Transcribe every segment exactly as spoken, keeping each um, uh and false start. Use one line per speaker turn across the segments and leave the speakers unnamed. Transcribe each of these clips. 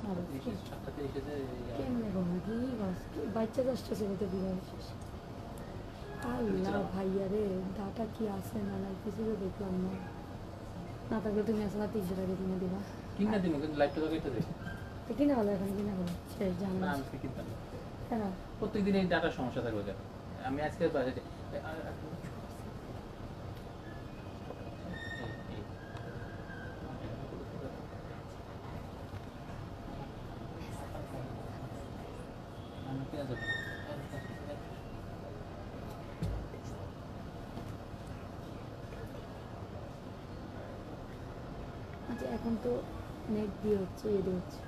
কেমনে করবো কি বাচ্চা দশটা ছেলেতে বিয়ে শেষ। আল্লাহ ভাইয়া রে ডাটা কি আছে না নাই কিছু তো দেখলাম না। না থাকলে তুমি আসলে তিনশো টাকা কিনে দিবা।
কিনা দিন কিন্তু লাইটটা লাগাইতে দে।
তো কিনে ভালো এখন কিনে ভালো শেষ জানো
না আমি কিনতাম না।
কেন
প্রত্যেকদিন এই ডাটার সমস্যা থাকবে কেন? আমি আজকে বাজেটে
আচ্ছা এখন তো নেট দিয়ে হচ্ছে এ দিয়ে হচ্ছে।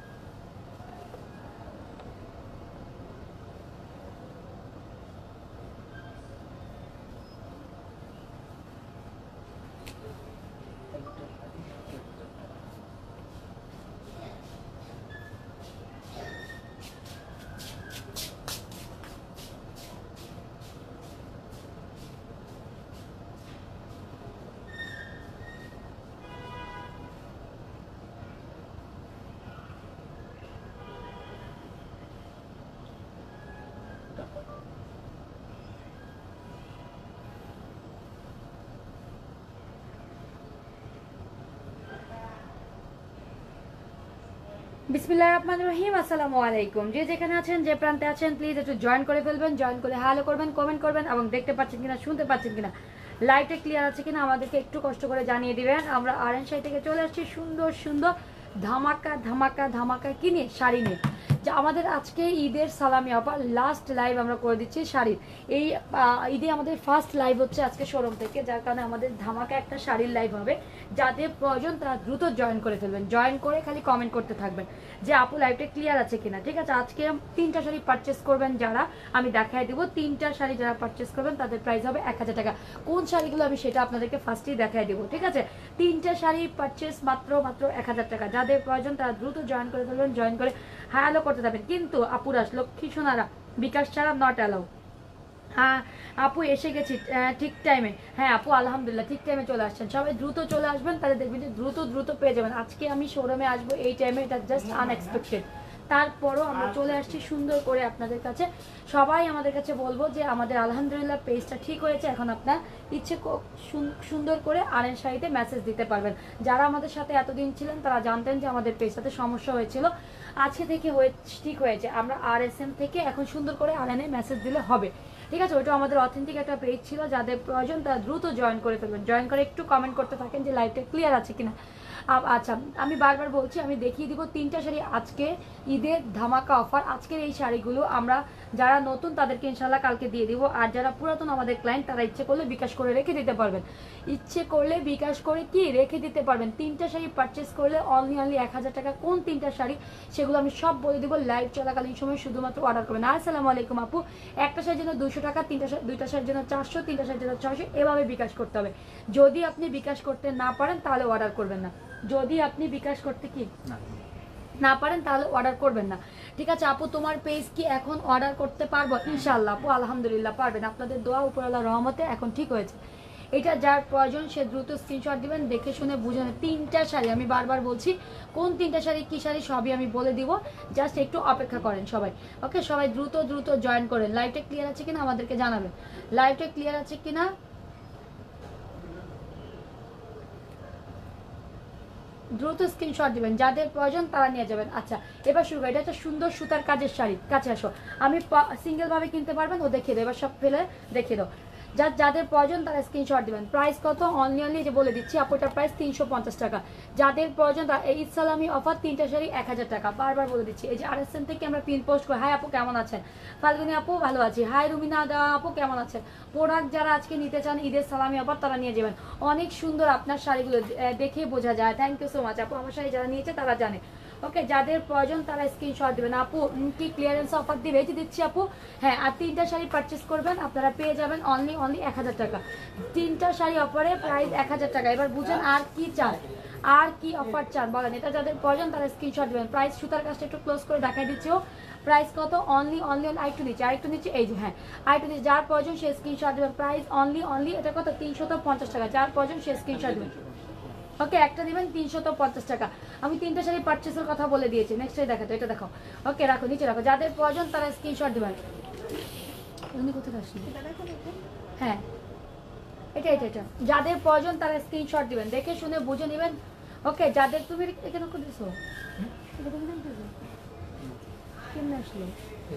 বিসমিল্লাহির রহমানির রহিম। আসসালামু আলাইকুম। যে যেখানে আছেন যে প্রান্তে আছেন প্লিজ একটু জয়েন করে ফেলবেন, জয়েন করে হ্যালো করবেন, কমেন্ট করবেন এবং দেখতে পাচ্ছেন কিনা শুনতে পাচ্ছেন কিনা লাইটে ক্লিয়ার আছে কিনা আমাদেরকে একটু কষ্ট করে জানিয়ে দিবেন। আমরা আরএন শাড়ি থেকে চলে আসছি সুন্দর সুন্দর ধামাকা ধামাকা ধামাকা কিনে শাড়ি নিয়ে। যে আমাদের আজকে ঈদের সালামি অফার লাস্ট লাইভ আমরা করে দিচ্ছি শাড়ির। এই ঈদে আমাদের ফার্স্ট লাইভ হচ্ছে আজকে শোরুম থেকে, যার কারণে আমাদের ধামাকা একটা শাড়ির লাইভ হবে। যাদের প্রয়োজন তারা দ্রুত জয়েন করে ফেলবেন, জয়েন করে খালি কমেন্ট করতে থাকবেন যে আপু লাইভটা ক্লিয়ার আছে কিনা। ঠিক আছে, আজকে তিনটা শাড়ি পারচেস করবেন যারা, আমি দেখাই দেবো তিনটা শাড়ি যারা পারচেস করবেন তাদের প্রাইস হবে এক হাজার টাকা। কোন শাড়িগুলো আমি সেটা আপনাদেরকে ফার্স্টেই দেখাই দেবো। ঠিক আছে, তিনটা শাড়ি পারচেস মাত্র মাত্র এক হাজার টাকা। যাদের প্রয়োজন তারা দ্রুত জয়েন করে ফেলবেন, জয়েন করে হ্যালো করতে থাকবেন। কিন্তু আপুরাস লক্ষ্মী সোনারা বিকাশ ছাড়া নট অ্যালাউ। হ্যাঁ আপু এসে গেছি ঠিক টাইমে। হ্যাঁ আপু আলহামদুলিল্লাহ ঠিক টাইমে চলে আসছেন। সবাই দ্রুত চলে আসবেন, তাহলে দেখবেন যে দ্রুত দ্রুত পেয়ে যাবেন। আজকে আমি শোরুমে আসবো এই টাইমে, এটা জাস্ট আনএক্সপেক্টেড। তারপরও আমরা চলে আসছি সুন্দর করে আপনাদের কাছে। সবাই আমাদের কাছে বলবো যে আমাদের আলহামদুলিল্লাহ পেজটা ঠিক হয়েছে। এখন আপনার ইচ্ছে সুন্দর করে আরএন শাড়িতে মেসেজ দিতে পারবেন। যারা আমাদের সাথে এতদিন ছিলেন তারা জানতেন যে আমাদের পেজটাতে সমস্যা হয়েছিল, আজকে থেকে হয়ে ঠিক হয়েছে। আমরা আর এস এম থেকে এখন সুন্দর করে আরএনে মেসেজ দিলে হবে। ঠিক আছে, ওইটা আমাদের অথেন্টিক একটা পেজ ছিল। যাদের প্রয়োজন তারা দ্রুত জয়েন করে ফেলবেন, জয়েন করে একটু কমেন্ট করতে থাকেন যে লাইভটা ক্লিয়ার আছে কিনা। আচ্ছা আমি বারবার বলছি, আমি দেখিয়ে দিব তিনটা শাড়ি আজকে ঈদের ধামাকা অফার। আজকের এই শাড়িগুলো আমরা যারা নতুন তাদেরকে ইনশাল্লাহ কালকে দিয়ে দিব, আর যারা পুরাতন আমাদের ক্লায়েন্ট তারা ইচ্ছে করলে বিকাশ করে রেখে দিতে পারবেন। ইচ্ছে করলে বিকাশ করে কি রেখে দিতে পারবেন। তিনটা শাড়ি পারচেস করলে অনলি অনলি এক হাজার টাকা। কোন তিনটা শাড়ি সেগুলো আমি সব বলে দিব লাইভ চলাকালীন সময়, শুধুমাত্র অর্ডার করবেন। আসসালামু আলাইকুম আপু, একটা শাড়ির জন্য দুশো টাকা, তিনটা দুইটা শাড়ির জন্য চারশো, তিনটা শাড়ির জন্য ছয়শো, এভাবে বিকাশ করতে হবে। যদি আপনি বিকাশ করতে না পারেন তাহলে অর্ডার করবেন না। যদি আপনি বিকাশ করতে কি না পারেন তাহলে অর্ডার করবেন না। ঠিক আছে আপু, তোমার পেজ কি এখন অর্ডার করতে পারবো? ইনশাআল্লাহ আপু আলহামদুলিল্লাহ পারবেন। আপনাদের দোয়া উপরওয়ালার রহমতে এখন ঠিক হয়েছে। এটা যার প্রয়োজন সে দ্রুত স্ক্রিনশট দিবেন, দেখে শুনে বুঝে। তিনটা শাড়ি আমি বারবার বলছি, কোন তিনটা শাড়ি কি শাড়ি সবই আমি বলে দিব, জাস্ট একটু অপেক্ষা করেন সবাই। ওকে, সবাই দ্রুত দ্রুত জয়েন করেন। লাইভটা ক্লিয়ার আছে কিনা আমাদেরকে জানাবেন, লাইভটা ক্লিয়ার আছে কিনা। দ্রুত স্ক্রিনশট দিবেন, যাদের প্রয়োজন তারা নিয়ে যাবেন। আচ্ছা এবার শুরু করি। এটা একটা সুন্দর সুতার কাজের শাড়ি, কাছে আসো। আমি সিঙ্গেল ভাবে কিনতে পারবেন ও দেখিয়ে দেবো, এবার সব ফেলে দেখিয়ে দাও। যা যাদের প্রয়োজন তারা স্ক্রিনশট দিবেন। প্রাইস কত অনলি অনলি যে বলে দিচ্ছি আপুটার প্রাইস তিনশো পঞ্চাশ টাকা। যাদের প্রয়োজন তারা এই ইসলামী অফার তিনটা শাড়ি এক হাজার টাকা। বারবার বলে দিচ্ছি, এই যে আর এস এম থেকে আমরা পিন পোস্ট করি। হাই আপু কেমন আছেন? ফাল্গুনি আপু ভালো আছি। হাই রুমিনা দা আপু কেমন আছেন? প্রোডাক্ট যারা আজকে নিতে চান ঈদের সালামি অফার তারা নিয়ে যাবেন। অনেক সুন্দর আপনার শাড়িগুলো দেখে বোঝা যায়। থ্যাংক ইউ সো মাচ আপু, আমার শাড়ি যারা নিয়েছে তারা জানে। ওকে, যাদের প্রয়োজন তারা স্ক্রিনশট দেবেন। আপু কি ক্লিয়ারেন্স অফার দিবে? এই যে দিচ্ছি আপু। হ্যাঁ, আর তিনটা শাড়ি পারচেস করবেন আপনারা পেয়ে যাবেন অনলি অনলি এক হাজার টাকা। তিনটা শাড়ি অফারে প্রাইস এক হাজার টাকা। এবার বুঝেন আর কি চান, আর কি অফার চান বলেন। এটা যাদের প্রয়োজন তারা স্ক্রিনশট দেবেন। প্রাইস সুতার কাজটা একটু ক্লোজ করে দেখাই দিচ্ছি। প্রাইস কত অনলি অনলি আরেকটু নিচ্ছে আরেকটু নিচ্ছে এই যে হ্যাঁ আরেকটু নিচ্ছে। যার প্রয়োজন সে স্ক্রিনশট দেবেন। প্রাইস অনলি অনলি এটা কত তিনশো পঞ্চাশ টাকা। যার প্রয়োজন সে স্ক্রিনশট দেবেন। ওকে একটা দিবেন তিনশত পঞ্চাশ টাকা। আমি তিনটা শাড়ি পারচেসের কথা বলে দিয়েছি। নেক্সট দেখাতো, এটা দেখো। ওকে রাখো, নিচে রাখো, যাদের প্রয়োজন তারা স্ক্রিনশট দিবেন। উনি কোথায় আসলেন? হ্যাঁ এটা এটা এটা যাদের প্রয়োজন তারা স্ক্রিনশট দিবেন, দেখে শুনে বুঝে নেবেন। ওকে যাদের তুমি এখানে করে দিছো এটা তুমি জানতে চাও কেমনে আসলো?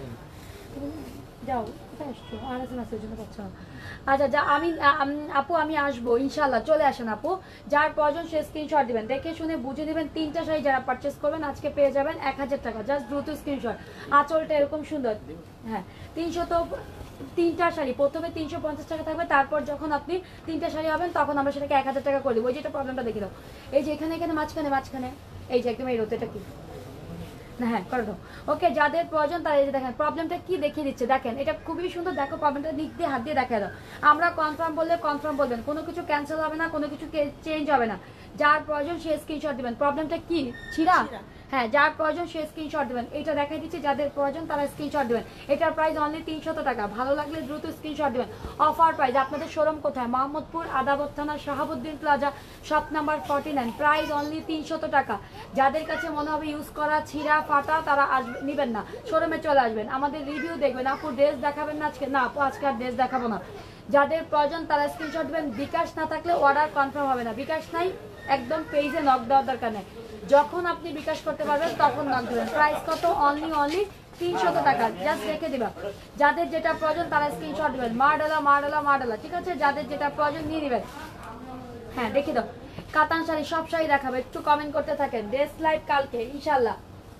যাও কোথায় আসছো? আর আছে মেসেজ জন্য পাচ্ছ। আচ্ছা যা আমি আম- আপু আমি আসবো ইনশাল্লাহ, চলে আসেন আপু। যার প্রয়োজন সে স্ক্রিনশট দিবেন, দেখে শুনে বুঝে নেবেন। তিনটা শাড়ি যারা পারচেস করবেন আজকে পেয়ে যাবেন এক হাজার টাকা, জাস্ট দ্রুত স্ক্রিনশট। আঁচলটা এরকম সুন্দর, হ্যাঁ তিনশো তো তিনটা শাড়ি প্রথমে তিনশো পঞ্চাশ টাকা থাকবে, তারপর যখন আপনি তিনটা শাড়ি হবেন তখন আমরা সেটাকে এক হাজার টাকা করে দেবো। ওই যেটা প্রবলেমটা দেখে দাও, এই যে এখানে এখানে মাঝখানে মাঝখানে এই যে একদম এই রোতে এটা কি না, হ্যাঁ করে দাও। ওকে যাদের প্রয়োজন তারা এই যে দেখেন প্রবলেমটা কি দেখিয়ে দিচ্ছে, দেখেন এটা খুবই সুন্দর। দেখো প্রবলেমটা দিক দিয়ে হাত দিয়ে দেখা দাও। আমরা কনফার্ম বললে কনফার্ম বলবেন, কোনো কিছু ক্যান্সেল হবে না, কোনো কিছু চেঞ্জ হবে না। যার প্রয়োজন সে স্ক্রিনশট দিবেন। প্রবলেমটা কি ছিড়া? হ্যাঁ যার প্রয়োজন সে স্ক্রিনশট দিবেন। এটা দেখাই দিচ্ছি, যাদের প্রয়োজন তারা স্ক্রিনশট দিবেন। এটার প্রাইস অনলি তিনশত টাকা। ভালো লাগলে দ্রুত স্ক্রিনশট দিবেন। Offer price. আপনাদের শোরুম কোথায়? মোহাম্মদপুর আদাবত থানা Shahabuddin plaza shop number forty nine. Price only তিনশত টাকা। যাদের কাছে মনে হবে ইউজ করা ছিঁড়া ফাটা তারা আসবে নেবেন না, শোরুমে চলে আসবেন, আমাদের রিভিউ দেখবেন। আপু ড্রেস দেখাবেন না আজকে? না আপু আজকে আর ড্রেস দেখাবো না। যাদের প্রয়োজন তারা স্ক্রিনশট দিবেন। বিকাশ না থাকলে অর্ডার কনফার্ম হবে না। বিকাশ নাই একদম পেজে নক দেওয়ার দরকার নেই, যখন আপনি বিকাশ করতে পারবেন তখন নক দেবেন। প্রাইস কত? অনলি অনলি তিনশত টাকা, জাস্ট রেখে দিবা। যাদের যেটা প্রয়োজন তারা স্ক্রিনশট দিবেন। মারডালা মারডালা মারডালা, ঠিক আছে? যাদের যেটা প্রয়োজন নিয়ে নেবেন। হ্যাঁ দেখে দাও, কাতান শাড়ি সব শাড়ি দেখাবে, একটু কমেন্ট করতে থাকেন। ড্রেস লাইভ কালকে ইনশাল্লাহ।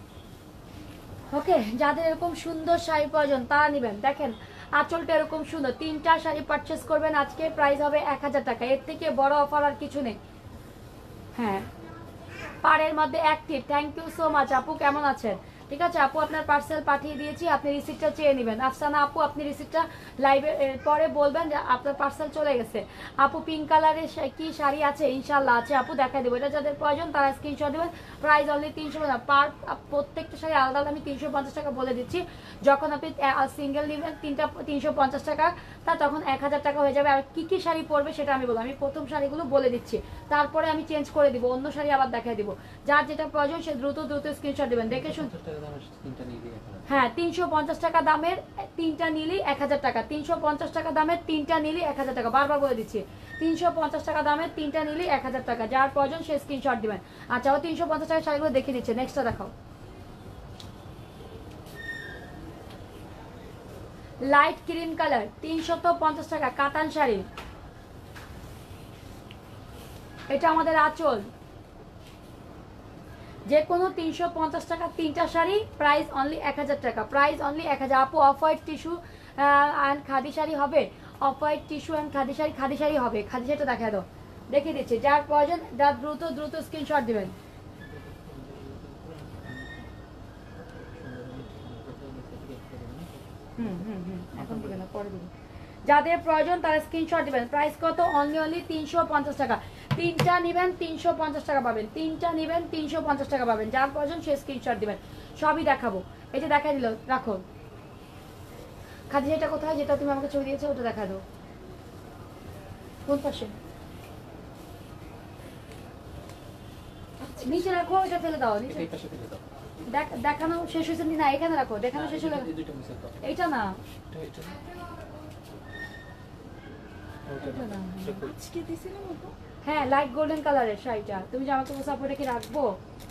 ওকে যাদের এরকম সুন্দর শাড়ি প্রয়োজন তারা নেবেন। দেখেন আঁচলটা এরকম সুন্দর, তিনটা শাড়ি পারচেস করবেন আজকে, প্রাইস হবে এক হাজার টাকা। এর থেকে বড় অফার আর কিছু নেই। হ্যাঁ পাড়ের মধ্যে active, thank you so much. আপু কেমন আছেন? ঠিক আছে আপু আপনার পার্সেল পাঠিয়ে দিয়েছি, আপনি রিসিপ্টটা চেয়ে নেবেন। আফসানা আপু আপনি রিসিপ্টটা লাইভে পরে বলবেন যে আপনার পার্সেল চলে গেছে। আপু পিঙ্ক কালারের কি শাড়ি আছে? ইনশাল্লাহ আছে আপু, দেখাই দেবো। এটা যাদের প্রয়োজন তারা স্ক্রিনশট দেবেন। প্রাইস অনলি তিনশো টাকা পার, প্রত্যেকটা শাড়ি আলাদা আলাদা আমি তিনশো পঞ্চাশ টাকা বলে দিচ্ছি। যখন আপনি সিঙ্গেল নেবেন তিনটা তিনশো পঞ্চাশ টাকা, তা তখন এক হাজার টাকা হয়ে যাবে। আর কি কি শাড়ি পরবে সেটা আমি বলবো, আমি প্রথম শাড়িগুলো বলে দিচ্ছি, তারপরে আমি চেঞ্জ করে দিব, অন্য শাড়ি আবার দেখাই দিব। যার যেটা প্রয়োজন সে দ্রুত দ্রুত স্ক্রিনশট দেবেন, দেখে শুন। হ্যাঁ তিনশো পঞ্চাশ টাকা দামের তিনটা নিলেই এক হাজার টাকা। তিনশো পঞ্চাশ টাকা দামের তিনটা নিলেই এক হাজার টাকা, বারবার বলে দিচ্ছি। তিনশো পঞ্চাশ টাকা দামের তিনটা নিলেই এক হাজার টাকা। যার প্রয়োজন সে স্ক্রিনশট দিবেন। আচ্ছা ও তিনশো পঞ্চাশ টাকা শাড়িগুলো দেখে দিচ্ছে। নেক্সটটা দেখাও। লাইট ক্রিম কালার তিনশত পঞ্চাশ টাকা কাতান শাড়ি। এটা আমাদের আঁচল। যে কোনো তিনশো পঞ্চাশ টাকা তিনটা শাড়ি, প্রাইস অনলি এক হাজার টাকা। প্রাইস অনলি এক হাজার। আপু off white tissue and khadi sari হবে? Off white tissue and khadi sari, khadi sari হবে। খাদি শাড়িটা দেখা দাও, দেখিয়ে দিচ্ছি। যার প্রয়োজন যার দ্রুত দ্রুত স্ক্রিনশট দিবেন। হুম হুম হুম এখন দিবে না, পরে দিবে। যাদের প্রয়োজন তারা স্ক্রিনশট দিবেন। প্রাইস কত? অনলি অনলি তিনশো পঞ্চাশ টাকা। তিনটা নেবেন তিনশো পঞ্চাশ টাকা পাবেন, তিনটা নেবেন তিনশো পঞ্চাশ টাকা পাবেন। যার প্রয়োজন সে স্ক্রিনশট দিবেন। সবই দেখাবো, এই যে দেখাই দিল, রাখো। খাদি শাড়িটা কোথায় যেটা তুমি আমাকে ছবি দিয়েছো ওটা দেখা দাও, কোন পাশে? নিচে রাখো, এটা ফেলে দাও নিচে। দেখানো শেষ হয়েছে না? এখানে রাখো, দেখানো শেষ হলে এইটা না, হ্যাঁ লাইট গোল্ডেন কালারের শাড়িটা তুমি যে আমাকে বলছো আপু এটা কি রাখবো?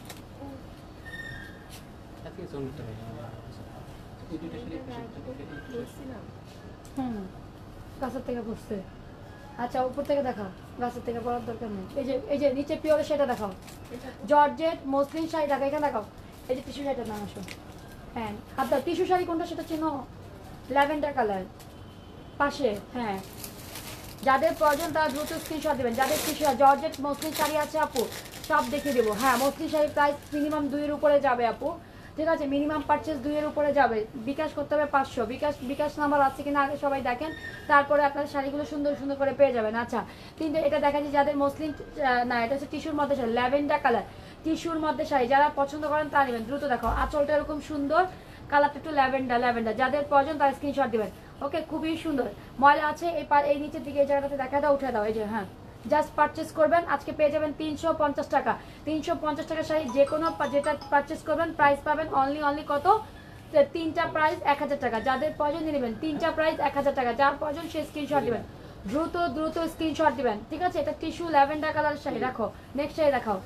হুম গাছের থেকে পড়ছে। আচ্ছা উপর থেকে দেখাও, গাছের থেকে পড়ার দরকার নেই। এই যে এই যে নিচে পিওর সেটা দেখাও, জর্জেট মসলিন শাড়ি দেখাও, এখানে দেখাও। এই যে টিস্যু শাড়িটার নাম আসো, হ্যাঁ হাত দাও। টিস্যু শাড়ি কোনটা সেটা চেনো? ল্যাভেন্ডার কালার পাশে, হ্যাঁ। যাদের প্রয়োজন তারা দ্রুত স্ক্রিনশট দেবেন। যাদের টিস্যু জর্জেট মসলিন শাড়ি আছে আপু সব দেখিয়ে দেবো। হ্যাঁ মসলিন শাড়ির প্রাইস মিনিমাম দুইয়ের উপরে যাবে আপু, ঠিক আছে? মিনিমাম পারচেস দুইয়ের উপরে যাবে। বিকাশ করতে হবে পাঁচশো। বিকাশ বিকাশ নাম্বার আছে কিনা আগে সবাই দেখেন, তারপরে আপনার শাড়িগুলো সুন্দর সুন্দর করে পেয়ে যাবেন। আচ্ছা কিন্তু এটা দেখা যায় যাদের মসলিন না, এটা হচ্ছে টিস্যুর মধ্যে শাড়ি, ল্যাভেন্ডার কালার টিস্যুর মধ্যে শাড়ি। যারা পছন্দ করেন তা নেবেন, দ্রুত দেখো। আঁচলটা এরকম সুন্দর, কালারটা একটু ল্যাভেন্ডার ল্যাভেন্ডার। যাদের প্রয়োজন তারা স্ক্রিনশট দিবেন। ওকে খুবই সুন্দর। ময়লা আছে এই পার এই নিচের দিকে এই জায়গাটাতে দেখা দাও, উঠে দাও। এই যে হ্যাঁ জাস্ট পারচেস করবেন, আজকে পেয়ে যাবেন তিনশো পঞ্চাশ টাকা। তিনশো পঞ্চাশ টাকা শাড়ি যে কোনো যেটা পারচেস করবেন প্রাইস পাবেন অনলি অনলি কত, তিনটা প্রাইস এক হাজার টাকা। যাদের প্রয়োজন নিয়ে নেবেন, তিনটা প্রাইস এক হাজার টাকা। যার প্রয়োজন সে স্ক্রিনশট দিবেন, দ্রুত দ্রুত স্ক্রিনশট দিবেন, ঠিক আছে? এটা টিস্যু ল্যাভেন্ডার কালার শাড়ি। রাখো, নেক্সট শাড়ি দেখাও।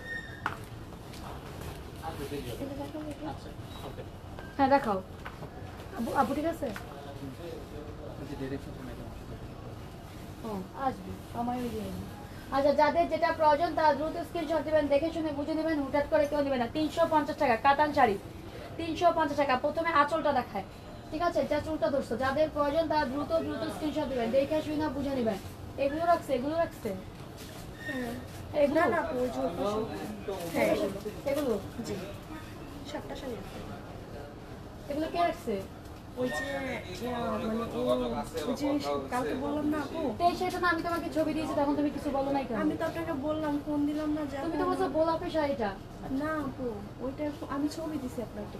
হ্যাঁ দেখাও আবু, আবু ঠিক আছে। ও আসবে আমার ওই যে। আচ্ছা, যাদের যেটা প্রয়োজন তারা দ্রুত স্ক্রিনশট দিবেন, দেখে শুনে বুঝে নেবেন, হুটহাট করে কেউ নেবেন না। তিনশো পঞ্চাশ টাকা কাতান শাড়ি, তিনশো পঞ্চাশ টাকা। প্রথমে আঁচলটা দেখায়, ঠিক আছে? যা চুলটা ধরছো, যাদের প্রয়োজন তারা দ্রুত দ্রুত স্ক্রিনশট দিবেন, দেখে শুনে বুঝে নেবেন। এগুলো রাখছে, এগুলো রাখছে, এগুলো
না না প্রয়োজন হ্যাঁ
এগুলো
জি সাতটা শাড়ি আছে।
এগুলো কে রাখছে?
ওই যে ইয়া, মানে ও ওই যে কালকে বললাম না আপু,
তো এই সেটা না, আমি তোমাকে ছবি দিয়েছি তখন তুমি কিছু বলো নাই কেন?
আমি তো আপনাকে বললাম ফোন দিলাম না যে
তুমি তো বলছো গোলাপি শাড়িটা।
না আপু ওইটা আমি ছবি দিছি আপনাকে।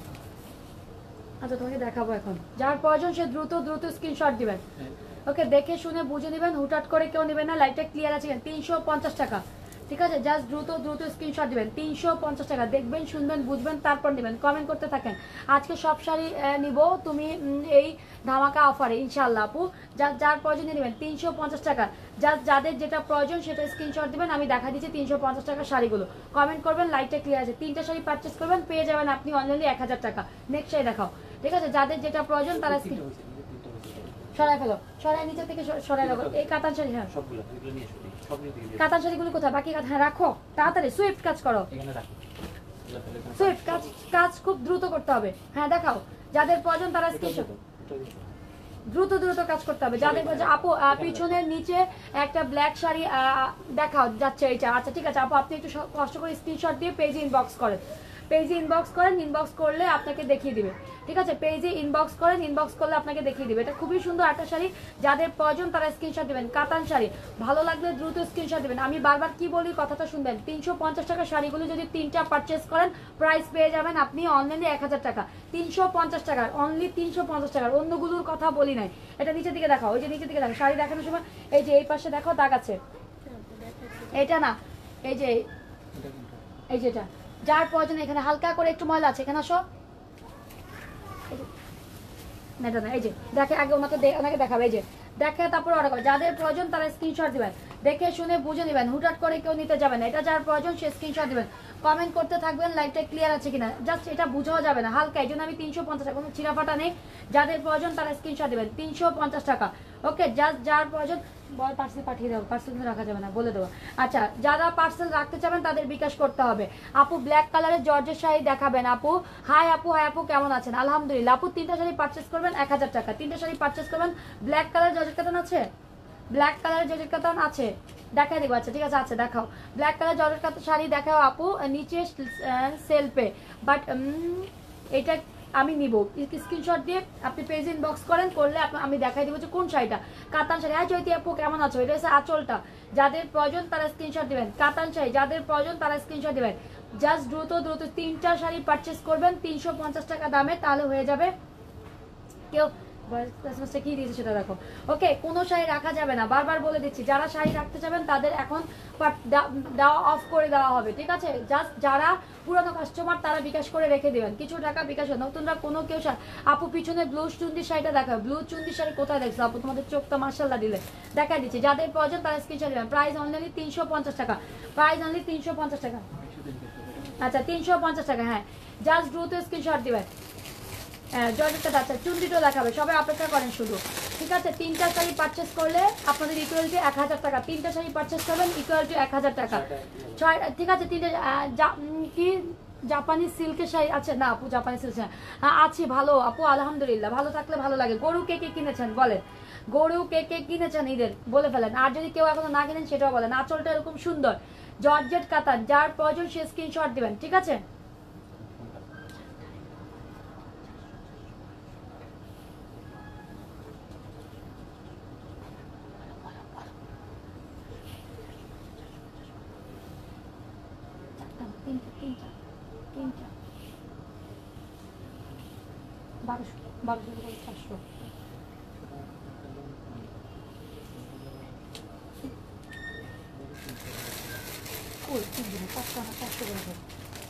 আচ্ছা তোমাকে দেখাবো এখন। যার প্রয়োজন সে দ্রুত দ্রুত স্ক্রিনশট দিবেন, ওকে? দেখে শুনে বুঝে নেবেন, হুটহাট করে কেউ নেবেন না। লাইটটা ক্লিয়ার আছে, তিনশো পঞ্চাশ টাকা, ঠিক আছে? জাস্ট দ্রুত দ্রুত স্ক্রিনশট দিবেন, তিনশো পঞ্চাশ টাকা। দেখবেন, শুনবেন, বুঝবেন, তারপর নেবেন। কমেন্ট করতে থাকেন। আজকে সব শাড়ি নিব তুমি এই ধামাকা অফারে ইনশাআল্লাহ আপু। যার যার প্রয়োজন নেবেন, তিনশো পঞ্চাশ টাকা। যার যাদের যেটা প্রয়োজন সেটা স্ক্রিনশট দিবেন, আমি দেখা দিচ্ছি তিনশো পঞ্চাশ টাকার শাড়িগুলো। কমেন্ট করবেন, লাইটটা ক্লিয়ার আছে। তিনটা শাড়ি পারচেস করবেন, পেয়ে যাবেন আপনি অনলি এক হাজার টাকা। নেক্সট শাড়ি দেখাও, ঠিক আছে? যাদের যেটা প্রয়োজন তারা স্ক্রিন সরাই ফেলো, সরাই নিচে থেকে সরাই রাখো। এই কাতান শাড়ি, হ্যাঁ কাতান শাড়িগুলো কোথায়? বাকি হ্যাঁ রাখো, তাড়াতাড়ি সুইফট কাজ করো, সুইফট কাজ কাজ খুব দ্রুত করতে হবে। হ্যাঁ দেখাও, যাদের প্রয়োজন তারা স্ক্রিনশট দ্রুত দ্রুত কাজ করতে হবে। যাদের আপু পিছনের নিচে একটা ব্ল্যাক শাড়ি দেখাও যাচ্ছে এইটা। আচ্ছা ঠিক আছে আপু, আপনি একটু কষ্ট করে স্ক্রিনশট দিয়ে পেজে ইনবক্স করেন, পেজে ইনবক্স করেন। ইনবক্স করলে আপনাকে দেখিয়ে দিবে, ঠিক আছে? পেজে ইনবক্স করেন, ইনবক্স করলে আপনাকে দেখিয়ে দিবে। এটা খুবই সুন্দর একটা শাড়ি, যাদের প্রয়োজন তারা স্ক্রিনশট দিবেন। কাতান শাড়ি ভালো লাগলে দ্রুত স্ক্রিনশট দিবেন। আমি বারবার কি বলি কথাটা শুনবেন। তিনশো পঞ্চাশ টাকা শাড়িগুলো যদি তিনটা পারচেস করেন প্রাইস পেয়ে যাবেন আপনি অনলাইনে এক হাজার টাকা। তিনশো পঞ্চাশ টাকার, অনলি তিনশো পঞ্চাশ টাকার। অন্যগুলোর কথা বলি নাই। এটা নিচের দিকে দেখাও, ওই যে নিচের দিকে দেখো, শাড়ি দেখানোর সময় এই যে এই পাশে দেখো দাগ আছে, এটা না, এই যে এই যেটা। যার প্রয়োজন এখানে হালকা করে একটু ময়লা আছে, এখানে আসো। না এটা না, এই যে দেখে আগে ওনাকে ওনাকে দেখাবে, এই যে দেখে তারপর অর্ডার করে। যাদের প্রয়োজন তারা স্ক্রিনশট দিবেন, দেখে শুনে বুঝে নেবেন, হুটহাট করে কেউ নিতে যাবেন না। এটা যার প্রয়োজন সে স্ক্রিনশট দিবেন। কমেন্ট করতে থাকবেন লাইভটা ক্লিয়ার আছে কিনা, জাস্ট এটা বুঝাও যাবে না হালকা, এই জন্য আমি তিনশো পঞ্চাশ টাকা, কোনো চিরাফাটা নেই। যাদের প্রয়োজন তারা স্ক্রিনশট দিবেন, তিনশো পঞ্চাশ টাকা, ওকে? জাস্ট যার প্রয়োজন বল পার্সেল পাঠিয়ে দেবো, পার্সেল রাখা যাবে না, বলে দেবো। আচ্ছা, যারা পার্সেল রাখতে চাবেন তাদের বিকাশ করতে হবে। আপু ব্ল্যাক কালারের জর্জের শাড়ি দেখাবেন আপু। হাই আপু, হাই আপু, কেমন আছেন? আলহামদুলিল্লাহ আপু। তিনটা শাড়ি পার্চেস করবেন এক হাজার টাকা, তিনটা শাড়ি পার্চেস করবেন। ব্ল্যাক কালার জর্জের কাতান আছে, ব্ল্যাক কালারের জর্জের কাতান আছে, দেখাই দেবো। আচ্ছা ঠিক আছে, আছে দেখাও। ব্ল্যাক কালার জর্জের কাতান শাড়ি দেখাও আপু, নিচে সেলফে। বাট এটা আমি নিব, স্ক্রিনশট দিয়ে আপনি পেজ ইনবক্স করেন, করলে আমি দেখাই দেবো যে কোন শাড়িটা। কাতান শাড়ি। হ্যাঁ জয়তি আপু কেমন আছো? এটা হচ্ছে আঁচলটা। যাদের প্রয়োজন তারা স্ক্রিনশট দিবেন। কাতান শাড়ি যাদের প্রয়োজন তারা স্ক্রিনশট দিবেন। জাস্ট দ্রুত দ্রুত তিনটা শাড়ি পারচেস করবেন তিনশো পঞ্চাশ টাকা দামে, তাহলে হয়ে যাবে। কেউ কি দিয়েছে সেটা দেখো, ওকে? কোনো শাড়ি রাখা যাবে না, বারবার বলে দিচ্ছি। যারা শাড়ি রাখতে চাবেন তাদের এখন দেওয়া অফ করে দেওয়া হবে, ঠিক আছে? জাস্ট যারা পুরনো কাস্টমার তারা বিকাশ করে রেখে দেবেন, কিছু টাকা বিকাশ। নতুনরা কোনো কেউ আপু পিছনে ব্লু চুন্দির শাড়িটা দেখাবে। ব্লু চুন্দির শাড়ি কোথায় দেখছো আপু? তোমাদের চোখটা মার্শাল্লাহ দিলে দেখা দিচ্ছি। যাদের প্রয়োজন তারা স্ক্রিনশট দেবেন। প্রাইস অনলি তিনশো পঞ্চাশ টাকা, প্রাইস অনলি তিনশো পঞ্চাশ টাকা। আচ্ছা তিনশো পঞ্চাশ টাকা, হ্যাঁ জাস্ট দ্রুত স্ক্রিনশট দিবেন। হ্যাঁ জর্জেটটা আচ্ছা, চুন্ডিটাও দেখাবে, সবাই অপেক্ষা করেন শুধু, ঠিক আছে? তিনটা শাড়ি পারচেস করলে আপনাদের ইকুয়ালিটি এক হাজার টাকা। তিনটা শাড়ি পারচেস করবেন ইকুয়ালিটি এক হাজার টাকা। ছয়, ঠিক আছে? তিনটে কি জাপানি সিল্কের শাড়ি আছে? না আপু জাপানি সিল্ক হ্যাঁ আছি, ভালো আপু আলহামদুলিল্লাহ। ভালো থাকলে ভালো লাগে। গরু কে কে কিনেছেন বলেন, গরু কে কে কিনেছেন ঈদের বলে ফেলেন। আর যদি কেউ এখনো না কিনেন সেটাও বলেন। আঁচলটা এরকম সুন্দর জর্জেট কাতান, যার প্রয়োজন সে স্ক্রিনশট দিবেন, ঠিক আছে? তিনটা তিনটা তিনটা বারোশো বারোশো করে চারশো। পাঁচটা না চারশো করে দেবো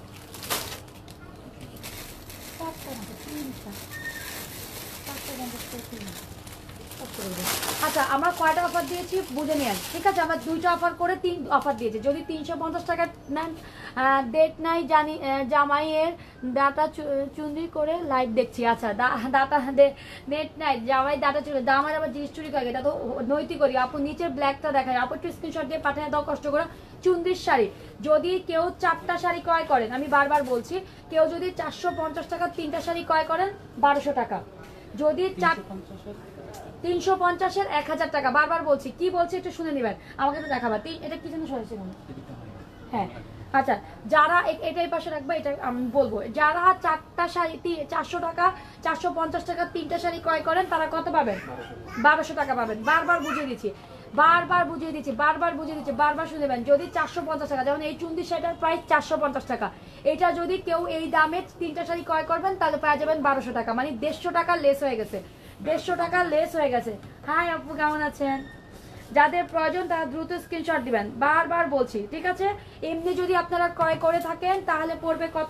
চারটা না তিনটা চারটা পঞ্চাশ করে তিন আচ্ছা আমরা কয়টা অফার দিয়েছি বুঝে নিন ঠিক আছে আমরা দুইটা অফার করে তিন অফার দিয়েছি যদি তিনশো পঞ্চাশ টাকা নেন ডেট নাই জানি জামাইয়ের ডাটা চুরি করে লাইভ দেখছি আচ্ছা ডাটা নেট নাই জামাই ডাটা চুরি দামার আবার জিনিস চুরি করে এটা তো নৈতিক করি আপু নিচের ব্ল্যাকটা দেখায় আপু একটু স্ক্রিনশট দিয়ে পাঠিয়ে দাও কষ্ট করে চুন্দির শাড়ি যদি কেউ চারটা শাড়ি ক্রয় করেন আমি বারবার বলছি কেউ যদি চারশো পঞ্চাশ টাকা তিনটা শাড়ি ক্রয় করেন বারোশো টাকা যদি চার তিনশো পঞ্চাশের এক হাজার টাকা বারবার বলছি কি বলছি একটু শুনে নেবেন আমাকে একটু দেখাবা এটা কি যেন সরেছে হ্যাঁ আচ্ছা যারা এটাই পাশে রাখবে এটা আমি বলবো যারা চারটা শাড়ি চারশো টাকা চারশো পঞ্চাশ টাকা তিনটা শাড়ি ক্রয় করেন তারা কত পাবেন বারোশো টাকা পাবেন বারবার বুঝিয়ে দিচ্ছি বারবার বুঝিয়ে দিচ্ছি বারবার বুঝিয়ে দিচ্ছি বারবার শুনে নেবেন যদি চারশো পঞ্চাশ টাকা যেমন এই চুন্দি শাড়িটার প্রাইস চারশো পঞ্চাশ টাকা এটা যদি কেউ এই দামে তিনটা শাড়ি ক্রয় করবেন তাহলে পেয়ে যাবেন বারোশো টাকা মানে দেড়শো টাকা লেস হয়ে গেছে দেড়শো টাকা লেস হয়ে গেছে হাই আপু কেমন আছেন যাদের প্রয়োজন তারা দ্রুত স্ক্রিনশট দিবেন বারবার বলছি ঠিক আছে এমনি যদি আপনারা ক্রয় করে থাকেন তাহলে পড়বে কত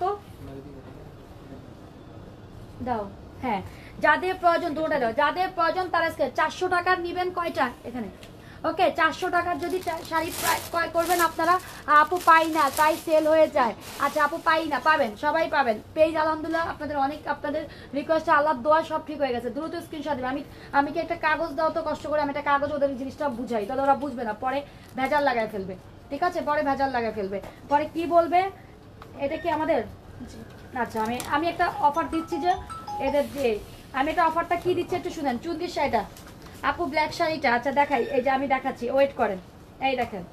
দাও হ্যাঁ যাদের প্রয়োজন দুটোটা দাও যাদের প্রয়োজন তারা চারশো টাকার নিবেন কয়টা এখানে ওকে চারশো টাকার যদি শাড়ি ক্রয় করবেন আপনারা আপু পাই না তাই সেল হয়ে যায় আচ্ছা আপু পাই না পাবেন সবাই পাবেন পেজ আলহামদুলিল্লাহ আপনাদের অনেক আপনাদের রিকোয়েস্টে আল্লাহ দোয়া সব ঠিক হয়ে গেছে দ্রুত স্ক্রিনশট দেবেন আমি আমি কি একটা কাগজ দাও তো কষ্ট করে আমি একটা কাগজ ওদের জিনিসটা বুঝাই তাহলে ওরা বুঝবে না পরে ভেজাল লাগায় ফেলবে ঠিক আছে পরে ভেজাল লাগায় ফেলবে পরে কি বলবে এটা কি আমাদের আচ্ছা আমি আমি একটা অফার দিচ্ছি যে এদের যে আমি একটা অফারটা কি দিচ্ছি একটু শুনেন চুন্দির শাড়িটা আপু ব্ল্যাক শাড়িটা আচ্ছা দেখাই এই যে আমি দেখাচ্ছি ওয়েট করেন এই দেখেন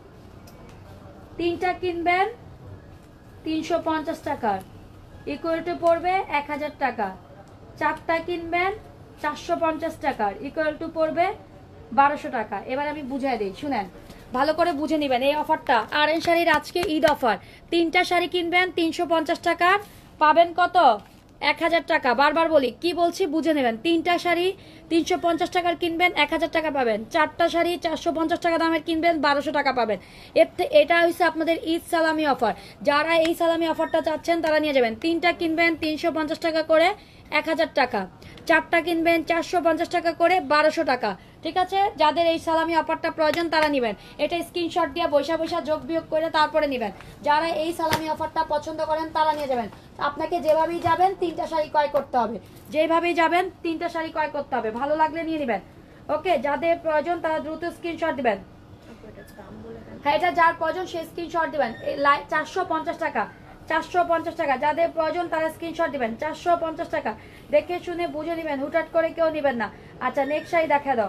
তিনটা কিনবেন তিনশো পঞ্চাশ টাকার ইকুয়াল টু পড়বে এক হাজার টাকা চারটা কিনবেন চারশো পঞ্চাশ টাকার ইকুয়াল টু পড়বে বারোশো টাকা এবার আমি বুঝাই দিই শুনেন ভালো করে বুঝে নেবেন এই অফারটা আর এন শাড়ির আজকে ঈদ অফার তিনটা শাড়ি কিনবেন তিনশো পঞ্চাশ টাকার পাবেন কত এক হাজার টাকা বারবার বলি কি বলছি বুঝে নেবেন তিনটা শাড়ি তিনশো পঞ্চাশ টাকার কিনবেন এক হাজার টাকা পাবেন চারটা শাড়ি চারশো পঞ্চাশ টাকা দামের কিনবেন বারোশো টাকা পাবেন এর এটা হচ্ছে আপনাদের ঈদ সালামি অফার যারা এই সালামি অফারটা চাচ্ছেন তারা নিয়ে যাবেন তিনটা কিনবেন তিনশো পঞ্চাশ টাকা করে এক হাজার টাকা চারটা কিনবেন চারশো পঞ্চাশ টাকা করে বারোশো টাকা ঠিক আছে যাদের এই সালামি অফারটা প্রয়োজন তারা নেবেন এটা স্ক্রিনশট দিয়ে বৈশা বৈশা যোগ বিয়োগ করে তারপরে নেবেন যারা এই সালামি অফারটা পছন্দ করেন তারা নিয়ে যাবেন আপনাকে যেভাবেই যাবেন তিনটা শাড়ি ক্রয় করতে হবে যেভাবেই যাবেন তিনটা শাড়ি ক্রয় করতে হবে ভালো লাগলে নিয়ে নেবেন ওকে যাদের প্রয়োজন তারা দ্রুত স্ক্রিনশট দিবেন হ্যাঁ এটা যার প্রয়োজন সে স্ক্রিনশট দিবেন চারশো পঞ্চাশ টাকা চারশো পঞ্চাশ টাকা যাদের প্রয়োজন তারা স্ক্রিনশট দিবেন চারশো পঞ্চাশ টাকা দেখে শুনে বুঝে নেবেন হুটহাট করে কেউ নেবেন না আচ্ছা নেক্সট শাড়ি দেখা দাও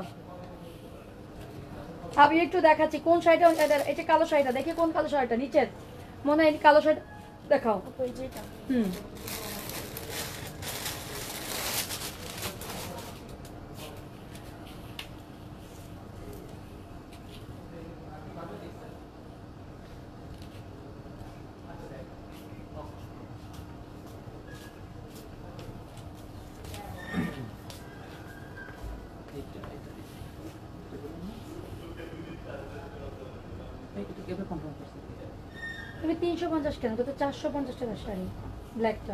আমি একটু দেখাচ্ছি কোন শাড়িটা এটা কালো শাড়িটা দেখি কোন কালো শাড়িটা নিচের মনে হয় কালো শাড়ি দেখাও হুম তুমি তিনশো পঞ্চাশ কেন তো চারশো পঞ্চাশ টাকার শাড়ি ব্ল্যাকটা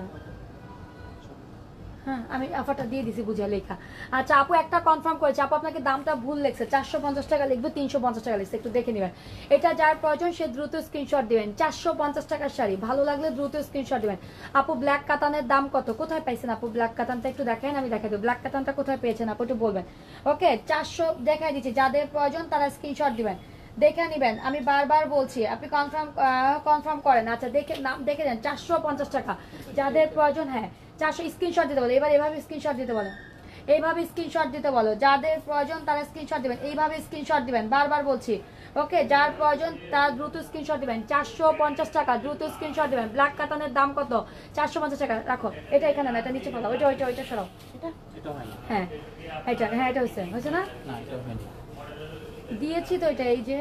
হ্যাঁ আমি অফারটা দিয়ে দিছি বুঝে লেখা আচ্ছা আপু একটা কনফার্ম করেছে আপু আপনাকে দামটা ভুল লিখছে চারশো পঞ্চাশ টাকা লিখবে তিনশো পঞ্চাশ টাকা লিখছে একটু দেখে নেবেন এটা যার প্রয়োজন সে দ্রুত স্ক্রিনশট দিবেন চারশো পঞ্চাশ টাকার শাড়ি ভালো লাগলে দ্রুত স্ক্রিনশট দিবেন আপু ব্ল্যাক কাতানের দাম কত কোথায় পাইছেন আপু ব্ল্যাক কাতানটা একটু দেখেন আমি দেখাই দেবো ব্ল্যাক কাতানটা কোথায় পেয়েছেন আপু একটু বলবেন ওকে চারশো দেখাই দিচ্ছি যাদের প্রয়োজন তারা স্ক্রিনশট দিবেন দেখে নিবেন আমি বারবার বলছি আপনি কনফার্ম কনফার্ম করেন আচ্ছা দেখে নাম দেখে দেন চারশো পঞ্চাশ টাকা যাদের প্রয়োজন হ্যাঁ চারশো স্ক্রিনশট দিতে বলো এবার এভাবে স্ক্রিনশট দিতে বলো এইভাবে স্ক্রিনশট দিতে বলো যাদের প্রয়োজন তারা স্ক্রিনশট দিবেন এইভাবে স্ক্রিনশট দিবেন বারবার বলছি ওকে যার প্রয়োজন তার দ্রুত স্ক্রিনশট দিবেন চারশো পঞ্চাশ টাকা দ্রুত স্ক্রিনশট দিবেন ব্ল্যাক কাতানের দাম কত চারশো পঞ্চাশ টাকা রাখো এটা এখানে না এটা নিচে ফেলো ওইটা ওইটা ওইটা সরাও এটা হ্যাঁ এটা হ্যাঁ এটা হচ্ছে হয়েছে না দিয়েছি তো এটা এই যে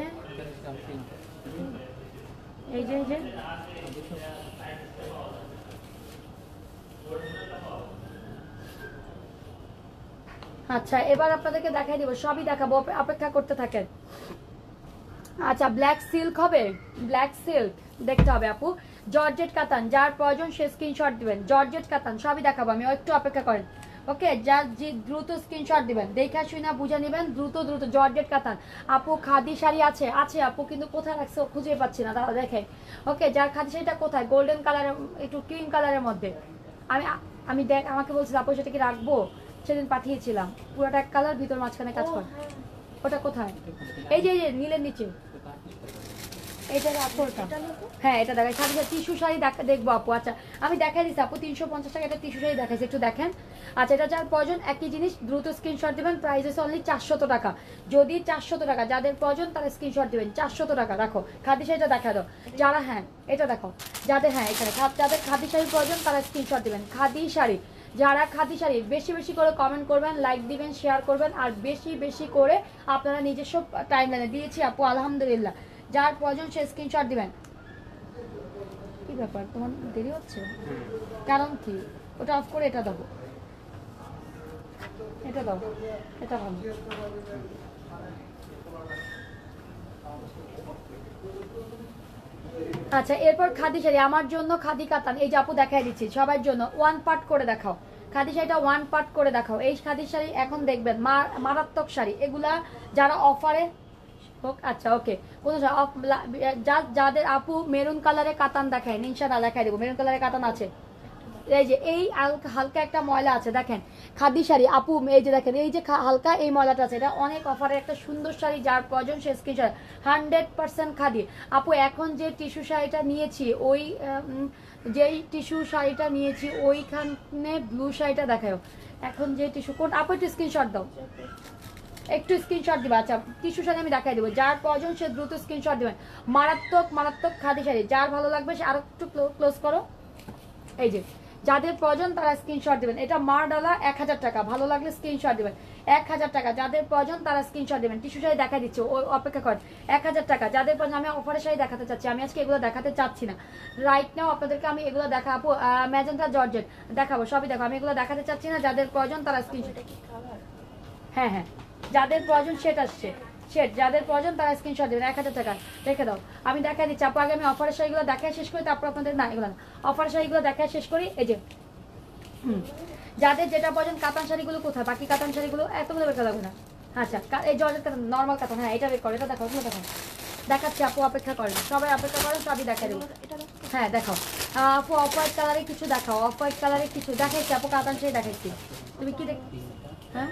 এই যে এই যে আচ্ছা এবার আপনাদেরকে দেখাই দিব সবই দেখাবো অপেক্ষা করতে থাকেন আচ্ছা ব্ল্যাক সিল্ক হবে ব্ল্যাক সিল্ক দেখতে হবে আপু। জর্জেট কাতান, যার প্রয়োজন সে স্ক্রিনশট দিবেন। জর্জেট কাতান সবই দেখাবো আমি, একটু অপেক্ষা করেন। ওকে, যা যে দ্রুত স্ক্রিনশট দিবেন, দেখা শুনে বুঝে নেবেন, দ্রুত দ্রুত। জর্জেট কাতান আপু, খাদি শাড়ি আছে? আছে আপু, কিন্তু কোথায় রাখছে খুঁজে পাচ্ছি না, দাঁড়া দেখে। ওকে, যার খাদি শাড়িটা কোথায়? গোল্ডেন কালারের, একটু ক্রিম কালারের মধ্যে। আমি আমি দেখ, আমাকে বলছিল আপু সেটা কি রাখবো, সেদিন পাঠিয়েছিলাম। পুরোটা এক কালার, ভিতর মাঝখানে কাজ করে। ওটা কোথায়? এই যে এই যে নীলের নিচে, এটা রাখোটা। হ্যাঁ, এটা দেখাই। সাথে সাথে টিস্যু শাড়ি দেখবো আপু। আচ্ছা, আমি দেখাই দিচ্ছি আপু, তিনশো পঞ্চাশ টাকা এটা টিস্যু শাড়ি দেখাইছি, একটু দেখেন। আচ্ছা, এটা যার প্রয়োজন একই জিনিস, দ্রুত স্ক্রিনশট দেবেন। প্রাইস আছে অনলি চারশত টাকা। যদি চারশত টাকা, যাদের প্রয়োজন তারা স্ক্রিনশট দেবেন। চারশত টাকা। রাখো খাদি শাড়িটা দেখা দাও যারা, হ্যাঁ এটা দেখো যাদের, হ্যাঁ এখানে যাদের খাদি শাড়ির প্রয়োজন তারা স্ক্রিনশট দেবেন। খাদি শাড়ি, যারা খাদি শাড়ি, বেশি বেশি করে কমেন্ট করবেন, লাইক দিবেন, শেয়ার করবেন, আর বেশি বেশি করে আপনারা নিজস্ব টাইমলাইনে দিয়েছি আপু আলহামদুলিল্লাহ। যার প্রয়োজন সে স্ক্রিনশট দিবেন। কি ব্যাপার, তোমার দেরি হচ্ছে? কারণ কি? ওটা অফ করে এটা দেবো, এটা দাও, এটা ভালো। আচ্ছা, এরপর খাদি শাড়ি, আমার জন্য খাদি কাতান, এই যে আপু দেখাই দিচ্ছি সবার জন্য। ওয়ান পার্ট করে দেখাও খাদি শাড়িটা, ওয়ান পার্ট করে দেখাও। এই খাদি শাড়ি এখন দেখবেন মারাত্মক শাড়ি, এগুলা যারা অফারে হোক। আচ্ছা ওকে, কোনো যাদের আপু মেরুন কালারে কাতান দেখায়, ইনশাআল্লাহ দেখাই দেবো। মেরুন কালারে কাতান আছে, এই যে এই হালকা একটা ময়লা আছে দেখেন, খাদি শাড়ি আপু, এই যে দেখেন এই যে হালকা এই ময়লাটা আছে, এটা অনেক অফারের একটা সুন্দর শাড়ি, যার প্রয়োজন সে স্ক্রিনশট। হান্ড্রেড পার্সেন্ট খাদি আপু। এখন যে টিস্যু শাড়িটা নিয়েছি, ওই যেই টিস্যু শাড়িটা নিয়েছি ওইখানে ব্লু শাড়িটা দেখাও। এখন যে টিস্যু কোন আপু, একটু স্ক্রিনশট দাও, একটু স্ক্রিনশট দিবা। আচ্ছা, টিস্যু শাড়ি আমি দেখাই দেবো, যার প্রয়োজন সে দ্রুত স্ক্রিনশট দিবেন। মারাত্মক মারাত্মক খাদি শাড়ি, যার ভালো লাগবে সে আরো একটু ক্লোজ করো। এই যে যাদের প্রয়োজন তারা স্ক্রিনশট দিবেন। এটা মার ডালা, এক হাজার টাকা। ভালো লাগলে স্ক্রিনশট দিবেন, এক হাজার টাকা। যাদের প্রয়োজন তারা স্ক্রিনশট দিবেন। টিস্যু শাড়ি দেখা দিচ্ছে, ও অপেক্ষা করেন। এক হাজার টাকা যাদের প্রয়োজন। আমি অফারের শাড়ি দেখাতে চাচ্ছি, আমি আজকে এগুলো দেখাতে চাচ্ছি না রাইট নাও আপনাদেরকে। আমি এগুলো দেখাবো, ম্যাজেন্টা জর্জেট দেখাবো, সবই দেখো। আমি এগুলো দেখাতে চাচ্ছি না, যাদের প্রয়োজন তারা স্ক্রিনশট। হ্যাঁ হ্যাঁ, যাদের প্রয়োজন সেট আসছে, সেট যাদের প্রয়োজন তারা স্ক্রিনশট দেবেন। এক হাজার টাকা রেখে দাও, আমি দেখাই দিচ্ছি আপু। আগে আমি অফারের শাড়িগুলো দেখায় শেষ করি, তারপর আপনাদের না এগুলো অফারের শাড়িগুলো দেখায় শেষ করি। এই যে হুম, যাদের যেটা প্রয়োজন। কাতান শাড়িগুলো কোথায়? বাকি কাতান শাড়িগুলো এতগুলো বেকার লাগবে না। আচ্ছা, এই জর্জেট কাতান, নর্মাল কাতান, হ্যাঁ এটা বের করো, এটা দেখো, ওগুলো দেখো, দেখাচ্ছি আপু, অপেক্ষা করেন, সবাই অপেক্ষা করেন, সবই দেখা দেবো। হ্যাঁ দেখো আপু, অফ হোয়াইট কালারে কিছু দেখাও, অফ হোয়াইট কালারে কিছু দেখাইছি আপু, কাতান শাড়ি দেখাইছি। তুমি কি দেখ, হ্যাঁ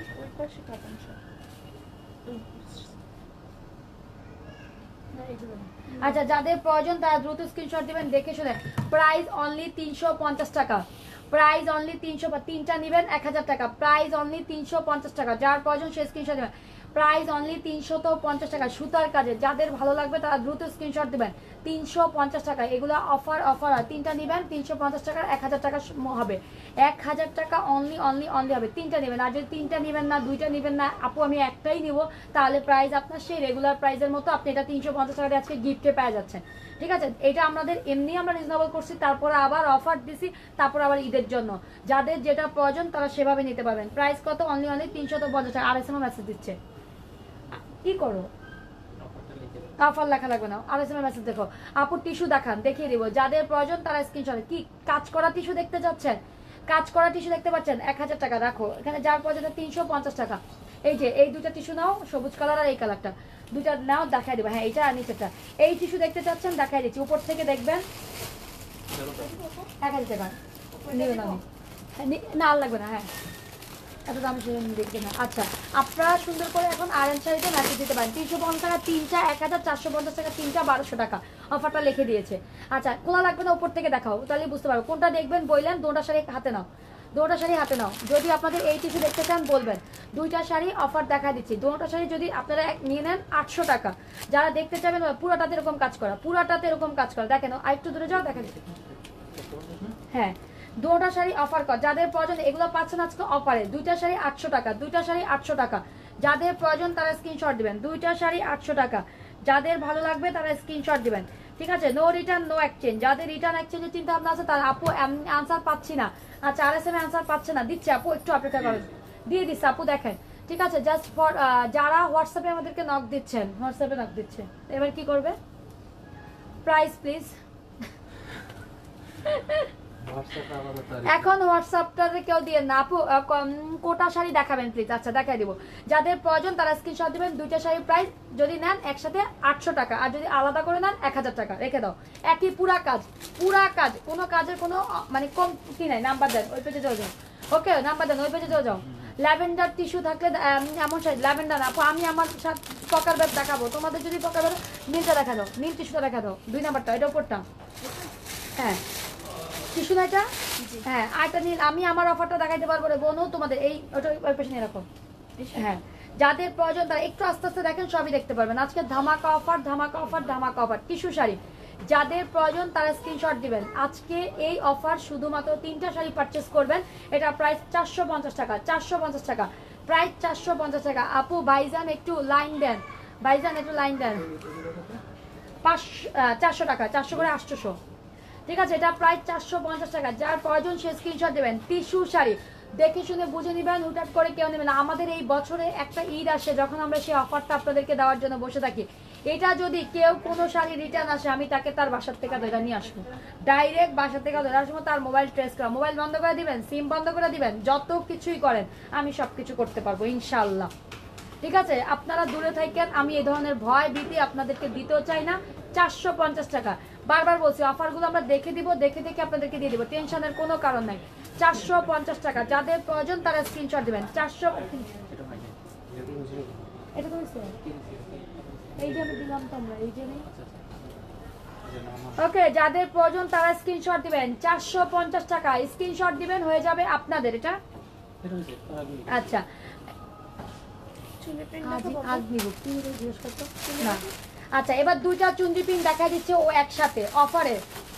আচ্ছা, যাদের প্রয়োজন তারা দ্রুত স্ক্রিনশট দিবেন, দেখে শুনে। প্রাইস অনলি তিনশো পঞ্চাশ টাকা। প্রাইস অনলি তিনশো, তিনটা নেবেন এক হাজার টাকা। প্রাইস অনলি তিনশো পঞ্চাশ টাকা। যার প্রয়োজন সে স্ক্রিনশট দেবেন। প্রাইস অনলি তিনশো পঞ্চাশ টাকা। সুতার কাজে যাদের ভালো লাগবে তারা দ্রুত স্ক্রিনশট দেবেন। তিনশো পঞ্চাশ টাকা, এগুলো অফার অফার হয়। তিনটা নেবেন তিনশো পঞ্চাশ টাকার, এক হাজার টাকা হবে, এক হাজার টাকা অনলি অনলি অনলি হবে। তিনটা নেবেন, আর যদি তিনটা নেবেন না, দুইটা নেবেন না আপু, আমি একটাই নিব, তাহলে প্রাইস আপনার সেই রেগুলার প্রাইসের মতো আপনি এটা তিনশো পঞ্চাশ টাকা দিয়ে আজকে গিফটে পেয়ে যাচ্ছেন। ঠিক আছে, এটা আমাদের এমনি আমরা রিজনেবল করছি, তারপরে আবার অফার দিছি, তারপর আবার ঈদের জন্য যাদের যেটা প্রয়োজন তারা সেভাবে নিতে পারবেন। প্রাইস কত? অনলি অনলি তিনশো পঞ্চাশ টাকা। আর এস এম মেসেজ দিচ্ছে, কি করো? অফার লেখা লাগবে না, আর এস এম মেসেজ দেখো। আপু টিস্যু দেখান, দেখিয়ে দিব। যাদের প্রয়োজন তারা স্ক্রিনশট। কি কাজ করা টিস্যু দেখতে যাচ্ছেন? কাজ করা টিস্যু দেখতে পাচ্ছেন, এক হাজার টাকা। রাখো এখানে, যার প্রয়োজন তিনশো পঞ্চাশ টাকা। এই যে এই দুটা টিস্যু নাও, সবুজ কালার আর এই কালারটা, দুইটা নাও, দেখাই দেবো। হ্যাঁ এইটা আর নিচেটা। এই টিস্যু দেখতে চাচ্ছেন, দেখাই দিচ্ছি। উপর থেকে দেখবেন, এক হাজার টাকা নেবেন। আমি না আর লাগবে না, হ্যাঁ এত দাম দেখবে না। আচ্ছা, আপনারা সুন্দর করে এখন আয়রন শাড়িতে ম্যাসেজ দিতে পারেন। তিনশো পঞ্চাশ টাকা তিনটা, এক হাজার চারশো পঞ্চাশ টাকা তিনটা, বারোশো টাকা অফারটা লিখে দিয়েছে। আচ্ছা, খোলা লাগবে না, উপর থেকে দেখাও, তাহলে বুঝতে পারবো কোনটা দেখবেন। বললেন দুটা শাড়ি হাতে নাও, দুটা শাড়ি হাতে নাও। যদি আপনাদের এই টিস্যু দেখতে চান বলবেন। দুইটা শাড়ি অফার দেখা দিচ্ছি। দুটা শাড়ি যদি আপনারা নিয়ে নেন আটশো টাকা। যারা দেখতে চাবেন পুরাটাতে এরকম কাজ করা, পুরাটাতে এরকম কাজ করা, দেখেন আর একটু দূরে যাও, দেখা দিচ্ছি। হ্যাঁ, দুটা শাড়ি অফার কর, যাদের প্রয়োজন এগুলো পাচ্ছেন আজকে অফারে। দুইটা শাড়ি আটশো টাকা, দুইটা শাড়ি আটশো টাকা। যাদের প্রয়োজন তারা স্ক্রিনশট দিবেন। দুইটা শাড়ি আটশো টাকা, যাদের ভালো লাগবে তারা স্ক্রিনশট দিবেন। ঠিক আছে, নো রিটার্ন নো এক্সচেঞ্জ। যাদের রিটার্ন এক্সচেঞ্জের চিন্তা ভাবনা আছে তারা আপু আনসার পাচ্ছি না, আচ্ছা আর এস এম আনসার পাচ্ছে না, দিচ্ছে আপু, একটু অপেক্ষা করেন, দিয়ে দিচ্ছে আপু, দেখেন। ঠিক আছে, জাস্ট ফর যারা হোয়াটসঅ্যাপে আমাদেরকে নক দিচ্ছেন, হোয়াটসঅ্যাপে নক দিচ্ছে, এবার কি করবে? প্রাইস প্লিজ,
হোয়াটসঅ্যাপে আপাতত আর
এখন হোয়াটসঅ্যাপটাতে কেউ দিয়ে না আপু আহ, কম- কোটা শাড়ি দেখাবেন প্লিজ। আচ্ছা দেখাই দিব, যাদের প্রয়োজন তারা স্ক্রিনশট দিবেন। দুইটা শাড়ির প্রাইস যদি নেন একসাথে আটশো টাকা, আর যদি আলাদা করে নেন এক হাজার টাকা রেখে দাও। একই পুরা কাজ, পুরা কাজ, কোনো কাজের কোনো আহ, মানে কম কি নাই। নাম্বার দেন, ওই পেজে চলে যাও। ওকে নাম্বার দেন, ওই পেজে চলে যাও। ল্যাভেন্ডার টিস্যু থাকলে আহ, এমন শাড়ি ল্যাভেন্ডার আপু আমি আমার সাথে পকার ব্যাগ দেখাবো, তোমাদের যদি পকার ব্যাগ নীলটা দেখা দাও, নীল টিস্যুটা দেখা দাও, দুই নাম্বারটা এটা উপরটা। হ্যাঁ টিস্যু না এটা, হ্যাঁ আরেকটা নীল। আমি আমার অফারটা দেখাইতে পারবো রে বোনও, তোমাদের এই ওটা ওই পেছনে এরকম। হ্যাঁ যাদের প্রয়োজন তারা একটু আস্তে আস্তে দেখেন, সবই দেখতে পারবেন। আজকে ধামাকা অফার, ধামাকা অফার, ধামাকা অফার টিস্যু শাড়ি। যাদের প্রয়োজন তারা স্ক্রিনশট দিবেন। আজকে এই অফার শুধুমাত্র তিনটা শাড়ি পারচেস করবেন, এটা প্রাইস চারশো পঞ্চাশ টাকা, চারশো পঞ্চাশ টাকা, প্রাইস চারশো পঞ্চাশ টাকা। আপু ভাইজান একটু লাইন দেন, ভাইজান একটু লাইন দেন। পাঁচশো চারশো টাকা, চারশো করে আটশোশো, ঠিক আছে। এটা প্রায় চারশো পঞ্চাশ টাকা। যার প্রয়োজন সে স্ক্রিনশট দেবেন। টিস্যু শাড়ি দেখে শুনে বুঝে নেবেন, হুটহাট করে কেউ নেবেন না। আমাদের এই বছরে একটা ঈদ আসে যখন আমরা সেই অফারটা আপনাদেরকে দেওয়ার জন্য বসে থাকি। এটা যদি কেউ কোনো শাড়ি রিটার্ন আসে আমি তাকে তার বাসার থেকে ধরে নিয়ে আসবো, ডাইরেক্ট বাসার থেকে ধরে আসবো। তার মোবাইল ট্রেস করা, মোবাইল বন্ধ করে দিবেন, সিম বন্ধ করে দিবেন, যত কিছুই করেন আমি সব কিছু করতে পারবো ইনশাল্লাহ, ঠিক আছে। আপনারা দূরে থাকেন, আমি এই ধরনের ভয় ভীতি আপনাদেরকে দিতেও চাই না। চারশো পঞ্চাশ টাকা বারবার বলছি, অফারগুলো আমরা দেখে দিব, দেখে দেখে আপনাদেরকে দিয়ে দিব, টেনশনের কোনো কারণ নাই। চারশো পঞ্চাশ টাকা, যাদের প্রয়োজন তারা স্ক্রিনশট দিবেন। চারশো
এটা হয়নি। যেহেতু বুঝলি তো।
এটা তো হয়েছে, এই যে আমি দিলাম তো আমরা এই যে নেই।
আচ্ছা আচ্ছা। এই জন্য আমার
ওকে যাদের প্রয়োজন তারা স্ক্রিনশট দিবেন। চারশো পঞ্চাশ টাকা স্ক্রিনশট দিবেন, হয়ে যাবে আপনাদের এটা।
এটা হয়েছে, তোর আগে
আচ্ছা
চুলে প্রিন্ট
আজ
দেখাবো
আজ নিব কি নিব জিজ্ঞেস করতো না। আচ্ছা এবার দুইটা চুন্ডি পিন দেখা দিচ্ছে ও একসাথে অফারে।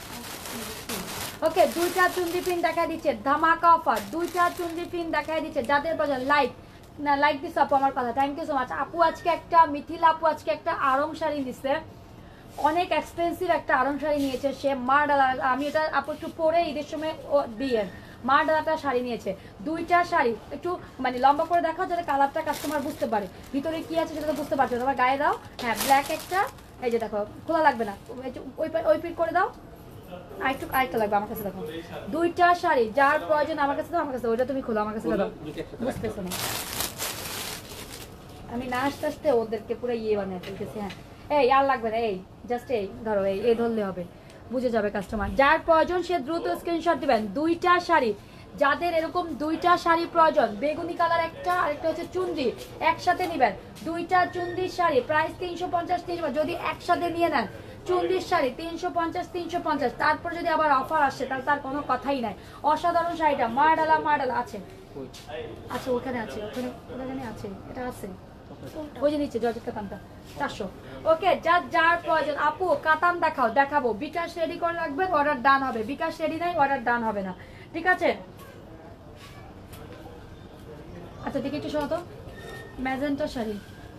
ওকে দুইটা চুন্ডি পিন দেখা দিচ্ছে, ধামাকা অফার, দুইটা চুন্ডি পিন দেখা দিচ্ছে। যাদের প্রয়োজন লাইক না লাইক দিস আপু আমার কথা, থ্যাংক ইউ সো মাচ। আপু আজকে একটা মিথিলা আপু আজকে একটা আরং শাড়ি নিচ্ছে, অনেক এক্সপেন্সিভ একটা আরং শাড়ি নিয়েছে সে। মা ডালা, আমি এটা আপু একটু পরে ঈদের সময় ও দিয়ে মা ডালাটা শাড়ি নিয়েছে। দুইটা শাড়ি একটু মানে লম্বা করে দেখাও যাতে কালারটা কাস্টমার বুঝতে পারে ভিতরে কি আছে সেটা তো বুঝতে পারছো। তোমার গায়ে দাও, হ্যাঁ ব্ল্যাক একটা, এই যে দেখো খোলা লাগবে না, ওই ওই পিট করে দাও। আরেকটু আরেকটা লাগবে আমার কাছে দেখো, দুইটা শাড়ি যার প্রয়োজন আমার কাছে দাও, আমার কাছে ওইটা তুমি খোলো আমার কাছে দাও, বুঝতেছো না আমি না আসতে আসতে ওদেরকে পুরো ইয়ে বানিয়ে ফেলতেছি। হ্যাঁ এই আর লাগবে না, এই জাস্ট এই ধরো এই এই ধরলে হবে, বুঝে যাবে কাস্টমার। যার প্রয়োজন সে দ্রুত স্ক্রিনশট দিবেন। দুইটা শাড়ি, যাদের এরকম দুইটা শাড়ি প্রয়োজন, বেগুনি কালার একটা আরেকটা হচ্ছে চুন্ডি, একসাথে নেবেন। দুইটা চুন্ডির শাড়ি প্রাইস তিনশো পঞ্চাশ তিনশো, যদি একসাথে নিয়ে নেন চুন্ডির শাড়ি তিনশো পঞ্চাশ তিনশো পঞ্চাশ, তারপর যদি আবার অফার আসে তাহলে তার কোনো কথাই নাই। অসাধারণ শাড়িটা মারডালা মারডালা আছে, আচ্ছা ওখানে আছে, ওখানে ওখানে আছে, এটা আছে ওই যে নিচে জর্জেট কাতানটা চারশো। ওকে যার যার প্রয়োজন আপু কাতান দেখাও, দেখাবো। বিকাশ রেডি করে রাখবেন, অর্ডার ডান হবে। বিকাশ রেডি নাই, অর্ডার ডান হবে না, ঠিক আছে। আচ্ছা দেখি একটু শোনো তো, ম্যাজেন্টা শাড়ি,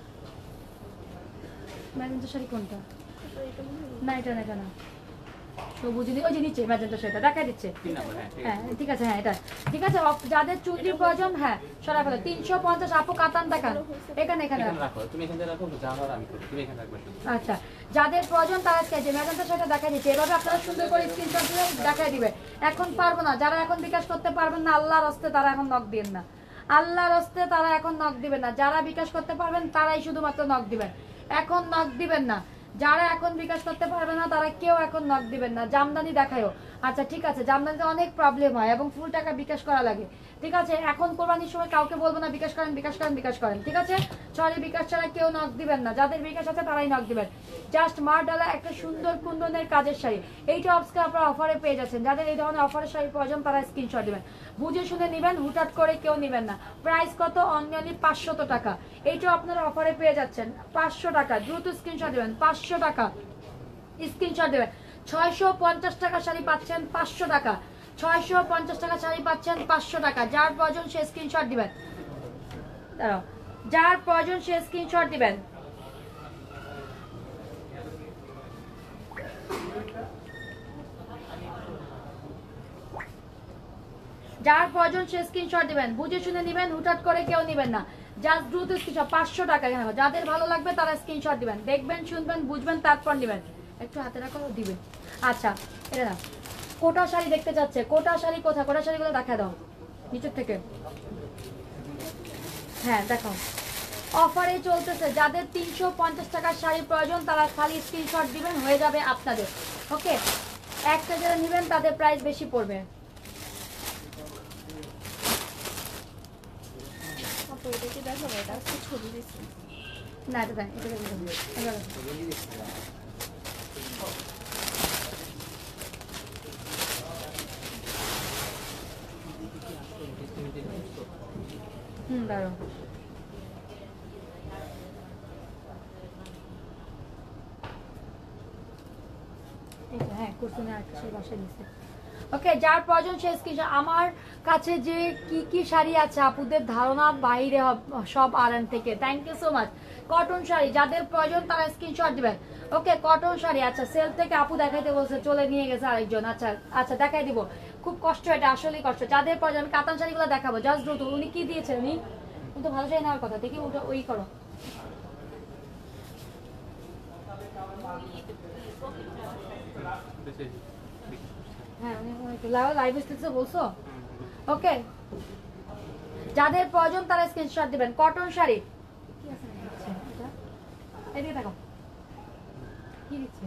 ম্যাজেন্টা শাড়ি কোনটা? না এটা না, এটা না, সবুজ ওই যে নিচে ম্যাজেন্টা শাড়িটা দেখা দিচ্ছে।
তিন নাম্বার, হ্যাঁ, ঠিক
হ্যাঁ
আছে।
ঠিক আছে, হ্যাঁ এটা ঠিক আছে। অফ- যাদের চুন্ডির প্রয়োজন হ্যাঁ সরা ফেলো। তিনশো পঞ্চাশ আপু কাতান দেখান, এখানে এখানে
এখানে রাখো, তুমি এখানে রাখো, যা হওয়ার আমি করি, তুমি এখানে রাখবে শুধু।
আচ্ছা যাদের প্রয়োজন তারা স্কেচে ম্যাজেন্টা শাড়িটা দেখা দিচ্ছে, এভাবে আপনারা সুন্দর করে স্ক্রিনশট দিয়ে দেখা দিবে। এখন পারবো না, যারা এখন বিকাশ করতে পারবেন না আল্লাহর হস্তে তারা এখন নক দিবেন না, আল্লাহর হস্তে তারা এখন নক দিবেন না। যারা বিকাশ করতে পারবেন তারাই শুধুমাত্র নক দিবেন, এখন নক দিবেন না। যারা এখন বিকাশ করতে পারবে না তারা কেউ এখন নক দিবেন না। জামদানি দেখায়ও, আচ্ছা ঠিক আছে, জামদানিতে অনেক প্রবলেম হয় এবং ফুল টাকা বিকাশ করা লাগে, ঠিক আছে। এখন কোরবানির সময় কাউকে বলবো না বিকাশ করেন বিকাশ করেন বিকাশ করেন, ঠিক আছে। সরি বিকাশ ছাড়া কেউ নক দিবেন না, যাদের বিকাশ আছে তারাই নক দিবেন। জাস্ট মার ডালা একটা সুন্দর কুন্দনের কাজের শাড়ি, এইটা আজকে আপনারা অফারে পেয়ে যাচ্ছেন। যাদের এই ধরনের অফারের শাড়ি প্রয়োজন তারা স্ক্রিনশট দিবেন, বুঝে শুনে নেবেন, হুটহাট করে কেউ নেবেন না। প্রাইস কত? অনলি পাঁচশত টাকা, এইটাও আপনারা অফারে পেয়ে যাচ্ছেন পাঁচশো টাকা। দ্রুত স্ক্রিনশট দেবেন, পাঁচশো টাকা স্ক্রিনশট দেবেন। ছয়শো পঞ্চাশ টাকা শাড়ি পাচ্ছেন পাঁচশো টাকা, ছয়শো পঞ্চাশ টাকা শাড়ি পাচ্ছেন পাঁচশো টাকা। যার প্রয়োজন সে স্ক্রিনশট দিবেন, দাঁড়াও, যার প্রয়োজন সে স্ক্রিনশট দিবেন। যার প্রয়োজন সে স্ক্রিনশট দিবেন, বুঝে শুনে নেবেন, হুটহাট করে কেউ নেবেন না। জাস্ট দ্রুত স্ক্রিনশট, পাঁচশো টাকা এখানে। যাদের ভালো লাগবে তারা স্ক্রিনশট দিবেন, দেখবেন শুনবেন বুঝবেন তারপর নেবেন। একটু হাতে রাখো দিবেন। আচ্ছা এটা না কোটা শাড়ি দেখতে চাচ্ছে, কোটা শাড়ি কোথায়, কোটা শাড়িগুলো দেখা দাও নিচের থেকে। হ্যাঁ দেখাও, অফারে চলতেছে। যাদের তিনশো পঞ্চাশ টাকার শাড়ি প্রয়োজন তারা খালি স্ক্রিনশট দিবেন, হয়ে যাবে আপনাদের। ওকে, একটা যারা নেবেন তাদের প্রাইস বেশি পড়বে।
আপু এটা কি দেখাবো? এটা আজকে ছবি দিচ্ছি।
না এটা দেন, এটা দেখে দেন। এবার হুম দাঁড়ো, হ্যাঁ কুরসুমে একটা সেই বাসায় নিচ্ছে। ওকে, যার প্রয়োজন সে স্ক্রিনশট। আমার কাছে যে কি কি শাড়ি আছে আপুদের ধারণা বাইরে হব- সব আরএন থেকে। Thank you so much. Cotton sari যাদের প্রয়োজন তারা স্ক্রিনশট দিবেন। Okay, cotton sari. আচ্ছা, সেল থেকে আপু দেখাইতে বলছে, চলে নিয়ে গেছে আরেকজন। আচ্ছা আচ্ছা দেখাই দিব, খুব কষ্ট, এটা আসলেই কষ্ট। যাদের প্রয়োজন আমি কাতান শাড়িগুলো দেখাবো, জাস্ট দ্রুত। উনি কি দিয়েছেন, উনি কিন্তু ভালো শাড়ি নেওয়ার কথা, দেখি ওটা ওই করো। হ্যাঁ উনি লাইভ স্টেজে বলছো। ওকে, যাদের প্রয়োজন তারা স্ক্রিনশট দিবেন। কটন শাড়ি কি আছে আচ্ছা, এটা এদিকে দেখো কি দিচ্ছে।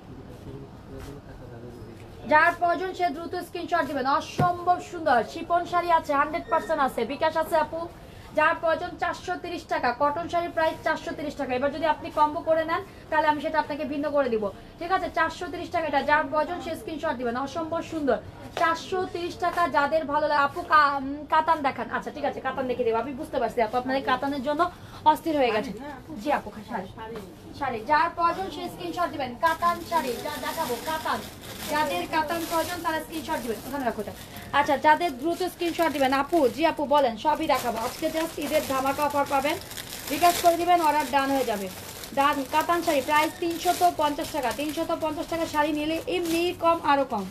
যার প্রয়োজন সে দ্রুত স্ক্রিনশট দিবেন। অসম্ভব সুন্দর শিপন শাড়ি আছে, হান্ড্রেড পার্সেন্ট আছে, বিকাশ আছে আপু। যার প্রয়োজন চারশো তিরিশ টাকা, কটন শাড়ির প্রাইস চারশো তিরিশ টাকা। এবার যদি আপনি কম্বো করে নেন তাহলে আমি সেটা আপনাকে ভিন্ন করে দিব, ঠিক আছে? চারশো তিরিশ টাকা এটা, যার প্রয়োজন সে স্ক্রিনশট দিবেন। অসম্ভব সুন্দর, চারশো তিরিশ টাকা। যাদের ভালো লাগে আপু কাতান দেখান। আচ্ছা ঠিক আছে, কাতান দেখে দেবো। আমি বুঝতে পারছি আপু আপনাদের কাতানের জন্য অস্থির হয়ে গেছে। জি আপু, শাড়ি শাড়ি যার প্রয়োজন সে স্ক্রিনশট দিবেন। কাতান শাড়ি যা দেখাবো, কাতান। যাদের কাতান প্রয়োজন তারা স্ক্রিনশট দিবেন। ওখানে রাখো এটা। আচ্ছা, যাদের দ্রুত স্ক্রিনশট দিবেন আপু। জি আপু বলেন, সবই দেখাবো আজকে। জাস্ট ঈদের ধামাকা অফার পাবেন, বিকাশ করে দিবেন, অর্ডার ডান হয়ে যাবে। ডান। কাতান শাড়ি প্রাইস তিনশত পঞ্চাশ টাকা। তিনশত পঞ্চাশ টাকা শাড়ি নিলে এমনি কম, আরো কম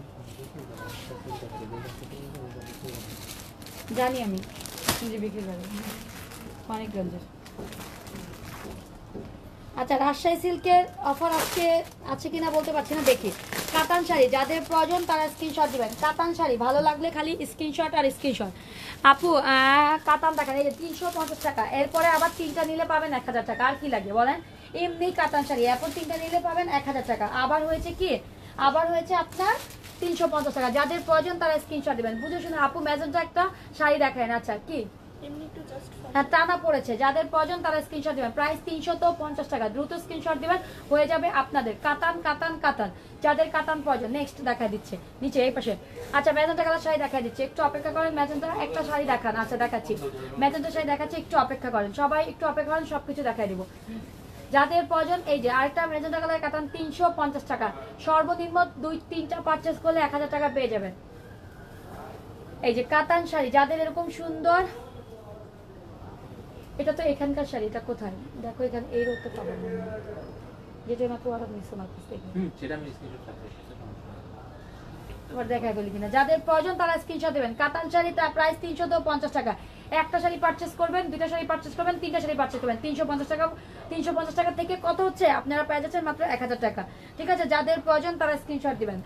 জানি আমি, নিজে বিক্রি করি মানিকগঞ্জের। আচ্ছা, রাজশাহী সিল্কের অফার আজকে আছে কিনা বলতে পারছি না, দেখি। কাতান শাড়ি যাদের প্রয়োজন তারা স্ক্রিনশট দিবেন। কাতান শাড়ি ভালো লাগলে খালি স্ক্রিনশট আর স্ক্রিনশট। আপু কাতান দেখান, এই যে তিনশো পঞ্চাশ টাকা। এরপরে আবার তিনটা নিলে পাবেন এক হাজার টাকা। আর কি লাগে বলেন? এমনি কাতান শাড়ি এরপর তিনটা নিলে পাবেন এক হাজার টাকা। আবার হয়েছে কি, আবার হয়েছে আপনার তিনশো পঞ্চাশ টাকা। যাদের প্রয়োজন তারা স্ক্রিনশট দিবেন। বুঝে শুনে আপু ম্যাজেন্টা একটা শাড়ি দেখায়। আচ্ছা কি
এমনি একটু জাস্ট
হ্যাঁ টানা পড়েছে, যাদের প্রয়োজন তারা স্ক্রিনশট দিবেন। প্রাইস তিনশত পঞ্চাশ টাকা, দ্রুত স্ক্রিনশট দিবেন, হয়ে যাবে আপনাদের। কাতান কাতান কাতান, যাদের কাতান প্রয়োজন। নেক্সট দেখা দিচ্ছে নিচে এই পাশে। আচ্ছা, ম্যাজেন্টা কালার শাড়ি দেখা দিচ্ছে, একটু অপেক্ষা করেন। ম্যাজেন্টা একটা শাড়ি দেখান। আচ্ছা দেখাচ্ছি, ম্যাজেন্টা শাড়ি দেখাচ্ছি, একটু অপেক্ষা করেন সবাই, একটু অপেক্ষা করেন, সবকিছু দেখাই দিব। যাদের প্রয়োজন এই যে আরেকটা ম্যাজেন্টা কালার কাতান, তিনশো পঞ্চাশ টাকা। সর্বনিম্ন দুই তিনটা পারচেস করলে এক হাজার টাকা পেয়ে যাবেন। এই যে কাতান শাড়ি, যাদের এরকম সুন্দর। এটা তো এখানকার শাড়ি, এটা কোথায় দেখো, এখানে এই রোডটা পাবেন না, যেটা মাত্র অর্ডার নিচ্ছে মাত্র।
হুম সেটা আমি স্ক্রিনশট রাখছি।
তোমার দেখা গেল কিনা। যাদের প্রয়োজন তারা স্ক্রিনশট দেবেন। কাতান শাড়ি তার প্রাইস তিনশো পঞ্চাশ টাকা। একটা শাড়ি পারচেস করবেন, দুইটা শাড়ি পারচেস করবেন, তিনটা শাড়ি পারচেস করবেন, তিনশো পঞ্চাশ টাকা। তিনশো পঞ্চাশ টাকা থেকে কত হচ্ছে, আপনারা পেয়ে যাচ্ছেন মাত্র এক হাজার টাকা। ঠিক আছে, যাদের প্রয়োজন তারা স্ক্রিনশট দিবেন।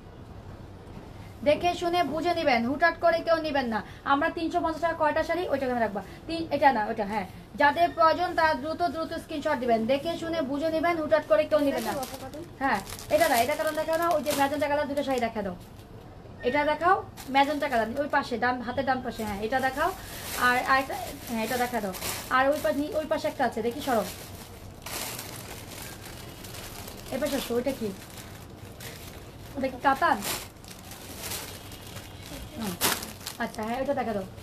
দেখে শুনে বুঝে নিবেন, হুটহাট করে কেউ নিবেন না। আমরা তিনশো পঞ্চাশ টাকা কয়টা শাড়ি ওইটা কেন রাখবা, তিন এটা না ওইটা। হ্যাঁ, যাদের প্রয়োজন তারা দ্রুত দ্রুত স্ক্রিনশট দিবেন। দেখে শুনে বুঝে নিবেন, হুটহাট করে কেউ নিবেন না। হ্যাঁ এটা না, এটা কারণ দেখা না, ওই যে ম্যাজেন্টা কালার দুটো শাড়ি দেখা দাও। এটা দেখাও, ম্যাজেন্টা কালার ওই পাশে ডান হাতের ডান পাশে। হ্যাঁ এটা দেখাও, আর আরেকটা হ্যাঁ এটা দেখা দাও। আর ওই পাশে ওই পাশে একটা আছে, দেখি সরো। এ পাশে আসো, ওইটা কি, ওটা কি কাতান? আচ্ছা হ্যাঁ ওইটা দেখা দাও।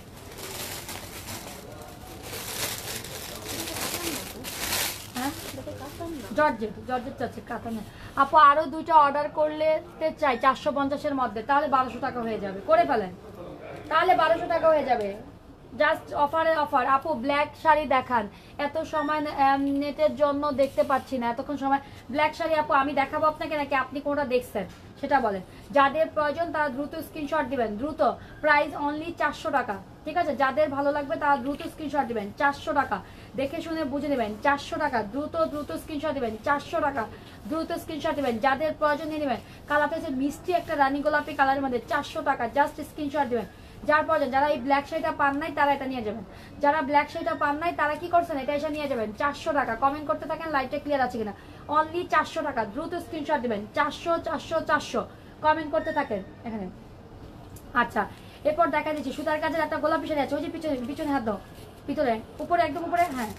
হ্যাঁ জর্জেট, জর্জেট চাচ্ছে, কাতান। আপু আরো দুইটা অর্ডার করলে চাই চারশো পঞ্চাশের মধ্যে, তাহলে বারোশো টাকা হয়ে যাবে। করে ফেলেন, তাহলে বারোশো টাকা হয়ে যাবে। জাস্ট অফারে অফার। আপু ব্ল্যাক শাড়ি দেখান, এত সময় নেটের জন্য দেখতে পাচ্ছি না, এতক্ষণ সময়। ব্ল্যাক শাড়ি আপু আমি দেখাবো আপনাকে নাকি আপনি কোনটা দেখছেন সেটা বলেন। যাদের প্রয়োজন তারা দ্রুত স্ক্রিনশট দিবেন, দ্রুত। প্রাইস অনলি চারশো টাকা। ঠিক আছে, যাদের ভালো লাগবে তারা দ্রুত স্ক্রিনশট দিবেন। চারশো টাকা, দেখে শুনে বুঝে নেবেন। চারশো টাকা, দ্রুত দ্রুত স্ক্রিনশট দিবেন। চারশো টাকা, দ্রুত স্ক্রিনশট দিবেন। যাদের প্রয়োজন নিয়ে নেবেন। কালারটা হচ্ছে মিষ্টি একটা রানী গোলাপি কালারের মধ্যে। চারশো টাকা, জাস্ট স্ক্রিনশট দিবেন। যার প্রয়োজন, যারা এই ব্ল্যাক শাড়িটা পান নাই তারা এটা নিয়ে যাবেন। যারা ব্ল্যাক শাড়িটা পান নাই তারা কি করছেন, এটা এসে নিয়ে যাবেন। চারশো টাকা, কমেন্ট করতে থাকেন লাইটটা ক্লিয়ার আছে কিনা। অনলি চারশো টাকা, দ্রুত স্ক্রিনশট দিবেন। চারশো চারশো চারশো কমেন্ট করতে থাকেন এখানে। আচ্ছা, এরপর দেখা দিচ্ছি সুতার কাজের একটা গোলাপি শাড়ি আছে, ওই যে পিছনে পিছনে হাত দাও, ভিতরে উপরে একদম উপরে। হ্যাঁ,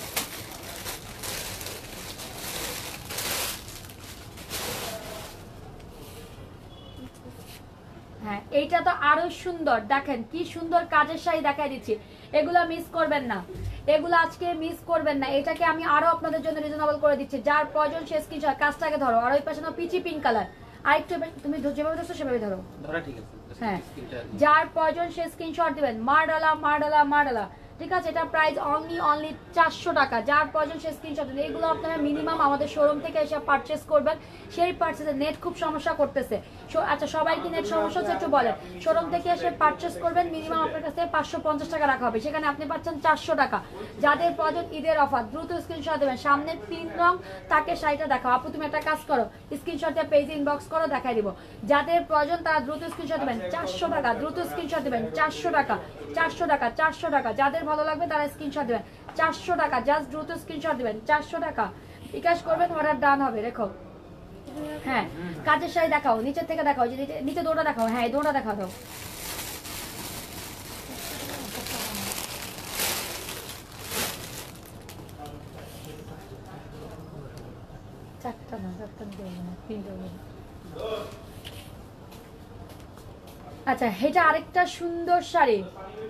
হ্যাঁ এইটা তো আরো সুন্দর, দেখেন কি সুন্দর কাজের শাড়ি দেখাই দিচ্ছি। এগুলা মিস করবেন না, এগুলো আজকে মিস করবেন না। এটাকে আমি আরো আপনাদের জন্য রিজনেবল করে দিচ্ছি। যার প্রয়োজন সে স্ক্রিনশট, কাজটাকে ধরো। আর ওই পাশে না পিচি পিঙ্ক কালার, আরেকটু তুমি যেভাবে ধরছো সেভাবে ধরো।
ধরা ঠিক আছে।
হ্যাঁ, যার প্রয়োজন সে স্ক্রিনশট দিবেন। মারডালা মারডালা মারডালা, ঠিক আছে। এটা প্রাইস অনলি অনলি চারশো টাকা। যার প্রয়োজন সে স্ক্রিনশট দিন। এগুলো আপনারা মিনিমাম আমাদের শোরুম থেকে এসে পারচেস করবেন। সেই পারচেসে নেট খুব সমস্যা করতেছে। আচ্ছা, সবাই কি নেট সমস্যা হচ্ছে একটু বলেন। শোরুম থেকে এসে পারচেস করবেন, মিনিমাম আপনার কাছে পাঁচশো পঞ্চাশ টাকা রাখা হবে, সেখানে আপনি পাচ্ছেন চারশো টাকা। যাদের প্রয়োজন ঈদের অফার, দ্রুত স্ক্রিনশট দেবেন। সামনের তিন রং তাকে শাড়িটা দেখাও। আপু তুমি একটা কাজ করো, স্ক্রিনশট দিয়ে পেজ ইনবক্স করো, দেখাই দিব। যাদের প্রয়োজন তারা দ্রুত স্ক্রিনশট দেবেন। চারশো টাকা, দ্রুত স্ক্রিনশট দেবেন। চারশো টাকা, চারশো টাকা, চারশো টাকা। যাদের ভালো লাগবে তারা স্ক্রিনশট দেবেন। চারশো টাকা, জাস্ট দ্রুত স্ক্রিনশট দিবেন। চারশো টাকা বিকাশ করবেন, অর্ডার ডান হবে। রেখো। হ্যাঁ, কাজের শাড়ি দেখাও, নিচের থেকে দেখাও, যে নিচে দৌড়া দেখাও। হ্যাঁ, এই দৌড়া দেখাও দাও। চারটা না, চারটা না, তিনটা। আচ্ছা, এটা আরেকটা সুন্দর শাড়ি।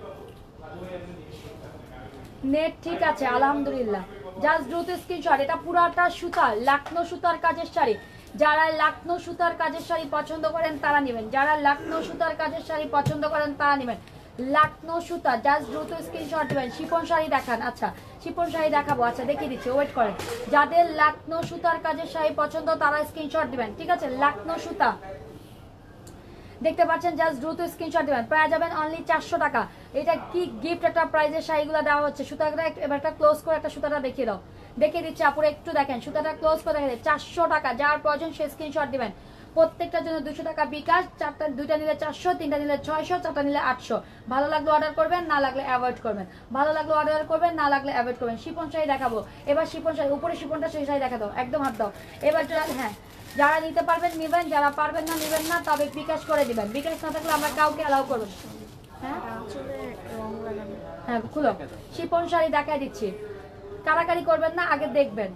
নেট ঠিক আছে আলহামদুলিল্লাহ। জাস্ট দ্রুত স্ক্রিনশট। এটা পুরাটা সুতার, লাকনো সুতার কাজের শাড়ি। যারা লাকনো সুতার কাজের শাড়ি পছন্দ করেন তারা নেবেন। যারা লাকনো সুতার কাজের শাড়ি পছন্দ করেন তারা নেবেন। লাকনো সুতা, জাস্ট দ্রুত স্ক্রিনশট দিবেন। শিপন শাড়ি দেখান। আচ্ছা, শিপন শাড়ি দেখাবো। আচ্ছা, দেখিয়ে দিচ্ছি, ওয়েট করেন। যাদের লাকনো সুতার কাজের শাড়ি পছন্দ তারা স্ক্রিনশট দিবেন, ঠিক আছে। লাকনো সুতা দেখতে পাচ্ছেন, জাস্ট দ্রুত স্ক্রিনশট দিবেন। প্রায় যাবেন অনলি চারশো টাকা। এটা কি গিফট একটা প্রাইজের শাড়িগুলো দেওয়া হচ্ছে। সুতাটা এবার একটা ক্লোজ করে একটা সুতাটা দেখিয়ে দাও। দেখিয়ে দিচ্ছি আপুরে, একটু দেখেন সুতাটা ক্লোজ করে দেখে। চারশো টাকা, যার প্রয়োজন সে স্ক্রিনশট দিবেন। প্রত্যেকটার জন্য দুশো টাকা বিকাশ। চারটা, দুইটা নিলে চারশো, তিনটা নিলে ছয়শো, চারটা নিলে আটশো। ভালো লাগলে অর্ডার করবেন, না লাগলে অ্যাভয়েড করবেন। ভালো লাগলে অর্ডার করবেন, না লাগলে অ্যাভয়েড করবেন। শিপন শাড়ি দেখাবো এবার। শিপন শাড়ি উপরে শিপনটা সেই শাড়ি দেখা দাও, একদম হাত দাও এবার। হ্যাঁ, যারা নিতে পারবেন নিবেন, যারা পারবেন না নিবেন না, তবে বিকাশ করে দিবেন। বিকাশ না থাকলে আমরা কাউকে অ্যালাউ করব। হ্যাঁ হ্যাঁ, খুলো। শিপন শাড়ি দেখাই দিচ্ছি, কারাকারি করবেন না, আগে দেখবেন।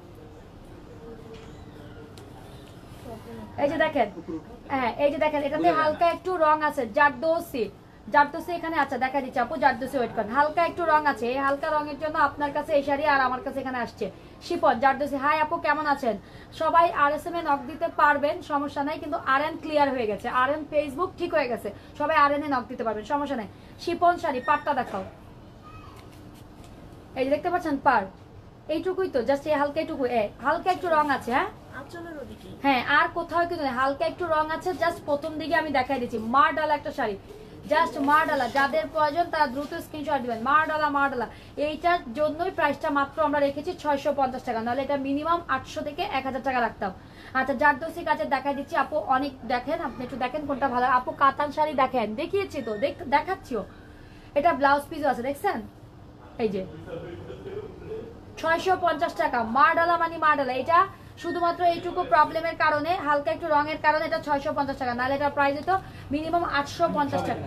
এই যে দেখেন, হ্যাঁ এই যে দেখেন, এটাতে হালকা একটু রং আছে। জারদোসি, জারদোসি এখানে আচ্ছা দেখা দিচ্ছে আপু। জারদোসি ওয়েট করেন, হালকা একটু রং আছে। এই হালকা রঙের জন্য আপনার কাছে এই শাড়ি আর আমার কাছে এখানে আসছে। শিপন জারদোসি। হাই আপু, কেমন আছেন? সবাই আর এস এম এ নক দিতে পারবেন, সমস্যা নাই। কিন্তু আর এন ক্লিয়ার হয়ে গেছে, আর এন ফেসবুক ঠিক হয়ে গেছে, সবাই আর এন এ নক দিতে পারবেন, সমস্যা নাই। শিপন শাড়ি পাটটা দেখাও। এই যে দেখতে পাচ্ছেন পার, এইটুকুই তো, জাস্ট এই হালকা একটু, হালকা একটু রং আছে। হ্যাঁ হ্যাঁ, আর কোথাও কিন্তু হালকা একটু রং আছে। জাস্ট প্রথম দিকে আমি দেখাই দিচ্ছি। মার ডালা একটা শাড়ি, জাস্ট মার ডালা। যাদের প্রয়োজন তারা দ্রুত স্ক্রিনশট দিবেন। মার ডালা মার ডালা, এইটার জন্যই প্রাইসটা মাত্র আমরা রেখেছি ছয়শো পঞ্চাশ টাকা, নাহলে এটা মিনিমাম আটশো থেকে এক হাজার টাকা রাখতাম। আচ্ছা, জারদোসি কাজের দেখাই দিচ্ছি আপু। অনেক দেখেন, আপনি একটু দেখেন কোনটা ভালো। আপু কাতান শাড়ি দেখেন, দেখিয়েছি তো, দেখাচ্ছিও। এটা ব্লাউজ পিসও আছে, দেখছেন? এই যে ছয়শো পঞ্চাশ টাকা। মার ডালা মানে মার ডালা। এটা শুধুমাত্র এইটুকু প্রবলেমের কারণে, হালকা একটু রঙের কারণে এটা ছয়শো পঞ্চাশ টাকা, নাহলে এটা প্রাইস তো মিনিমাম আটশো পঞ্চাশ টাকা।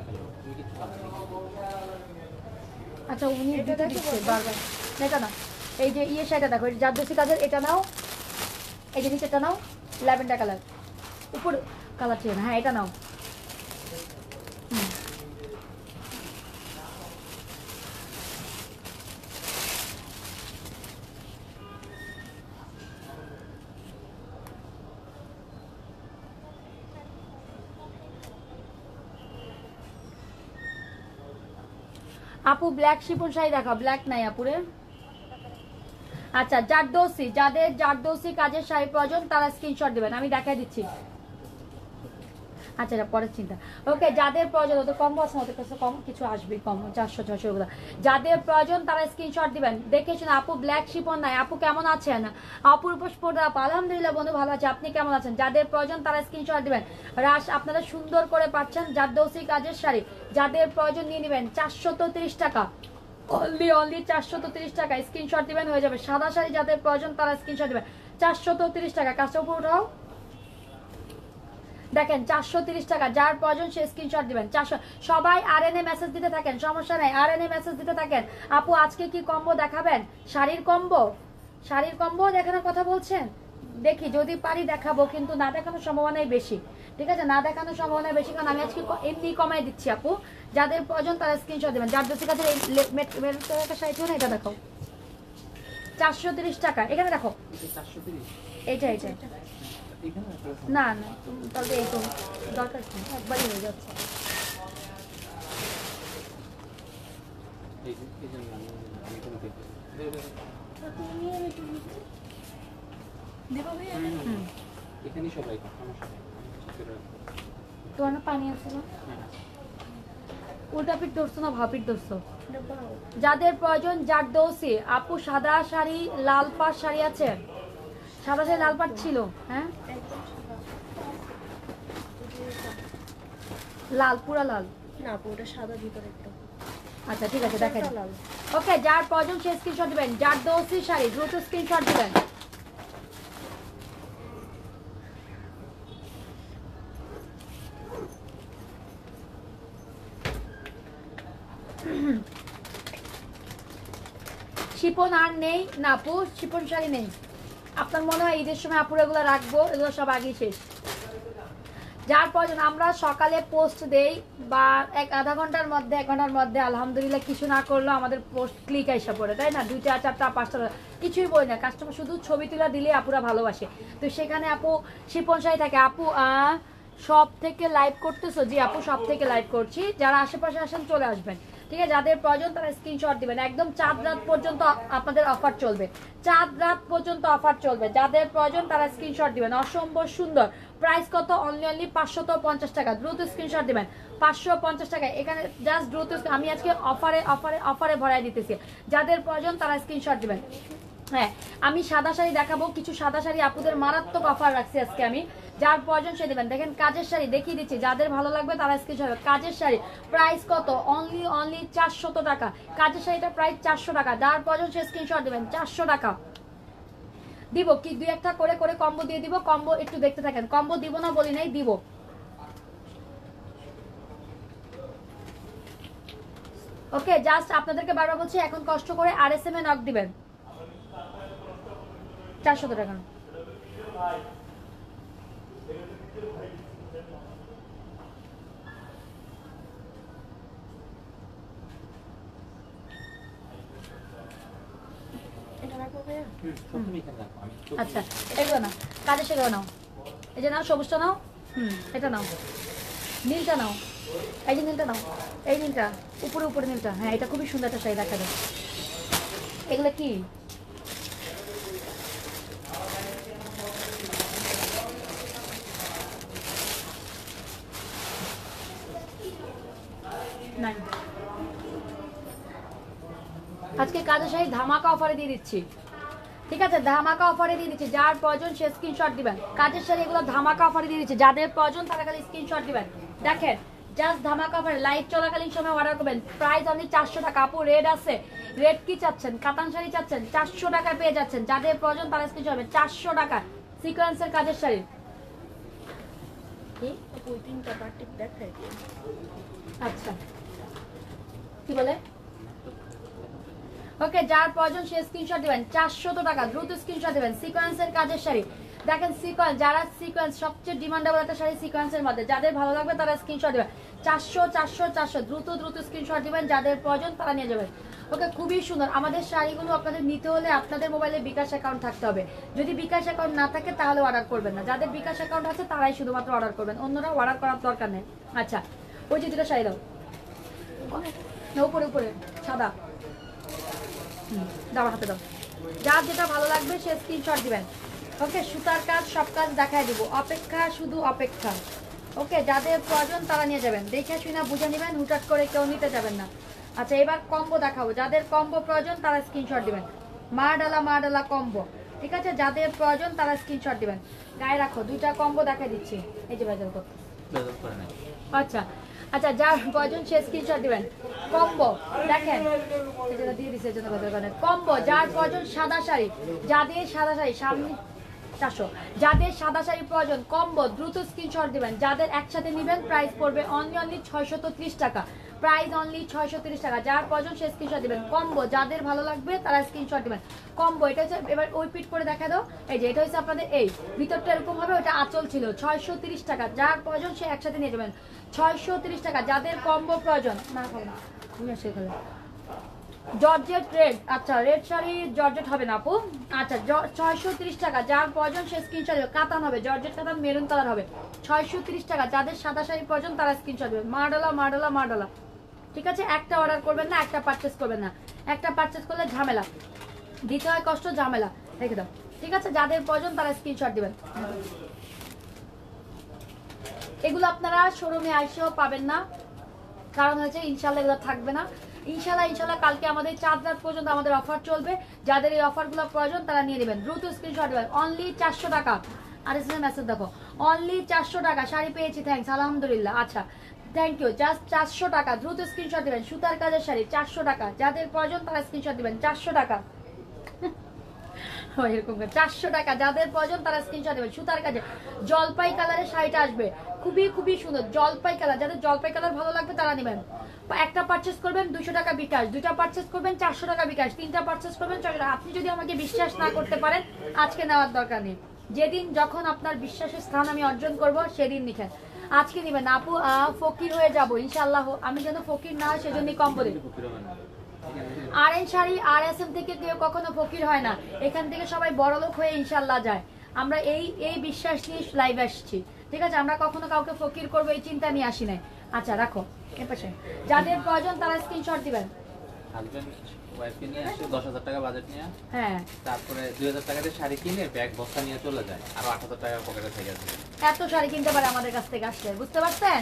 আচ্ছা, উনি দিতে দিচ্ছে বারবার। এটা না, এই যে ইয়ে শাড়িটা দেখো, জারদোসি কাজের, এটা নাও। এই যে নিচেটা নাও, ল্যাভেন্ডার কালার, উপর কালার ছিল না। হ্যাঁ, এটা নাও। হুম, আপু ব্ল্যাক শিপন শাড়ি দেখাও। ব্ল্যাক নাই আপুরে। আচ্ছা, জারদোসি, যাদের জারদোসি কাজের শাড়ি প্রয়োজন তারা স্ক্রিনশট দিবেন, আমি দেখাই দিচ্ছি। আচ্ছা এটা পরের চিন্তা। ওকে, যাদের প্রয়োজন ওদের কম্বো আছে, ওদের কাছে কম কিছু আসবে, কম চারশো ছশো ওগুলো। যাদের প্রয়োজন তারা স্ক্রিনশট দিবেন। দেখে শুনে আপু ব্ল্যাক শিপন নাই, আপু কেমন আছেন? আপুর উপর আপু আলহামদুলিল্লাহ বন্ধু ভালো আছে, আপনি কেমন আছেন? যাদের প্রয়োজন তারা স্ক্রিনশট দিবেন। রাশ আপনারা সুন্দর করে পাচ্ছেন জারদৌসি কাজের শাড়ি, যাদের প্রয়োজন নিয়ে নেবেন। চারশো তো তিরিশ টাকা, অনলি অনলি চারশো তো তিরিশ টাকা, স্ক্রিনশট দিবেন হয়ে যাবে। সাদা শাড়ি যাদের প্রয়োজন তারা স্ক্রিনশট দিবেন। চারশো তো তিরিশ টাকা, কাজটা উপর উঠাও। দেখেন চারশো তিরিশ টাকা, যার প্রয়োজন সে স্ক্রিনশট দিবেন। চারশো, সবাই আর এন এ মেসেজ দিতে থাকেন, সমস্যা নেই, আর এন এ মেসেজ দিতে থাকেন। আপু আজকে কি কম্বো দেখাবেন? শাড়ির কম্বো, শাড়ির কম্বো দেখানোর কথা বলছেন? দেখি যদি পারি দেখাবো, কিন্তু না দেখানোর সম্ভাবনাই বেশি। ঠিক আছে, না দেখানোর সম্ভাবনা বেশি, কারণ আমি আজকে এমনি কমাই দিচ্ছি। আপু যাদের প্রয়োজন তারা স্ক্রিনশট দেবেন। যার দোষের কাছে একটা শাড়ি ছিল না, এটা দেখো চারশো তিরিশ টাকা, এখানে দেখো এইটা এইটা না না, তাহলে এই তো দরকার কি, একবারই হয়ে যাচ্ছে। তোমার না পানি আছে না? উল্টা পিঠ ধরছো না ভাপিঠ ধরছো? যাদের প্রয়োজন জারদৌসি, আপু সাদা শাড়ি লাল পাড় শাড়ি আছে? সাদা শাড়ি লাল পাড় ছিল, হ্যাঁ লাল, পুরা লাল
না পুরোটা সাদা ভিতরে একটু।
আচ্ছা ঠিক আছে দেখেন। ওকে, যার প্রয়োজন সে স্ক্রিনশট দিবেন। জারদৌসি শাড়ি দ্রুত স্ক্রিনশট দিবেন। শিপন আর নেই না আপু, শিপন শাড়ি নেই। আপনার মনে হয় ঈদের সময় আপুর এগুলো রাখবো, এগুলো সব আগেই শেষ। যার প্রয়োজন, আমরা সকালে পোস্ট দেই বা এক আধা ঘন্টার মধ্যে এক ঘন্টার মধ্যে আলহামদুলিল্লাহ কিছু না করলেও আমাদের পোস্ট ক্লিক আইসা পড়ে, তাই না? দুইটা চারটা পাঁচটা কিছুই বই না, কাস্টমার শুধু ছবি তুলা দিলে আপুরা ভালোবাসে। তো সেখানে আপু শিপন শাড়ি থাকে। আপু সব থেকে লাইভ করতেছো? জি আপু সব থেকে লাইভ করছি, যারা আশেপাশে আসেন চলে আসবেন। ঠিক আছে, যাদের প্রয়োজন তারা স্ক্রিনশট দিবেন। একদম চাঁদ রাত পর্যন্ত আপনাদের অফার চলবে, চাঁদ রাত পর্যন্ত অফার চলবে। যাদের প্রয়োজন তারা স্ক্রিনশট দিবেন। অসম্ভব সুন্দর, প্রাইস কত? অনলি অনলি পাঁচশো পঞ্চাশ টাকা, দ্রুত স্ক্রিনশট দিবেন। পাঁচশো পঞ্চাশ টাকা, এখানে জাস্ট দ্রুত, আমি আজকে অফারে অফারে অফারে ভরাই দিতেছি। যাদের প্রয়োজন তারা স্ক্রিনশট দিবেন। হ্যাঁ, আমি সাদা শাড়ি দেখাবো, কিছু সাদা শাড়ি আপুদের মারাত্মক অফার রাখছি আজকে আমি, যার প্রয়োজন সে দেবেন। দেখেন কাজের শাড়ি দেখিয়ে দিচ্ছি, যাদের ভালো লাগবে তারা স্ক্রিনশট দিবেন। কাজের শাড়ি প্রাইস কত? অনলি অনলি চারশো টাকা, কাজের শাড়িটা প্রাইস চারশো টাকা, যার প্রয়োজন সে স্ক্রিনশট দিবেন। চারশো টাকা দিব কি, দুই একটা করে করে কম্বো দিয়ে দিব। কম্বো একটু দেখতে থাকেন, কম্বো দিব না বলি নাই, দিব। ওকে, জাস্ট আপনাদেরকে বারবার বলছি, এখন কষ্ট করে আর এস এম এ নক দিবেন। চারশো টাকা আচ্ছা, এগুলো না, কাজে সেগুলো নাও। এই যে নাও, সবুজটা নাও, হুম এটা নাও, নীলটা নাও, এই যে নীলটা নাও, এই নীলটা উপরে উপরে নীলটা, হ্যাঁ এটা খুবই সুন্দর একটা শাড়ি দেখা যায়। এগুলো কি? নাই, আজকে কাজের শাড়ি ধামাকা অফারে দিয়ে দিচ্ছি। ঠিক আছে, ধামাকা অফারে দিয়ে দিচ্ছি, যার প্রয়োজন সে স্ক্রিনশট দিবেন। কাজের শাড়ি এগুলো ধামাকা অফারে দিয়ে দিচ্ছি, যাদের প্রয়োজন তারা খালি স্ক্রিনশট দিবেন। দেখেন জাস্ট ধামাকা অফারে লাইভ চলাকালীন সময় অর্ডার করবেন। প্রাইস অনলি চারশো টাকা। আপু রেড আছে, রেড কি চাচ্ছেন? কাতান শাড়ি চাচ্ছেন? চারশো টাকায় পেয়ে যাচ্ছেন, যাদের প্রয়োজন তারা স্ক্রিনশট দিবেন। চারশো টাকা সিকোয়েন্সের কাজের শাড়ি। আচ্ছা কি বলে? ওকে, যার প্রয়োজন সে স্ক্রিনশট দিবেন। চারশো টাকা, দ্রুত স্ক্রিনশট দিবেন। সিকোয়েন্সের কাজের শাড়ি, দেখেন সিকোয়েন্স, যারা সিকোয়েন্স সবচেয়ে ডিমান্ডেবল একটা শাড়ি সিকোয়েন্সের মধ্যে, যাদের ভালো লাগবে তারা স্ক্রিনশট দিবেন। চারশো চারশো চারশো, দ্রুত দ্রুত স্ক্রিনশট দিবেন, যাদের প্রয়োজন তারা নিয়ে যাবেন। ওকে, খুবই সুন্দর। আমাদের শাড়িগুলো আপনাদের নিতে হলে আপনাদের মোবাইলে বিকাশ অ্যাকাউন্ট থাকতে হবে। যদি বিকাশ অ্যাকাউন্ট না থাকে তাহলে অর্ডার করবেন না, যাদের বিকাশ অ্যাকাউন্ট আছে তারাই শুধুমাত্র অর্ডার করবেন, অন্যরা অর্ডার করার দরকার নেই। আচ্ছা, ওই যে দুটো শাড়ি দাও, উপরে উপরে সাদা, দাও হাতে দাও। যার যেটা ভালো লাগবে সে স্ক্রিনশট দিবেন। ওকে, সুতার কাজ সব কাজ দেখায় দিব, অপেক্ষা শুধু অপেক্ষা। ওকে, যাদের প্রয়োজন তারা নিয়ে যাবেন, দেখে শুনে বুঝে নেবেন, হুটহাট করে কেউ নিতে যাবেন না। আচ্ছা, এবার কম্বো দেখাবো, যাদের কম্বো প্রয়োজন তারা স্ক্রিনশট দিবেন। মা ডালা মা ডালা কম্বো, ঠিক আছে, যাদের প্রয়োজন তারা স্ক্রিনশট দিবেন। গায়ে রাখো, দুইটা কম্বো দেখা দিচ্ছি, এই যে ভেজাল করতে। আচ্ছা আচ্ছা, যার প্রয়োজন সে স্ক্রিনশট দিবেন। কম্বো দেখেন, এই যেটা দিয়ে দিচ্ছে জন্য কথা বলেন। কম্বো যার প্রয়োজন সাদা শাড়ি, যাদের সাদা শাড়ি সামনে চারশো, যাদের সাদা শাড়ি প্রয়োজন কম্বো দ্রুত স্ক্রিনশট দিবেন। যাদের একসাথে নেবেন প্রাইস পড়বে অনলি অনলি ছয়শো ত্রিশ টাকা, প্রাইস অনলি ছয়শো ত্রিশ টাকা। যার প্রয়োজন সে স্ক্রিনশট দিবেন। কম্বো যাদের ভালো লাগবে তারা স্ক্রিনশট দিবেন। কম্বো এটা হচ্ছে, এবার ওই পিট করে দেখা দাও, এই যে এটা হচ্ছে আপনাদের এই ভিতরটা এরকম হবে, ওটা আঁচল ছিল, ছয়শো ত্রিশ টাকা। যার প্রয়োজন সে একসাথে নিয়ে যাবেন, ছয়শো ত্রিশ টাকা। যাদের কম্বো প্রয়োজন না খাবেন জর্জেট রেড, আচ্ছা রেড শাড়ি জর্জেট হবে না আপু, আচ্ছা ছয়শো ত্রিশ টাকা। যার প্রয়োজন সে স্ক্রিনশট দেবে। কাতান হবে, জর্জেট কাতান মেরুন কালার হবে, ছয়শো ত্রিশ টাকা। যাদের সাদা শাড়ি প্রয়োজন তারা স্ক্রিনশট দেবে। মাডালা মাডালা মাডালা, ঠিক আছে, একটা অর্ডার করবেন না, একটা পারচেস করবেন না, একটা পারচেস করলে ঝামেলা, দিতে হয় কষ্ট, ঝামেলা, রেখে দাও, ঠিক আছে। যাদের প্রয়োজন তারা স্ক্রিনশট দিবেন। এগুলো আপনারা শোরুমে আসেও পাবেন না, কারণ হচ্ছে ইনশাল্লাহ এগুলো থাকবে না। ইনশাল্লাহ ইনশাল্লাহ কালকে আমাদের চার রাত পর্যন্ত আমাদের অফার চলবে। যাদের এই অফারগুলো প্রয়োজন তারা নিয়ে নেবেন, দ্রুত স্ক্রিনশট দেবেন। অনলি চারশো টাকা। আর এস মেসেজ দেখো, অনলি চারশো টাকা। শাড়ি পেয়েছি, থ্যাংকস, আলহামদুলিল্লাহ, আচ্ছা থ্যাংক ইউ। জাস্ট চারশো টাকা, দ্রুত স্ক্রিনশট দেবেন। সুতার কাজের শাড়ি চারশো টাকা, যাদের প্রয়োজন তারা স্ক্রিনশট দিবেন। চারশো টাকা এরকম চারশো টাকা, যাদের প্রয়োজন তারা স্ক্রিনশট দেবেন। সুতার কাজে জলপাই কালারের শাড়িটা আসবে, খুবই খুবই সুন্দর জলপাই কালার। যাদের জলপাই কালার ভালো লাগবে তারা নেবেন। একটা পারচেস করবেন দুশো টাকা বিকাশ, দুইটা পারচেস করবেন চারশো টাকা বিকাশ, তিনটা পারচেস করবেন চারশো টাকা। আপনি যদি আমাকে বিশ্বাস না করতে পারেন আজকে নেওয়ার দরকার নেই, যেদিন যখন আপনার বিশ্বাসের স্থান আমি অর্জন করব সেদিন নিখেন। আজকে নিবেন আপু, ফকির হয়ে যাব ইনশাল্লাহ। আমি যেন ফকির না হয় সেজন্যই কম বলি। আর এন শাড়ি আর এস এম থেকে কেউ কখনো ফকির হয় না, এখান থেকে সবাই বড়লোক হয়ে ইনশাল্লাহ যায়। আমরা এই এই বিশ্বাস নিয়ে লাইভ আসছি, ঠিক আছে। আমরা কখনো কাউকে ফকির করবো এই চিন্তা নিয়ে আসি নাই। আচ্ছা রাখো এপাশে, যাদের প্রয়োজন তারা স্ক্রিনশট দিবেন।
হাজবেন্ড ওয়াইফকে নিয়ে আসে দশ হাজার টাকা বাজেট নিয়ে,
হ্যাঁ,
তারপরে দুই হাজার টাকা দিয়ে শাড়ি কিনে ব্যাগ বস্তা নিয়ে চলে যায়, আর আট হাজার টাকা পকেটে থেকে আছে।
এত শাড়ি কিনতে পারে আমাদের কাছ থেকে আসলে, বুঝতে পারছেন।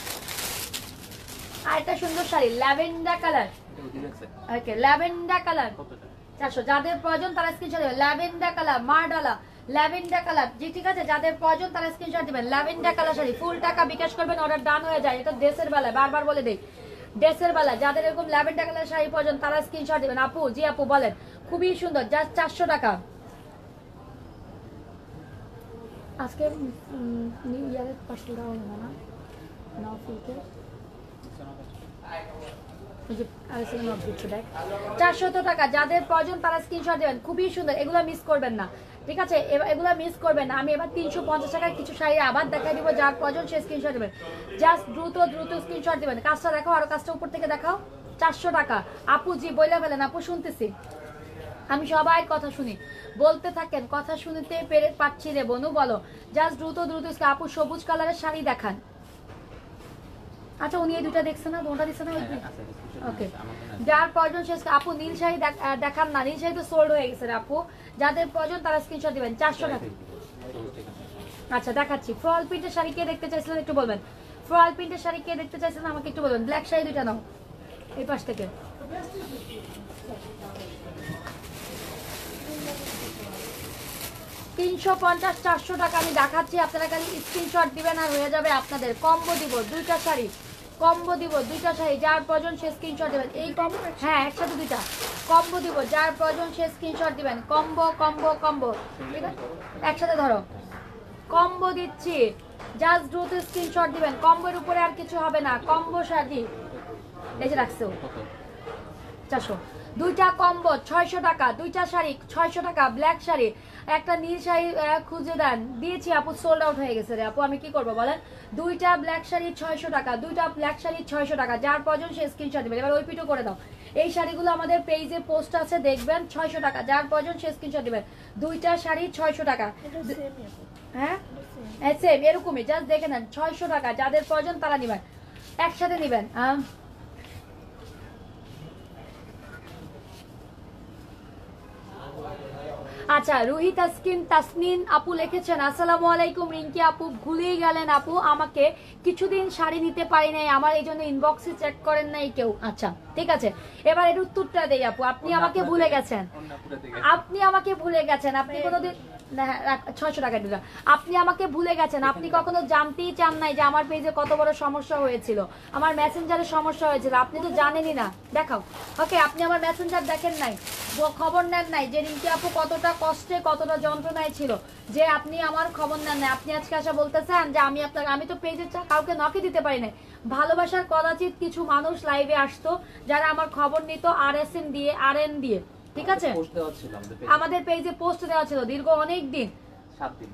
আর একটা সুন্দর sari lavender colour, okay lavender colour চারশো। যাদের প্রয়োজন তারা স্ক্রিনশট দেবেন। ল্যাভেন্ডার কালার মারডালা, ল্যাভেন্ডার কালার, জি ঠিক আছে। যাদের প্রয়োজন তারা স্ক্রিনশট দিবেন। ল্যাভেন্ডার কালার শাড়ি, ফুল টাকা বিকাশ করবেন, অর্ডার ডান হয়ে যায়। এটা ড্রেসের বেলায় বারবার বলে দেই, ড্রেসের বেলায় যাদের এরকম ল্যাভেন্ডার কালার শাড়ি প্রয়োজন তারা স্ক্রিনশট দিবেন। আপু, জি আপু বলেন, খুবই সুন্দর, জাস্ট চারশো টাকা। আজকে নিউ ইয়ারের পাঁচশো টাকা হলো না, নাও ফুলকে চারশো টাকা। যাদের প্রয়োজন তারা স্ক্রিনশট দেবেন, খুবই সুন্দর, এগুলো মিস করবেন না, ঠিক আছে, এগুলো মিস করবেন না। আমি এবার তিনশো পঞ্চাশ টাকার কিছু শাড়ি আবার দেখাই দিব, যার প্রয়োজন সে স্ক্রিনশট দেবেন। জাস্ট দ্রুত দ্রুত স্ক্রিনশট দেবেন। কাজটা দেখাও, আরো কাজটা উপর থেকে দেখাও। চারশো টাকা আপু, জি বলে ফেলেন আপু, শুনতেছি, আমি সবাই কথা শুনি, বলতে থাকেন, কথা শুনতে পেরে পাচ্ছি রে বনু, বলো জাস্ট দ্রুত দ্রুত। আপু সবুজ কালারের শাড়ি দেখান। আচ্ছা উনি এই দুটা দেখছেন না, দুটা দিচ্ছে না, ওকে। যার প্রয়োজন শেষ। আপু নীল শাড়ি দেখান না, নীল শাড়ি তো সোল্ড হয়ে গেছে আপু। যাদের প্রয়োজন তারা স্ক্রিনশট দিবেন। চারশো টাকা। আচ্ছা দেখাচ্ছি। ফ্রল প্রিন্টের শাড়ি কে দেখতে চাইছিলেন একটু বলবেন। ফ্রল প্রিন্টের শাড়ি কে দেখতে চাইছিলেন আমাকে একটু বলবেন। ব্ল্যাক শাড়ি দুইটা নাও এই পাশ থেকে। তিনশো পঞ্চাশ চারশো টাকা আমি দেখাচ্ছি, আপনারা খালি স্ক্রিনশট দিবেন আর হয়ে যাবে আপনাদের। কম্বো দিব দুইটা শাড়ি, কম্বো দিব দুইটা শাড়ি, যার প্রয়োজন সে স্ক্রিনশট দিবেন। এই কম্বো, হ্যাঁ একসাথে দুইটা কম্বো দিব, যার প্রয়োজন সে স্ক্রিনশট দিবেন। কম্বো কম্বো কম্বো, ঠিক আছে, একসাথে ধরো, কম্বো দিচ্ছি, জাস্ট দ্রুত স্ক্রিনশট দিবেন। কম্বোর উপরে আর কিছু হবে না, কম্বো শাড়ি এই যে রাখছো চারশো। দুইটা কম্বো ছয়শো টাকা, দুইটা শাড়ি ছয়শো টাকা। ব্ল্যাক শাড়ি, একটা নীল শাড়ি খুঁজে দেন, দিয়েছি আপু, সোল্ড আউট হয়ে গেছে রে আপু, আমি কি করবো বলেন। দুইটা ব্ল্যাক শাড়ি ছয়শো টাকা, দুইটা ব্ল্যাক শাড়ি ছয়শো টাকা, যার প্রয়োজন সে স্ক্রিনশট দিবেন। এবার ওই পিঠও করে দাও। এই শাড়িগুলো আমাদের পেজে পোস্ট আছে, দেখবেন, ছয়শো টাকা, যার প্রয়োজন সে স্ক্রিনশট দিবেন। দুইটা শাড়ি ছয়শো টাকা, হ্যাঁ সেম এরকমই, জাস্ট দেখে নেন, ছয়শো টাকা। যাদের প্রয়োজন তারা নিবেন, একসাথে নিবেন। আচ্ছা রুহি তাসকিন তাসনিন আপু লিখেছেন আসসালামু আলাইকুম রিঙ্কি আপু, ভুলেই গেলেন আপু আমাকে, কিছুদিন শাড়ি নিতে পারি নাই আমার, এই জন্য ইনবক্সে চেক করেন নাই কেউ। আচ্ছা ঠিক আছে, এবার এর উত্তরটা দেই আপু। আপনি আমাকে ভুলে গেছেন, আপনি আমাকে ভুলে গেছেন, আপনি কোনোদিন না ছয়শো টাকা দিলাম, আপনি আমাকে ভুলে গেছেন। আপনি কখনো জানতেই চান নাই যে আমার পেজে কত বড় সমস্যা হয়েছিল, আমার মেসেঞ্জারে সমস্যা হয়েছিল, আপনি তো জানেনই না। দেখাও ওকে, আপনি আমার মেসেঞ্জার দেখেন নাই, খবর নেন নাই যে রিঙ্কি আপু কতটা কষ্টে কতটা যন্ত্রণায় ছিল, যে আপনি আমার খবর নেন নাই। আপনি আজকে আসা বলতেছেন যে আমি আপনাকে, আমি তো পেজে কাউকে নকে দিতে পারি নাই। ভালোবাসার কদাচিৎ কিছু মানুষ লাইভে আসতো যারা আমার খবর নিত আর এস এন দিয়ে, আর এন দিয়ে, ঠিক আছে। আমাদের পেজে পোস্ট দেওয়া ছিল দীর্ঘ অনেক দিন,
সাত দিন।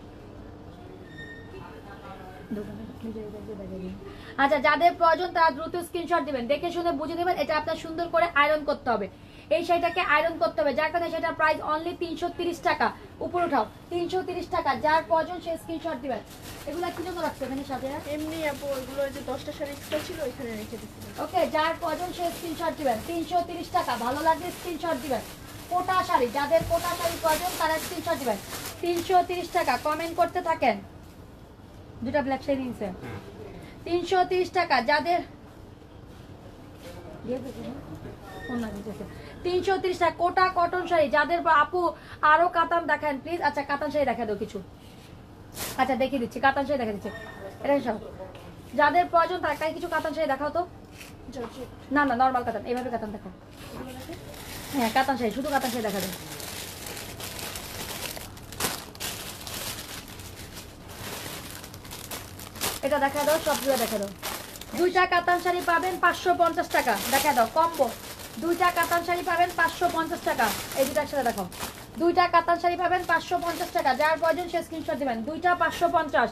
আচ্ছা যাদের প্রয়োজন তারা দ্রুত স্ক্রিনশট দিবেন, দেখে শুনে বুঝে নেবেন। এটা আপনার সুন্দর করে আয়রন করতে হবে, এই শাড়িটাকে আয়রন করতে হবে, যার কারণে সেটা প্রাইস অনলি তিনশো তিরিশ টাকা। উপর উঠাও, তিনশো তিরিশ টাকা, যার প্রয়োজন সে স্ক্রিনশট দিবেন। এগুলো কি জন্য রাখছে এখানে সাথে?
এমনি আপু ওইগুলো যে দশটা শাড়ি এক্সট্রা ছিল ওইখানে রেখে দিচ্ছি।
ওকে, যার প্রয়োজন সে স্ক্রিনশট দিবেন, তিনশো তিরিশ টাকা। ভালো লাগলে স্ক্রিনশট দিবেন। কোটা শাড়ি, যাদের কোটা শাড়ি প্রয়োজন তারা স্ক্রিনশট দিবেন, তিনশো তিরিশ টাকা। কমেন্ট করতে থাকেন। দুটা ব্ল্যাক শাড়ি নিয়েছে, তিনশো তিরিশ টাকা। যাদের তিনশো তিরিশ টাকা কোটা কটন শাড়ি, যাদের আপু আরো কাতান দেখান প্লিজ। আচ্ছা কাতান শাড়ি দেখা দাও কিছু, আচ্ছা দেখিয়ে দিচ্ছি, কাতান শাড়ি দেখা দিচ্ছি। এটা সব যাদের প্রয়োজন তার কিছু কাতান শাড়ি দেখাও তো। না না নর্মাল কাতান, এইভাবে কাতান দেখাও। হ্যাঁ কাতান শাড়ি, শুধু কাতান শাড়ি দেখা দেয়। এটা দেখা দাও, সবগুলো দেখা দাও। দুইটা কাতান শাড়ি পাবেন পাঁচশো পঞ্চাশ টাকা, দেখা দাও কম্বো। দুইটা কাতান শাড়ি পাবেন পাঁচশো পঞ্চাশ টাকা, এই দুটো একসাথে দেখো। দুইটা কাতান শাড়ি পাবেন পাঁচশো পঞ্চাশ টাকা, যার প্রয়োজন সে স্ক্রিনশট দিবেন। দুইটা পাঁচশো পঞ্চাশ,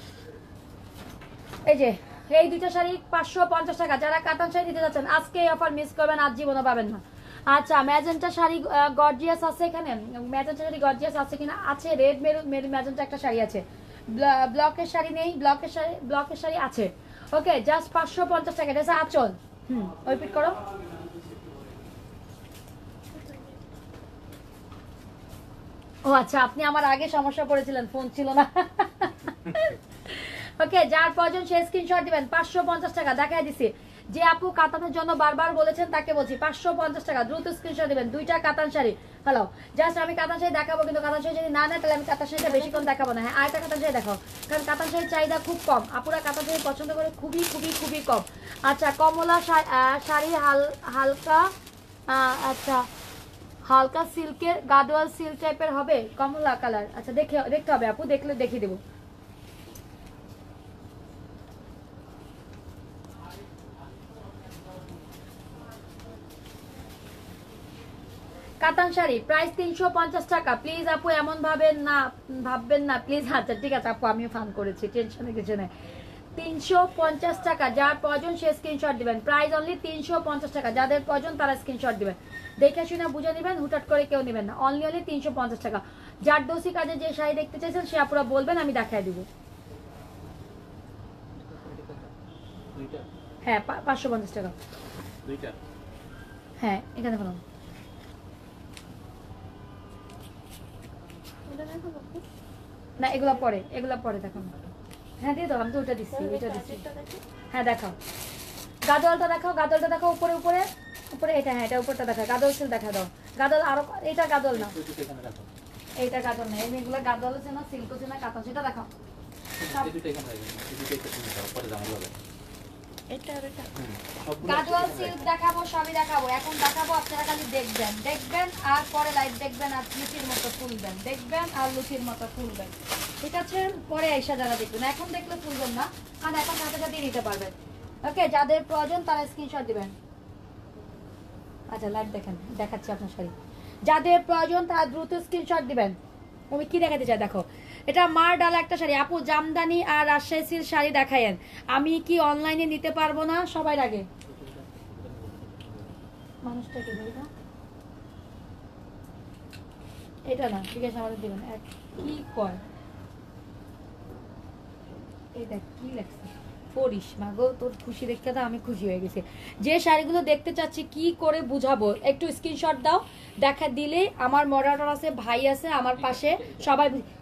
এই যে এই দুইটা শাড়ি পাঁচশো পঞ্চাশ টাকা। যারা কাতান শাড়ি দিতে যাচ্ছেন আজকে এই অফার মিস করবেন, আজ জীবনে পাবেন না। আচ্ছা ম্যাজেন্টা শাড়ি গর্জিয়াস আছে এখানে, ম্যাজেন্টা শাড়ি গর্জিয়াস আছে কিনা? আছে, রেড মেরুন ম্যাজেন্টা একটা শাড়ি আছে। ব্লকের শাড়ি নেই, ব্লকের শাড়ি ব্লকের শাড়ি আছে। ওকে জাস্ট পাঁচশো পঞ্চাশ টাকা। এটা আঁচল, হুম রিপিট করো। ও আচ্ছা, আপনি আমার আগে সমস্যা পড়েছিলেন, ফোন ছিল না। ওকে, যার প্রয়োজন সে স্ক্রিনশট দিবেন। পাঁচশো পঞ্চাশ টাকা দেখাই দিছি। যে আপু কাতানের জন্য বারবার বলেছেন তাকে বলছি পাঁচশো পঞ্চাশ টাকা, দ্রুত স্ক্রিনশট দিবেন। দুইটা কাতান শাড়ি। হ্যালো, জাস্ট আমি কাতান শাড়ি দেখাবো, কিন্তু কাতান শাড়ি যদি না নেয় তাহলে আমি কাতান শাড়িটা বেশিক্ষণ দেখাবো না। হ্যাঁ আরেকটা কাতান শাড়ি দেখাও, কারণ কাতান শাড়ির চাহিদা খুব কম, আপুরা কাতান শাড়ি পছন্দ করে খুবই খুবই খুবই কম। আচ্ছা কমলা শাড়ি, হাল হালকা আচ্ছা হালকা সিল্কের, গাদোয়াল সিল্ক টাইপের হবে, কমলা কালার। আচ্ছা দেখে দেখতে হবে আপু, দেখলে দেখিয়ে দেবো। কাতান শাড়ি প্রাইস তিনশো পঞ্চাশ টাকা। প্লিজ আপু এমন ভাবেন না, ভাববেন না প্লিজ। আচ্ছা ঠিক আছে আপু, আমিও ফান করেছি, টেনশনে কিছু নেই। তিনশো পঞ্চাশ টাকা, যার প্রয়োজন সে স্ক্রিনশট দিবেন। প্রাইস অনলি তিনশো পঞ্চাশ টাকা, যাদের প্রয়োজন তারা স্ক্রিনশট দিবেন। দেখে শুনে বুঝে নেবেন, হুটহাট করে কেউ নেবেন না। অনলি অনলি তিনশো পঞ্চাশ টাকা। যার দোষী কাজে যে শাড়ি দেখতে চাইছেন সে আপুরা বলবেন, আমি দেখাই দিব। হ্যাঁ পাঁচশো পঞ্চাশ টাকা। হ্যাঁ এখানে বলুন। না এগুলা পরে, এগুলা পরে দেখো। হ্যাঁ দিয়ে দাও, আমি তো ওইটা দিচ্ছি, ওইটা দিচ্ছি। হ্যাঁ দেখাও, গাদলটা দেখাও, গাদলটা দেখাও উপরে উপরে উপরে। এটা হ্যাঁ এটা উপরটা দেখা, গাদল সিল দেখা দাও। গাদল আরো, এটা গাদল না, এইটা গাদল না, এগুলো গাদল আছে না, সিল্ক আছে না, কাতান, সেটা দেখাও। গাদোয়াল সিল্ক দেখাবো, সবই দেখাবো। এখন দেখাবো, আপনারা খালি দেখবেন দেখবেন আর পরে লাইভ দেখবেন আর লুচির মতো ফুলবেন, দেখবেন আর লুচির মতো ফুলবেন, ঠিক আছে। পরে আইসা যারা দেখবেন, এখন দেখলে ফুলবেন না, কারণ এখন সাথে সাথে নিতে পারবেন। ওকে, যাদের প্রয়োজন তারা স্ক্রিনশট দিবেন। আচ্ছা লাইভ দেখেন, দেখাচ্ছি আপনার শাড়ি। যাদের প্রয়োজন তারা দ্রুত স্ক্রিনশট দিবেন। আমি কি দেখাতে চাই দেখো, এটা মার ডালা একটা শাড়ি। আপু জামদানি আর রাজশাহী সিল্ক শাড়ি দেখায়েন, আমি কি অনলাইনে নিতে পারবো না? সবাই আগে মানুষটাকে বলবো এটা না, ঠিক আছে আমাদের দিবেন। কি কয় এটা কি লেখছে? পড়িস মাগো, তোর খুশি দেখতে তো আমি খুশি হয়ে গেছি। যে শাড়িগুলো দেখতে চাচ্ছি কি করে বুঝাবো, একটু স্ক্রিনশট দাও, দেখা দিলে আমার মডারেটর আছে, ভাই আছে আমার পাশে, সবাই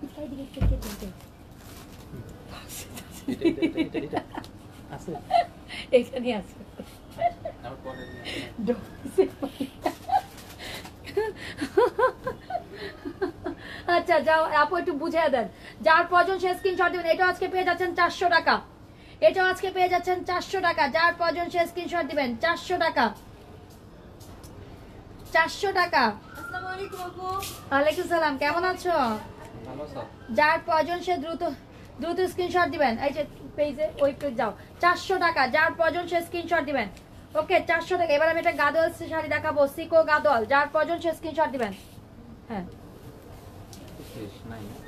এখানে আছে। আচ্ছা যাও আপু একটু বুঝিয়ে দেন, যার প্রয়োজন সে স্ক্রিনশট দিবেন। এটা আজকে পেয়ে যাচ্ছেন চারশো টাকা, এটা আজকে পেয়ে যাচ্ছেন চারশো টাকা, যার প্রয়োজন সে স্ক্রিনশট দিবেন। চারশো টাকা, চারশো টাকা।
আসসালামু আলাইকুম আপু।
ওয়ালাইকুম সালাম, কেমন আছো?
ভালো আছো?
যার প্রয়োজন সে দ্রুত দ্রুত স্ক্রিনশট দিবেন। এই যে পেজে ওই পেজ যাও, চারশো টাকা, যার প্রয়োজন সে স্ক্রিনশট দিবেন। ওকে চারশো টাকা। এবার আমি একটা গাদোয়াল শাড়ি দেখাবো, সিকো গাদোয়াল, যার প্রয়োজন সে স্ক্রিনশট দিবেন। হ্যাঁ
শেষ নাই না?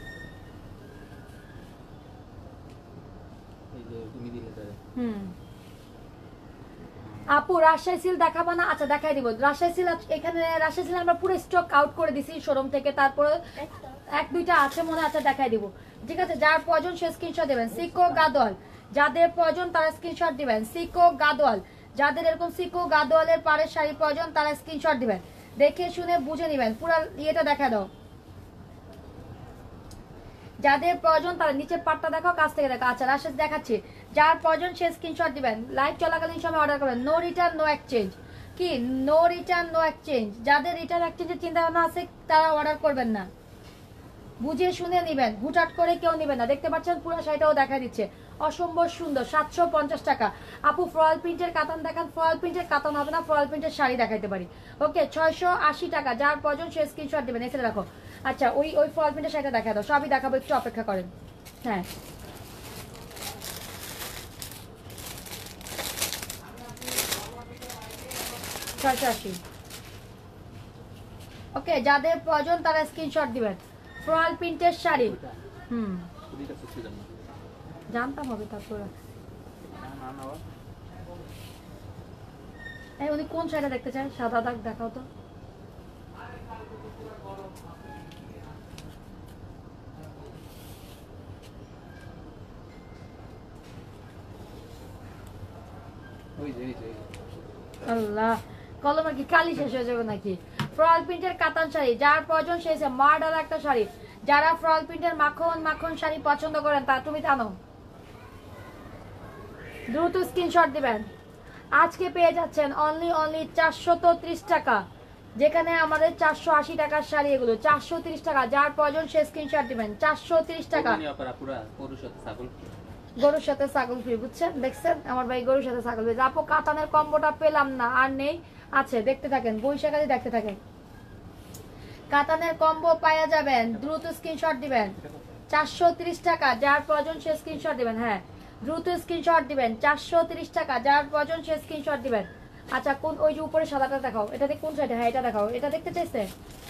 এই যে তুমি দিলে তারে।
হুম আপু রাজশাহী সিল দেখাবো না? আচ্ছা দেখাই দিব। রাজশাহী সিল এখানে, রাজশাহী সিল আমরা পুরো স্টক আউট করে দিছি শোরুম থেকে, তারপরে
একটা
এক দুইটা আছে মনে আছে, দেখাই দিব। ঠিক আছে, যার প্রয়োজন সে স্ক্রিনশট দিবেন। সিকো গাদোয়াল, যাদের প্রয়োজন তারা স্ক্রিনশট দিবেন। সিকো গাদোয়াল, যাদের এরকম সিকো গাদোয়ালের পাড়ের শাড়ি প্রয়োজন তারা স্ক্রিনশট দিবেন। দেখে শুনে বুঝে নেবেন, পুরো ইয়েটা দেখা দাও। যাদের প্রয়োজন তারা নিচে পাটটা দেখো, কাছ থেকে দেখো। আচ্ছা রাশেদ দেখাচ্ছি, যার প্রয়োজন সে স্ক্রিনশট দিবেন। লাইভ চলাকালীন সময় অর্ডার করবেন। No return no exchange. কি নো রিটার্ন নো এক্সচেঞ্জ? যাদের রিটার্ন এক্সচেঞ্জের চিন্তা ভাবনা আছে তারা অর্ডার করবেন না, বুঝে শুনে নিবেন, হুটহাট করে কেউ নিবেন না। দেখতে পাচ্ছেন পুরো শাড়িটাও দেখা দিচ্ছে, অসম্ভব সুন্দর। সাতশো পঞ্চাশ টাকা। আপু ফ্রয়াল প্রিন্টের কাতান দেখান। ফ্রয়াল প্রিন্টের কাতান হবে না, ফ্রয়াল প্রিন্টের শাড়ি দেখাইতে পারি। ওকে ছয়শো আশি টাকা, যার প্রয়োজন সে স্ক্রিনশট দিবেন। এসে রাখো। আচ্ছা ওই ওই ফ্রয়াল প্রিন্টের শাড়িটা দেখা দাও, সবই দেখাবো, একটু অপেক্ষা করেন। হ্যাঁ ছয়শো আশি। ওকে যাদের প্রয়োজন তারা স্ক্রিনশট দিবেন। ফ্রয়াল প্রিন্টের শাড়ি। হুম
কুড়িটা সুস্থ জন্য
জানতাম হবে তারপরে।
না না না বাবা।
এই উনি কোন শাড়িটা দেখতে চান? সাদা দাগ দেখাও তো।
ওই যে এই যে
আল্লাহ, কলমের কি কালি শেষ হয়ে যাবে নাকি? ফ্রয়াল প্রিন্টের কাতান শাড়ি, যার প্রয়োজন সে মার্ডার একটা শাড়ি। যারা ফ্রয়াল প্রিন্টের মাখন মাখন শাড়ি পছন্দ করেন তা তুমি জানো, দ্রুত স্ক্রিনশট দিবেন। আজকে পেয়ে যাচ্ছেন অনলি অনলি চারশো ত্রিশ টাকা, যেখানে আমাদের চারশো আশি টাকার শাড়ি, এগুলো চারশো ত্রিশ টাকা। যার প্রয়োজন সে স্ক্রিনশট দিবেন। চারশো ত্রিশ টাকা।
কোরবানি অফার পুরো পুরুষ সাথে ছাগল।
গরুর সাথে ছাগল ফ্রি, বুঝছেন? দেখছেন আমার ভাই গরুর সাথে ছাগল ফ্রি। আপু কাতানের কম্বোটা পেলাম না, আর নেই, আছে, দেখতে থাকেন, বৈশাখালি দেখতে থাকেন। কাতানের কম্বো পাওয়া যাবেন, দ্রুত স্ক্রিনশট দিবেন। চারশো ত্রিশ টাকা, যার প্রয়োজন সে স্ক্রিনশট দিবেন। হ্যাঁ দ্রুত স্ক্রিনশট দিবেন। চারশো ত্রিশ টাকা, যার প্রয়োজন সে স্ক্রিনশট দিবেন। আচ্ছা কোন ওই যে উপরে সাদাটা দেখাও, এটাতে কোন সাইডে? হ্যাঁ এটা দেখাও, এটা দেখতে চাইছে।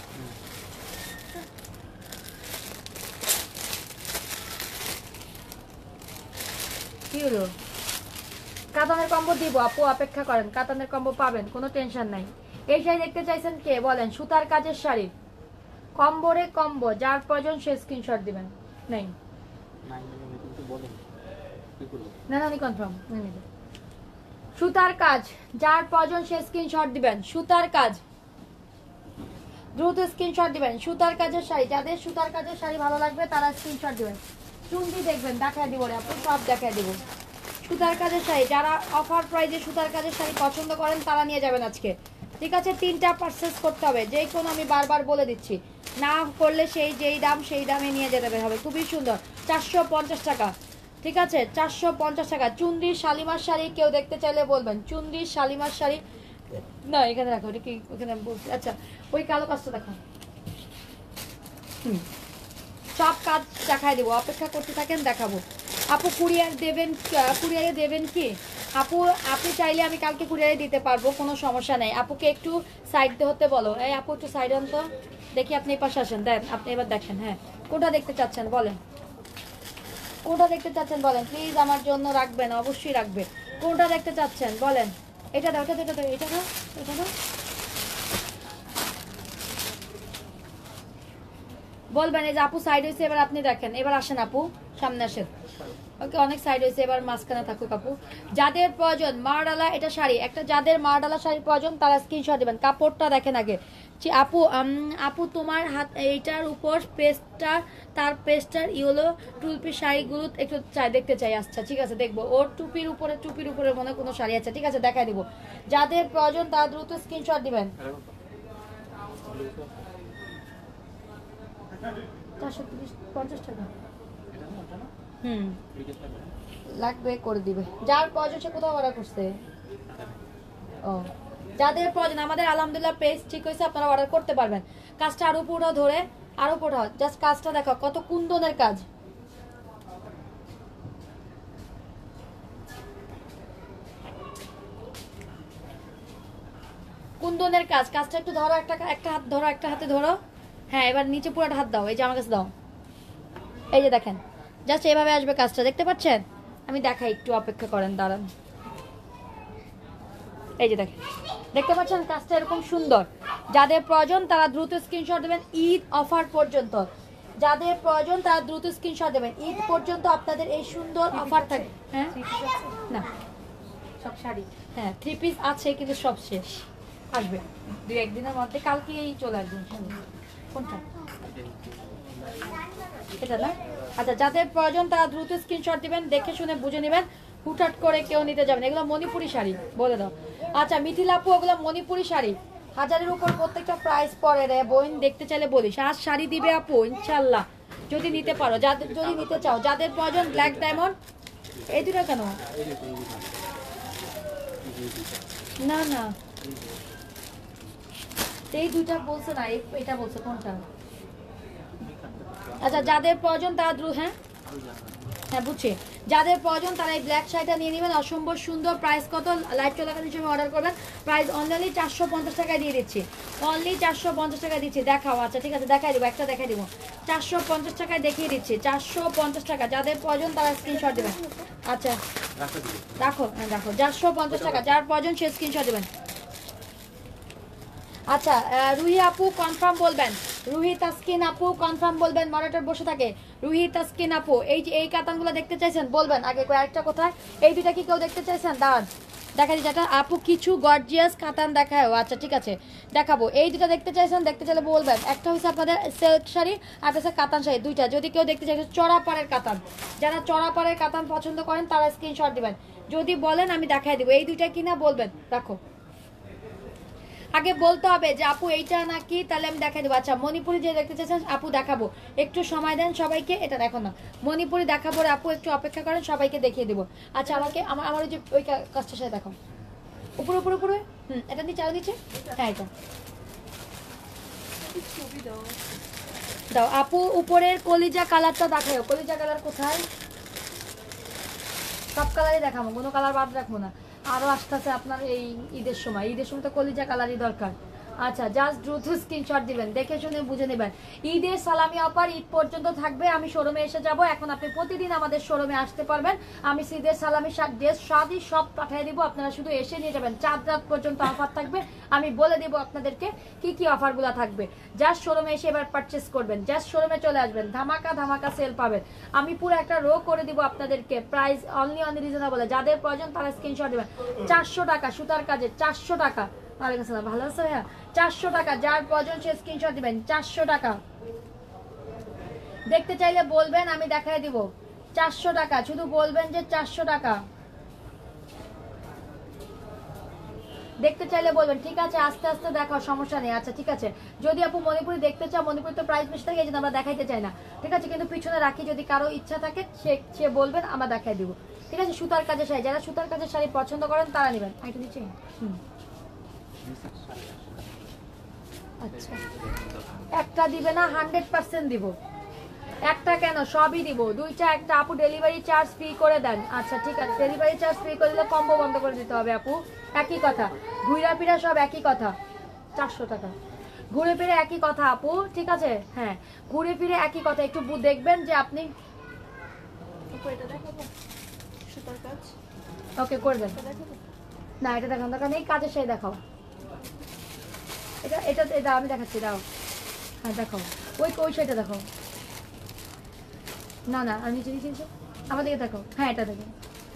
কি হলো? কাতানের কম্বো দিব আপু, অপেক্ষা করেন, কাতানের কম্বো পাবেন, কোনো টেনশন নাই। এই শাড়ি দেখতে চাইছেন কে বলেন? সুতার কাজের শাড়ি, কম্বোরে কম্বো, যার প্রয়োজন সে স্ক্রিনশট দিবেন। নেই
নাই নাই কিন্তু বলেন কি করব?
না না আমি কনফার্ম। সুতার কাজ, যার প্রয়োজন সে স্ক্রিনশট দিবেন। সুতার কাজ, দ্রুত স্ক্রিনশট দিবেন। সুতার কাজের শাড়ি, যাদের সুতার কাজের শাড়ি ভালো লাগবে তারা স্ক্রিনশট দিবেন। চুন্ডি দেখবেন, দেখায় দিব রে আপু, সব দেখায় দিব। সুতার কাজের শাড়ি, যারা অফার প্রাইজে সুতার কাজের শাড়ি পছন্দ করেন তারা নিয়ে যাবেন আজকে। ঠিক আছে, তিনটা পারচেস করতে হবে, যেই কোনো আমি বারবার বলে দিচ্ছি, না করলে সেই যেই দাম সেই দামে নিয়ে যেতে হবে। খুবই সুন্দর, চারশো পঞ্চাশ টাকা। ঠিক আছে, চারশো পঞ্চাশ টাকা। চুন্ডির শালিমার শাড়ি কেউ দেখতে চাইলে বলবেন। চুন্ডির শালিমার শাড়ি না, এখানে রাখো, এটা কি ওখানে আমি বলছি। আচ্ছা ওই কালো কাজটা দেখো। হুম সব কাজ দেখাই দেবো, অপেক্ষা করতে থাকেন, দেখাবো। আপু কুরিয়ার দেবেন, কুরিয়ারে দেবেন কি আপু? আপনি চাইলে আমি কালকে কুরিয়ারে দিতে পারবো, কোনো সমস্যা নেই। আপুকে একটু সাইড হতে বলো। এই আপু একটু সাইড হন তো, দেখি আপনি এই পাশে আসেন, দেন আপনি এবার দেখেন। হ্যাঁ কোনটা দেখতে চাচ্ছেন বলেন, কোনটা দেখতে চাচ্ছেন বলেন প্লিজ, আমার জন্য রাখবেন, অবশ্যই রাখবে। কোনটা দেখতে চাচ্ছেন বলেন? এটা দাও, এটা দাও, এটা দাও, এটা দাও, এটা দাও, বলবেন। এই যে আপু সাইড হয়েছে, এবার আপনি দেখেন। এবার আসেন আপু, সামনে আসেন। ওকে, অনেক সাইড হয়েছে, এবার মাঝখানে থাকুক আপু। যাদের প্রয়োজন মারডালা এটা শাড়ি, একটা যাদের মারডালা শাড়ির প্রয়োজন তারা স্ক্রিনশট দিবেন। কাপড়টা দেখেন আগে। জি আপু, আপু তোমার হাত এইটার উপর পেস্টটা, তার পেস্টার ইয়েলো টুলপি শাড়িগুলো একটু চাই, দেখতে চাই। আচ্ছা ঠিক আছে, দেখবো। ওর টুপির উপরে, টুপির উপরে মনে কোনো শাড়ি আছে, ঠিক আছে দেখাই দিব। যাদের প্রয়োজন তারা দ্রুত স্ক্রিনশট দিবেন। চারশো তিরিশ পঞ্চাশ টাকা হুম লাগবে, করে দিবে। যার প্রয়োজন সে কোথাও অর্ডার করছে। ও, যাদের প্রয়োজন আমাদের আলহামদুলিল্লাহ পেজ ঠিক হয়েছে, আপনারা অর্ডার করতে পারবেন। কাজটা আরো পুরো ধরে, আরো পুরো জাস্ট কাজটা দেখো কত কুন্দনের কাজ। কুন্দনের কাজ, কাজটা একটু ধরো, একটা একটা হাত ধরো, একটা হাতে ধরো। হ্যাঁ, এবার নিচে পুরোটা হাত দাও, এই যে আমার কাছে দাও। এই যে দেখেন, জাস্ট এভাবে আসবে কাজটা, দেখতে পাচ্ছেন? আমি দেখাই, একটু অপেক্ষা করেন, দাঁড়ান। এই যে দেখেন, দেখতে পাচ্ছেন কাজটা এরকম সুন্দর। যাদের প্রয়োজন তারা দ্রুত স্ক্রিনশট দেবেন ঈদ অফার পর্যন্ত। যাদের প্রয়োজন তারা দ্রুত স্ক্রিনশট দেবেন, ঈদ পর্যন্ত আপনাদের এই সুন্দর অফার থাকে। হ্যাঁ না, সব শাড়ি, হ্যাঁ থ্রি পিস আছে কিন্তু সব শেষ, আসবে দুই একদিনের মধ্যে, কালকেই চলে আসবে। কোনটা এটা না? আচ্ছা, যাদের প্রয়োজন তারা দ্রুত স্ক্রিনশট দিবেন, দেখে শুনে বুঝে নেবেন, হুটহাট করে কেউ নিতে যাবেন। এগুলো মণিপুরি শাড়ি, বলে দাও। আচ্ছা মিথিলা আপু, ওগুলো মণিপুরি শাড়ি, হাজারের উপর প্রত্যেকটা প্রাইস পড়ে রে বোন, দেখতে চাইলে বলিস। আর শাড়ি দিবে আপু ইনশাল্লাহ, যদি নিতে পারো, যাদের যদি নিতে চাও। যাদের প্রয়োজন ব্ল্যাক ডায়মন্ড, এই দুটো কেন? না না, এই দুইটা বলছে না, এটা বলছে কোনটা? আচ্ছা, যাদের প্রয়োজন তারা দ্রুত, হ্যাঁ হ্যাঁ বুঝছি, যাদের প্রয়োজন তারা এই ব্ল্যাক শাড়িটা নিয়ে নেবেন। অসম্ভব সুন্দর। প্রাইস কত? লাইভ চলাকালীন সময় অর্ডার করবেন। প্রাইস অনলি চারশো পঞ্চাশ টাকায় দিয়ে দিচ্ছি, অনলি চারশো পঞ্চাশ টাকায় দিচ্ছি। দেখাও, আচ্ছা ঠিক আছে দেখাই দেবো, একটা দেখাই দেবো। চারশো পঞ্চাশ টাকায় দেখিয়ে দিচ্ছি, চারশো পঞ্চাশ টাকা। যাদের প্রয়োজন তারা স্ক্রিনশট দেবেন। আচ্ছা রাখো, হ্যাঁ রাখো, চারশো পঞ্চাশ টাকা। যার প্রয়োজন সে স্ক্রিনশট দেবেন। আচ্ছা রুহি আপু কনফার্ম বলবেন, রুহি তাসকিন আপু কনফার্ম বলবেন, মনিটর বসে থাকে। রুহি তাসকিন আপু, এই যে এই কাতানগুলো দেখতে চাইছেন বলবেন আগে। কয়েকটা কোথায়? এই দুটা কি কেউ দেখতে চাইছেন? দাঁড়ান দেখা দিচ্ছে একটা আপু, কিছু গর্জিয়াস কাতান দেখায়। আচ্ছা ঠিক আছে দেখাবো। এই দুটা দেখতে চাইছেন, দেখতে চাইলে বলবেন। একটা হচ্ছে আপনাদের সিল্ক শাড়ি, আর হচ্ছে কাতান শাড়ি, দুইটা যদি কেউ দেখতে চাইছেন। চড়া পাড়ের কাতান, যারা চড়া পাড়ের কাতান পছন্দ করেন তারা স্ক্রিনশট দিবেন। যদি বলেন আমি দেখাই দিব। এই দুইটা কিনা বলবেন, রাখো। আগে বলতে হবে যে আপু এইটা নাকি, তাহলে আমি দেখাই দেবো। আচ্ছা মণিপুরি যে দেখতে চাইছেন আপু দেখাবো, একটু সময় দেন সবাইকে। এটা দেখো না, মণিপুরি দেখাবো আপু, একটু অপেক্ষা করেন, সবাইকে দেখিয়ে দেবো। আচ্ছা আমাকে আমার আমার ওই যে ওই কাজটার সাথে দেখো, উপরে উপরে উপরে, হুম এটা নিচে, আরো নিচে, হ্যাঁ এটা দাও আপু। উপরের কলিজা কালারটা দেখাও, কলিজা কালার কোথায়? সব কালারই দেখাবো, কোনো কালার বাদ রাখবো না। আরো আসতেছে আপনার এই ঈদের সময়, ঈদের সময় তো কলিজা কালারই দরকার। আচ্ছা জাস্ট দ্রুত স্ক্রিনশট দিবেন, দেখে শুনে বুঝে নেবেন। ঈদের সালামি অফার ঈদ পর্যন্ত থাকবে। আমি শোরুমে এসে যাব, এখন আপনি প্রতিদিন আমাদের শোরুমে আসতে পারবেন। আমি ঈদের সালামি ড্রেস শাড়ি সব পাঠিয়ে দিব, আপনারা শুধু এসে নিয়ে যাবেন। চার রাত পর্যন্ত অফার থাকবে, আমি বলে দেবো আপনাদেরকে কি কি অফারগুলো থাকবে। জাস্ট শোরুমে এসে এবার পারচেস করবেন, জাস্ট শোরুমে চলে আসবেন, ধামাকা ধামাকা সেল পাবেন। আমি পুরো একটা রো করে দিব আপনাদেরকে, প্রাইস অনলি অনলি রিজনেবল। যাদের প্রয়োজন তারা স্ক্রিনশট দেবেন। চারশো টাকা সুতার কাজে, চারশো টাকা। ওয়ালাইকুম আসসালাম, ভালো আছে ভাইয়া? চারশো টাকা, যার প্রয়োজন সে স্ক্রিনশট দিবেন। চারশো টাকা, দেখতে চাইলে বলবেন, আমি দেখাই দিব। চারশো টাকা, শুধু বলবেন যে চারশো টাকা। দেখতে চাইলে বলবেন, ঠিক আছে আস্তে আস্তে দেখাও, সমস্যা নেই। আচ্ছা ঠিক আছে, যদি আপু মণিপুরি দেখতে চাও, মণিপুরি তো প্রাইস বেশি থাকে, এই জন্য আমরা দেখাইতে চাই না, ঠিক আছে। কিন্তু পিছনে রাখি, যদি কারো ইচ্ছা থাকে সে সে বলবেন, আমরা দেখাই দিব, ঠিক আছে। সুতার কাজের শাড়ি, যারা সুতার কাজের শাড়ি পছন্দ করেন তারা নেবেন। এটা দিচ্ছি, হুম আচ্ছা একটা দিবে না, হান্ড্রেড পার্সেন্ট দিব। একটা কেন, সবই দিব, দুইটা একটা। আপু ডেলিভারি চার্জ ফ্রি করে দেন। আচ্ছা ঠিক আছে, ডেলিভারি চার্জ ফ্রি করে দিলে কম্বো বন্ধ করে দিতে হবে আপু। একই কথা, ঘুরা ফিরা সব একই কথা। চারশো টাকা ঘুরে ফিরে একই কথা আপু, ঠিক আছে। হ্যাঁ ঘুরে ফিরে একই কথা, একটু দেখবেন যে আপনি ওকে করে দেন। না এটা দেখান, দেখান এই কাজের সেই দেখাও। এটা এটা এটা আমি দেখাচ্ছি, দাও। হ্যাঁ দেখাও, ওই ওই শাড়িটা দেখাও। না না আমি নিচে নিচে আমার দিকে দেখো, হ্যাঁ এটা দেখো।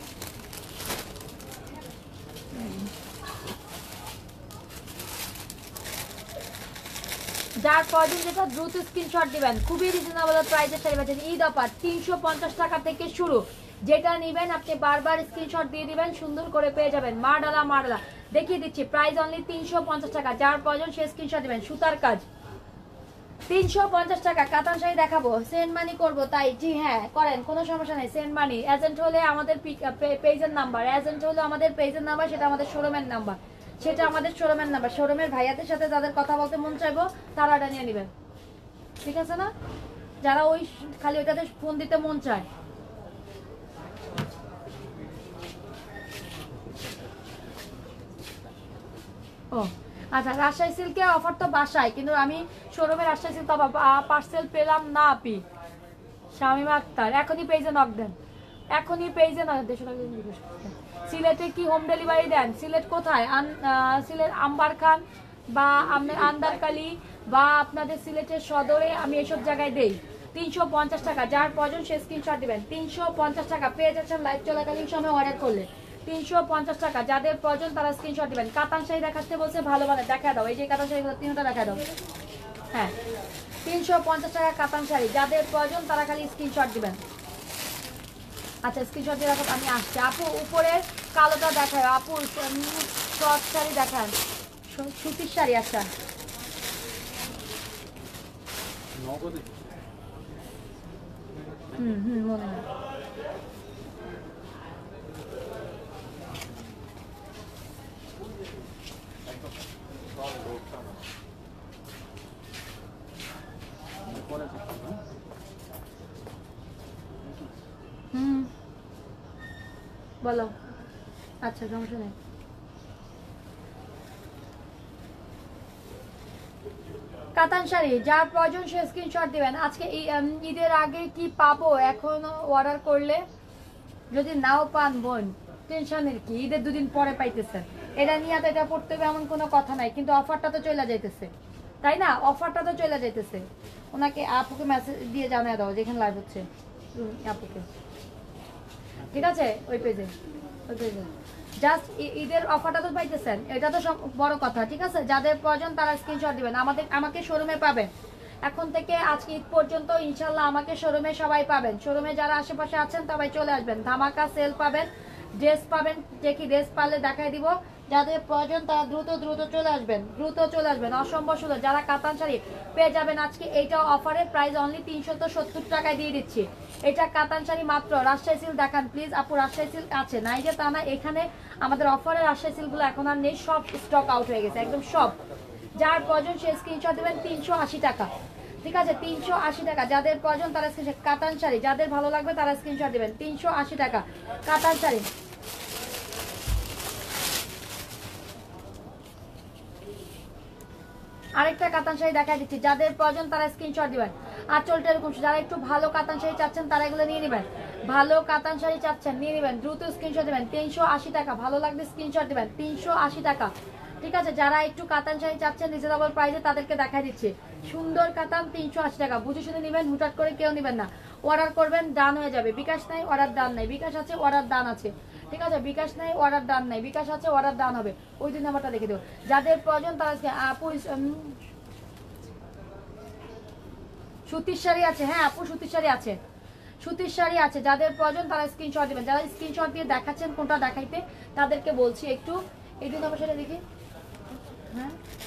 যার প্রয়োজন যেটা দ্রুত স্ক্রিনশট দিবেন। খুবই রিজনেবল প্রাইসের শাড়ি পাচ্ছেন। ঈদ অফার তিনশো পঞ্চাশ টাকা থেকে শুরু। যেটা নেবেন আপনি বারবার স্ক্রিনশট দিয়ে দিবেন, সুন্দর করে পেয়ে যাবেন। মারডালা মারডালা দেখিয়ে দিচ্ছি, প্রাইস অনলি তিনশো পঞ্চাশ টাকা। যার প্রয়োজন সে স্ক্রিনশট দিবেন। সুতার কাজ তিনশো পঞ্চাশ টাকা। কাতান শাড়ি দেখাবো, সেন্ড মানি করবো তাই? জি হ্যাঁ করেন, কোনো সমস্যা নেই। সেন্ড মানি এজেন্ট হলে আমাদের পেজের নাম্বার, এজেন্ট হলে আমাদের পেজের নাম্বার, সেটা আমাদের শোরুমের নাম্বার, সেটা আমাদের শোরুমের নাম্বার। শোরুমের ভাইয়াদের সাথে যাদের কথা বলতে মন চাইবো তারা এটা নিয়ে নেবেন, ঠিক আছে না? যারা ওই খালি ওইটাতে ফোন দিতে মন চায়। ও আচ্ছা, রাজশাহী সিল্কের অফার তো বাসায়, কিন্তু আমি শোরুমে রাজশাহী সিল্ক পার্সেল পেলাম না। আপি শামিমা আক্তার এখনই পেজে নক দেন, এখনই পেজে নক দেন। সিলেটে কি হোম ডেলিভারি দেন? সিলেট কোথায়? সিলেট আম্বার খান বা আপনার আন্দারকালি বা আপনাদের সিলেটের সদরে আমি এসব জায়গায় দেই। তিনশো পঞ্চাশ টাকা। যার প্রয়োজন সে স্ক্রিনশট দিবেন। তিনশো পঞ্চাশ টাকা পেয়ে যাচ্ছেন লাইভ চলাকালীন সময় অর্ডার করলে। তিনশো পঞ্চাশ টাকা। যাদের প্রয়োজন তারা স্ক্রিনশট দিবেন। কাতান শাড়ি দেখাতে বলছে, ভালো মানে দেখা দাও। এই যে কাতান শাড়িগুলো তিনটা দেখা দাও। হ্যাঁ তিনশো পঞ্চাশ টাকা কাতান শাড়ি। যাদের প্রয়োজন তারা খালি স্ক্রিনশট দিবেন। আচ্ছা স্ক্রিনশট দিয়ে রাখো, আমি আসছি। আপু উপরের কালোটা দেখায়, আপু শর্ট শাড়ি দেখান, সুতির শাড়ি। আচ্ছা হুম হুম মনে হয়। হুম বলো। আচ্ছা সমস্যা নেই। কাতান শাড়ি যার প্রয়োজন সে স্ক্রিনশট দিবেন। আজকে ঈদের আগে কি পাবো এখনো অর্ডার করলে? যদি নাও পান বোন টেনশনের কি, ঈদের দুদিন পরে পাইতেছেন। এটা নিয়ে তো এটা পড়তে হবে এমন কোনো কথা নাই, কিন্তু অফারটা তো চলে যাইতেছে, তাই না? অফারটা তো চলে যাইতেছে। ওনাকে আপুকে মেসেজ দিয়ে জানিয়ে দাও যেখানে লাইভ হচ্ছে আপুকে, ঠিক আছে? ওই পেজে, ওই পেজে জাস্ট ঈদের অফারটা তো পাইতেছেন, এটা তো সব বড় কথা, ঠিক আছে? যাদের প্রয়োজন তারা স্ক্রিনশট দিবেন। আমাদের আমাকে শোরুমে পাবেন এখন থেকে আজকে ঈদ পর্যন্ত ইনশাল্লাহ। আমাকে শোরুমে সবাই পাবেন। শোরুমে যারা আশেপাশে আছেন সবাই চলে আসবেন। ধামাকা সেল পাবেন, ড্রেস পাবেন। যে কি ড্রেস পারলে দেখাই দিব। যাদের প্রয়োজন তারা দ্রুত দ্রুত চলে আসবেন, দ্রুত চলে আসবেন। অসম্ভব সুন্দর। যারা কাতান শাড়ি পেয়ে যাবেন আজকে এইটাও অফারের প্রাইস অনলি তিনশো সত্তর টাকায় দিয়ে দিচ্ছি। এটা কাতান শাড়ি মাত্র। রাজশাহী সিল্ক দেখান প্লিজ আপু। রাজশাহী সিল্ক আছে নাই যে তা না, এখানে আমাদের অফারের রাজশাহী সিল্কগুলো এখন আর নেই, সব স্টক আউট হয়ে গেছে একদম সব। যার প্রয়োজন সে স্ক্রিনশট দেবেন। তিনশো আশি টাকা, ঠিক আছে? তিনশো আশি টাকা। যাদের প্রয়োজন তারা স্ক্রিনশট। কাতান শাড়ি যাদের ভালো লাগবে তারা স্ক্রিনশট দেবেন। তিনশো আশি টাকা কাতান শাড়ি। আরেকটা কাতান শাড়ি দেখা দিচ্ছি। যাদের প্রয়োজন তারা স্ক্রিনশট দিবেন। আঁচলটা এরকম, যারা একটু ভালো কাতান শাড়ি চাচ্ছেন তারা এগুলো নিয়ে নেবেন। ভালো কাতান শাড়ি চাচ্ছেন নিয়ে নেবেন, দ্রুত স্ক্রিনশট দিবেন। তিনশো আশি টাকা। ভালো লাগবে স্ক্রিনশট দিবেন। তিনশো আশি টাকা, ঠিক আছে? যারা একটু কাতান শাড়ি চাচ্ছেন রিজনেবল প্রাইসে তাদেরকে দেখা দিচ্ছে। সুন্দর কাতান তিনশো আশি টাকা। বুঝে শুনে নেবেন, হুটহাট করে কেউ নেবেন না। অর্ডার করবেন, ডান হয়ে যাবে। বিকাশ নাই, অর্ডার ডান নাই। বিকাশ আছে, অর্ডার ডান আছে, ঠিক আছে? বিকাশ নাই, অর্ডার ডান নাই। বিকাশ আছে, অর্ডার ডান হবে। ওই দিন নাম্বারটা দেখে দেবো। যাদের প্রয়োজন তারা আপু সুতির শাড়ি আছে। হ্যাঁ আপু সুতির শাড়ি আছে, সুতির শাড়ি আছে। যাদের প্রয়োজন তারা স্ক্রিনশট দিবেন। যারা স্ক্রিনশট দিয়ে দেখাচ্ছেন কোনটা দেখাইতে তাদেরকে বলছি একটু এই দিন আমার সেটা দেখি। হ্যাঁ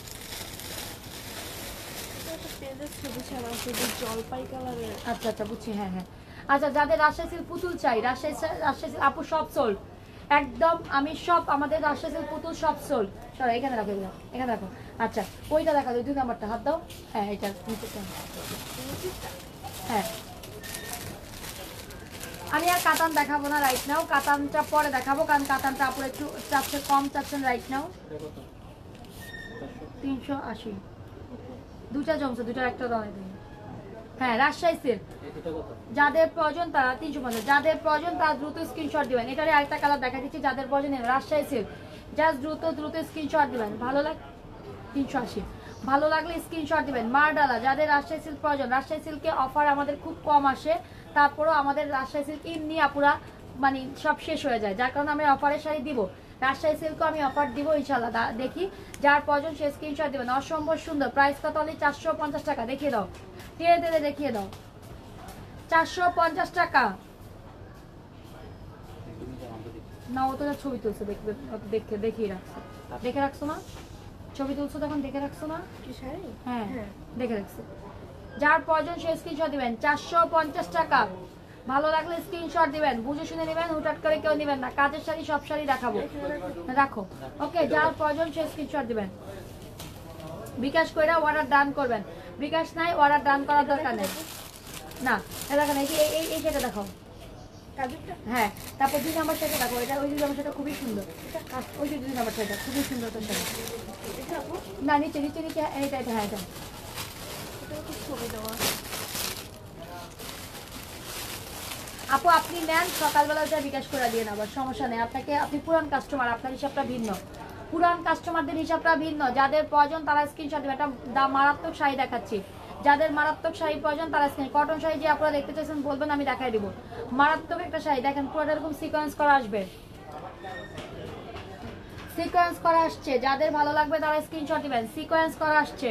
জলপাই কালারের।
আচ্ছা আচ্ছা বুঝছি। হ্যাঁ হ্যাঁ আচ্ছা। যাদের রাজশাহী সিল্ক পুতুল চাই, রাজশাহী রাজশাহী সিল্ক আপু সব সোল্ড একদম। আমি সব আমাদের রাজশাহী সিল্ক পুতুল সব সোল্ড। সরো এখানে রাখো, এখানে রাখো। আচ্ছা ওইটা দেখা দাও, দুই নাম্বারটা হাত দাও। হ্যাঁ এটা হ্যাঁ। আমি আর কাতান দেখাবো না রাইট নাও, কাতানটা পরে দেখাবো, কারণ কাতানটা আপুর একটু চাচ্ছে কম চাচ্ছেন রাইট নাও। তিনশো আশি দুটা জমছে, দুটার একটা দামে দিন। হ্যাঁ রাজশাহী সিল্ক যাদের প্রয়োজন তারা তিনশো পঞ্চাশ। যাদের প্রয়োজন তারা দ্রুত স্ক্রিনশট দিবেন। এটারে আরেকটা কালার দেখা দিচ্ছি। যাদের প্রয়োজন রাজশাহী সিল্ক জাস্ট দ্রুত দ্রুত স্ক্রিনশট দিবেন। ভালো লাগে তিনশো আশি। ভালো লাগলে স্ক্রিনশট দিবেন। মারডালা যাদের রাজশাহী সিল্ক প্রয়োজন, রাজশাহী সিল্কে অফার আমাদের খুব কম আসে, তারপরও আমাদের রাজশাহী সিল্ক এমনি আপুরা মানে সব শেষ হয়ে যায়, যার কারণে আমি অফারের শাড়ি দিব। রাজশাহী সিল্কও আমি অফার দিব ইনশাল্লাহ। দেখি যার প্রয়োজন সে স্ক্রিনশট দিবেন। অসম্ভব সুন্দর, প্রাইস কত হলে চারশো পঞ্চাশ টাকা। দেখিয়ে দাও, টেনে টেনে দেখিয়ে দাও, চারশো পঞ্চাশ টাকা। না ও তো ছবি তুলছে, দেখবে দেখে দেখিয়ে রাখছো, দেখে রাখছো না ছবি তুলছো তখন, দেখে রাখছো না? হ্যাঁ দেখে রাখছো। যার প্রয়োজন সে স্ক্রিনশট দিবেন। চারশো পঞ্চাশ টাকা, ভালো লাগলে স্ক্রিনশট দিবেন, বুঝে শুনে নেবেন, হুটহাট করে কেউ নেবেন না। কাজের শাড়ি সব শাড়ি দেখাবো, রাখো। ওকে, যার প্রয়োজন সে স্ক্রিনশট দিবেন। বিকাশ কইরা অর্ডার ডান করবেন, বিকাশ নাই অর্ডার ডান করার দরকার নেই। না দেখেন এই এই এই সেটা দেখাও, হ্যাঁ। তারপর দুই নাম্বার সেটা দেখো, এটা ওই দুই নাম্বার সেটা খুবই সুন্দর, ওই যে দুই নাম্বার সেটা খুবই সুন্দর। তো সেটা না নিচে নিচে নিচে এইটা এটা, হ্যাঁ এটা
ছবি দেওয়া।
আপু আপনি নেন, সকালবেলা যা বিকাশ করে দিয়ে নেবার সমস্যা নেই। আপনাকে আপনি পুরান কাস্টমার, আপনার হিসাবটা ভিন্ন, পুরান কাস্টমারদের হিসাবটা ভিন্ন। যাদের প্রয়োজন তারা স্ক্রিনশট দেবে। একটা দাম মারাত্মক শাড়ি দেখাচ্ছি, যাদের মারাত্মক শাড়ি প্রয়োজন তারা স্ক্রিন। কটন শাড়ি যে আপনারা দেখতে চাইছেন বলবেন, আমি দেখাই দিব। মারাত্মক একটা শাড়ি দেখেন, পুরোটা এরকম সিকোয়েন্স করা আসবে, সিকোয়েন্স করা আসছে। যাদের ভালো লাগবে তারা স্ক্রিনশট দিবেন। সিকোয়েন্স করা আসছে,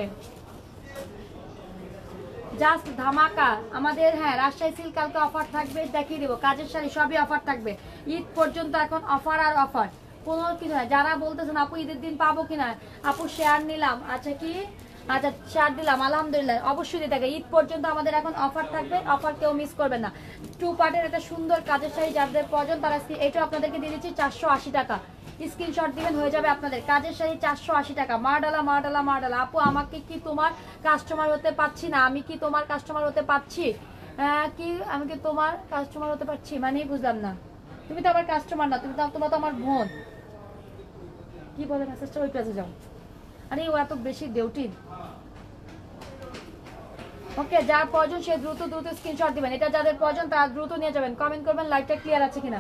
জাস্ট ধামাকা আমাদের। হ্যাঁ রাজশাহী সিল্ক কালকে অফার থাকবে, দেখিয়ে দিব। কাজের শাড়ি সবই অফার থাকবে ঈদ পর্যন্ত, এখন অফার আর অফার, কোনো কিছু নয়। যারা বলতেছেন আপু ঈদের দিন পাবো কিনা, আপু শেয়ার নিলাম, আচ্ছা কি আচ্ছা শেয়ার দিলাম, আলহামদুলিল্লাহ। অবশ্যই দিয়ে থাকে, ঈদ পর্যন্ত আমাদের এখন অফার থাকবে, অফার কেউ মিস করবেন না। টু পার্টের একটা সুন্দর কাজের শাড়ি যাদের প্রয়োজন তারা এটা আপনাদেরকে দিয়ে দিচ্ছি চারশো আশি টাকা। স্ক্রিনশট দিবেন, হয়ে যাবে আপনাদের। কাজের শাড়ি চারশো আশি টাকা। মারডালা মারডালা মারডালা। আপু আমাকে কি তোমার কাস্টমার হতে পারছি না, আমি কি তোমার কাস্টমার হতে পারছি কি, আমি কি তোমার কাস্টমার হতে পারছি মানে বুঝলাম না। তুমি তো আমার কাস্টমার না, তুমি তো তোমার তো আমার বোন। কি বলে মেসেজটা, ওই পেজে যাও। আরে ও এত বেশি ডিউটি। ওকে, যার প্রয়োজন সে দ্রুত দ্রুত স্ক্রিনশট দিবেন। এটা যাদের প্রয়োজন তারা দ্রুত নিয়ে যাবেন। কমেন্ট করবেন লাইভটা ক্লিয়ার আছে কিনা।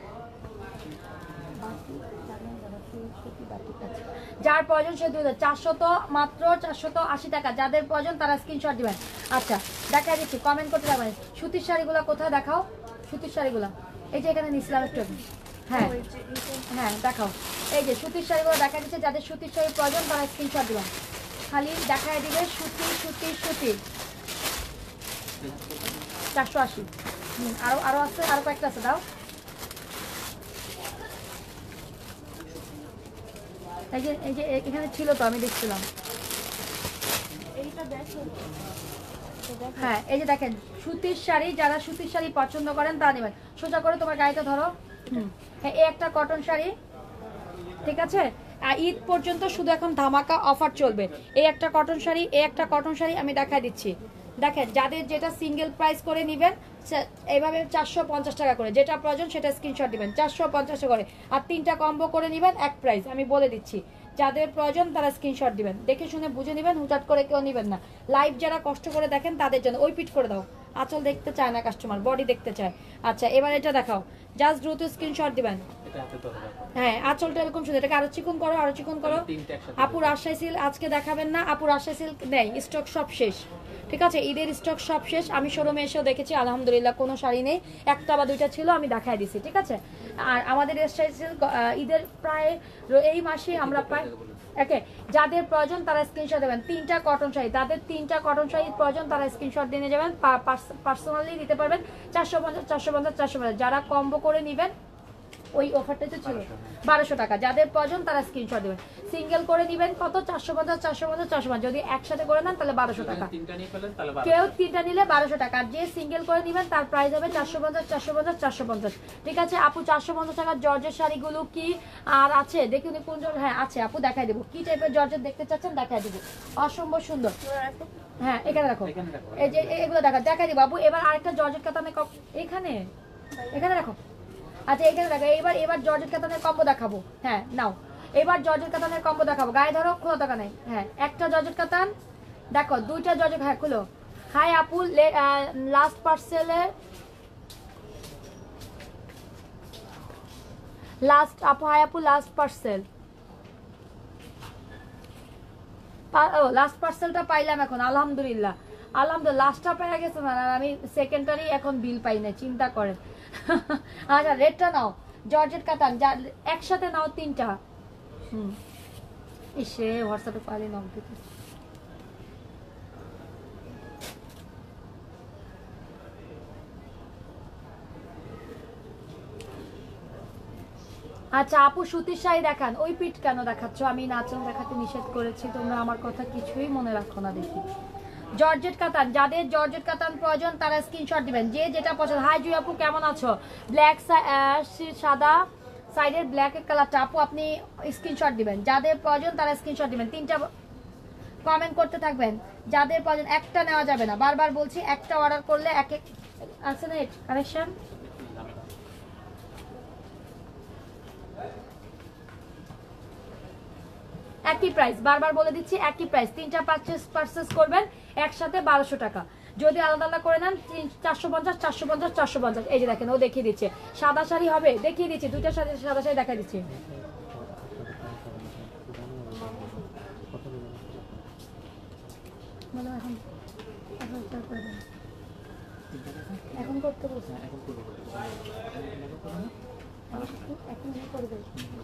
যার প্রয়োজন সে দুই চারশত মাত্র চারশত আশি টাকা। যাদের প্রয়োজন তারা স্ক্রিনশট দিবেন। আচ্ছা দেখা দিচ্ছি, কমেন্ট করতে যাবেন। সুতির শাড়িগুলো কোথায় দেখাও, সুতির শাড়িগুলো এই যে এখানে নিছিলাম একটু, হ্যাঁ হ্যাঁ দেখাও। এই যে সুতির শাড়িগুলো দেখা দিচ্ছে, যাদের সুতির শাড়ি প্রয়োজন তারা স্ক্রিনশট দিবেন। খালি দেখায় দিবে সুতি সুতি সুতি। চারশো আশি। হুম আরো আরো আছে, আরো কয়েকটা আছে, দাও। এই যে এই যে এখানে ছিল তো, আমি দেখছিলাম। হ্যাঁ এই যে দেখেন সুতির শাড়ি, যারা সুতির শাড়ি পছন্দ করেন তারা নেবেন। সোজা করে তোমার গাড়িটা ধরো। হুম হ্যাঁ এই একটা কটন শাড়ি, ঠিক আছে। আর ঈদ পর্যন্ত শুধু এখন ধামাকা অফার চলবে। এই একটা কটন শাড়ি, এই একটা কটন শাড়ি আমি দেখাই দিচ্ছি। দেখেন যাদের যেটা সিঙ্গেল প্রাইস করে নেবেন এইভাবে চারশো পঞ্চাশ টাকা করে, যেটা প্রয়োজন সেটা স্ক্রিনশট দিবেন চারশো পঞ্চাশ করে। আর তিনটা কম্বো করে নেবেন এক প্রাইস, আমি বলে দিচ্ছি। যাদের প্রয়োজন তারা স্ক্রিনশট দিবেন, দেখে শুনে বুঝে নেবেন, হুটহাট করে কেউ নেবেন না। লাইভ যারা কষ্ট করে দেখেন তাদের জন্য। ওই পিট করে দাও, আঁচল দেখতে চায় না কাস্টমার, বডি দেখতে চায়। আচ্ছা এবার এটা দেখাও, জাস্ট দ্রুত স্ক্রিনশট দিবেন। হ্যাঁ আঁচলটা এরকম সুন্দর, এটাকে আরো চিকন করো, আরো চিকন করো। আপু রাজশাহী সিল্ক আজকে দেখাবেন না, আপু রাজশাহী সিল্ক নেই, স্টক সব শেষ, ঠিক আছে। ঈদের স্টক সব শেষ। আমি শোরুমে এসেও দেখেছি আলহামদুলিল্লাহ কোনো শাড়ি নেই, একটা বা দুইটা ছিল, আমি দেখাই দিছি, ঠিক আছে। আর আমাদের রাজশাহী সিল্ক ঈদের প্রায় এই মাসে আমরা প্রায় ওকে, যাদের প্রয়োজন তারা স্ক্রিনশট দেবেন। তিনটা কটন শাড়ি, তাদের তিনটা কটন শাড়ির প্রয়োজন তারা স্ক্রিনশট দিয়ে যাবেন, পার্সোনালি দিতে পারবেন। চারশো পঞ্চাশ চারশো পঞ্চাশ চারশো পঞ্চাশ। যারা কম্বো করে নেবেন ওই অফারটাই তো ছিল বারোশো টাকা। যাদের প্রয়োজন তারা স্ক্রিনশট দেবেন। সিঙ্গেল করে নেবেন কত, চারশো পঞ্চাশ চারশো পঞ্চাশ চারশো পঞ্চাশ। যদি একসাথে করে নেন তাহলে বারোশো টাকা, কেউ তিনটা নিলে বারোশো টাকা। আর যে সিঙ্গেল করে নেবেন তার প্রাইস হবে চারশো পঞ্চাশ চারশো পঞ্চাশ চারশো পঞ্চাশ, ঠিক আছে। আপু চারশো পঞ্চাশ টাকার জর্জের শাড়িগুলো কি আর আছে দেখুন, কোন জর্জ? হ্যাঁ আছে আপু, দেখাই দেবো। কি টাইপের জর্জের দেখতে চাচ্ছেন দেখাই দেবো, অসম্ভব সুন্দর। হ্যাঁ এখানে রাখো, এই যে এগুলো দেখা দেখাই দিবো আপু। এবার আরেকটা জর্জের কাতানে এখানে এখানে রাখো। আচ্ছা এখানে দেখো, এবার এবার জর্জেট কাতানের কম্বো দেখাবো। হ্যাঁ নাও, এবার জর্জেট কাতানের কম্বো দেখাবো। গায়ে ধরো, খোলো টাকা নেই। হ্যাঁ একটা জর্জেট কাতান দেখো, দুইটা জর্জেট, হ্যাঁ খুলো। হাই আপু, লাস্ট পার্সেলের লাস্ট আপু, হাই আপু লাস্ট পার্সেল। লাস্ট পার্সেলটা পাইলাম এখন, আলহামদুলিল্লাহ আলহামদুলিল্লাহ। লাস্টটা পেয়ে গেছে না, আর আমি সেকেন্ডারি এখন বিল পাই না, চিন্তা করেন। আচ্ছা রেটটা নাও, জর্জেট কাতান, যা একসাথে নাও তিনটা। হুম ইসে হোয়াটসঅ্যাপে পারি নাও দিতে। আচ্ছা আপু সুতির শাড়ি দেখান। ওই পিঠ কেন দেখাচ্ছ? আমি নাচন দেখাতে নিষেধ করেছি, তোমরা আমার কথা কিছুই মনে রাখো না দেখি। জর্জেট কাতান, যাদের জর্জেট কাতান প্রয়োজন তারা স্ক্রিনশট দিবেন, যে যেটা পছন্দ। হাই জুই আপু কেমন আছো? ব্ল্যাক সাদা সাইডের ব্ল্যাক কালারটা আপু আপনি স্ক্রিনশট দিবেন, যাদের প্রয়োজন তারা স্ক্রিনশট দিবেন। তিনটা কমেন্ট করতে থাকবেন, যাদের প্রয়োজন। একটা নেওয়া যাবে না, বারবার বলছি, একটা অর্ডার করলে এক এক আছে না কানেকশন। একই প্রাইস, বারবার বলে দিচ্ছি একই প্রাইস। তিনটা পারচেস পারচেস করবেন একসাথে বারোশো টাকা, যদি আলাদা আলাদা করে নেন চারশো পঞ্চাশ চারশো পঞ্চাশ চারশো পঞ্চাশ। এই যে দেখেন ও দেখিয়ে দিচ্ছে, সাদা শাড়ি হবে, দেখিয়ে দিচ্ছি দুইটা শাড়ি, সাদা শাড়ি দেখা দিচ্ছি। এখন করতে বলছে, এখন করবে।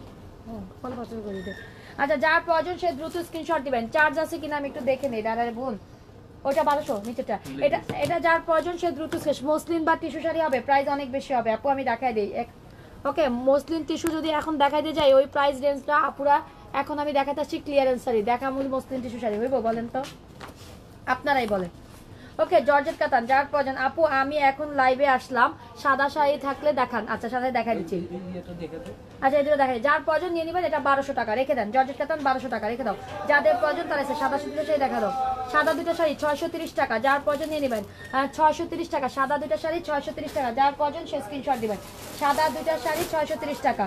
আচ্ছা যার প্রয়োজন সে দ্রুত স্ক্রিনশট দিবেন। চার্জ আছে কিনা আমি একটু দেখে নিই, দাঁড়ারে বোন। ওটা বারোশো নিচেটা, এটা এটা যার প্রয়োজন সে দ্রুত। মসলিন বা টিস্যু শাড়ি হবে, প্রাইস অনেক বেশি হবে আপু, আমি দেখাই দিই। ওকে মসলিন টিস্যু যদি এখন দেখাই দিয়ে যাই ওই প্রাইস রেঞ্জটা আপুরা, এখন আমি দেখাতে আসছি ক্লিয়ারেন্স শাড়ি। দেখা মূল মসলিন টিস্যু শাড়ি হইব বলেন তো, আপনারাই বলেন। ওকে জর্জেট কাতান যার প্রয়োজন আপু, আমি এখন লাইভে আসলাম, সাদা শাড়ি থাকলে দেখান। আচ্ছা সাদা দেখা দিচ্ছি, আচ্ছা এই দুটো দেখাই। যার প্রয়োজন নিয়ে নিবেন, এটা বারোশো টাকা রেখে দেন। জর্জেট কাতান বারোশো টাকা রেখে দাও, যাদের প্রয়োজন তারা এসে সাদা দুটো শাড়ি দেখা দাও। সাদা দুটো শাড়ি ছয়শো তিরিশ টাকা, যার প্রয়োজন নিয়ে নেবেন। ছয়শো তিরিশ টাকা সাদা দুটো শাড়ি, ছয়শো তিরিশ টাকা, যার প্রয়োজন সে স্ক্রিনশট দিবেন। সাদা দুটো শাড়ি ছয়শো তিরিশ টাকা।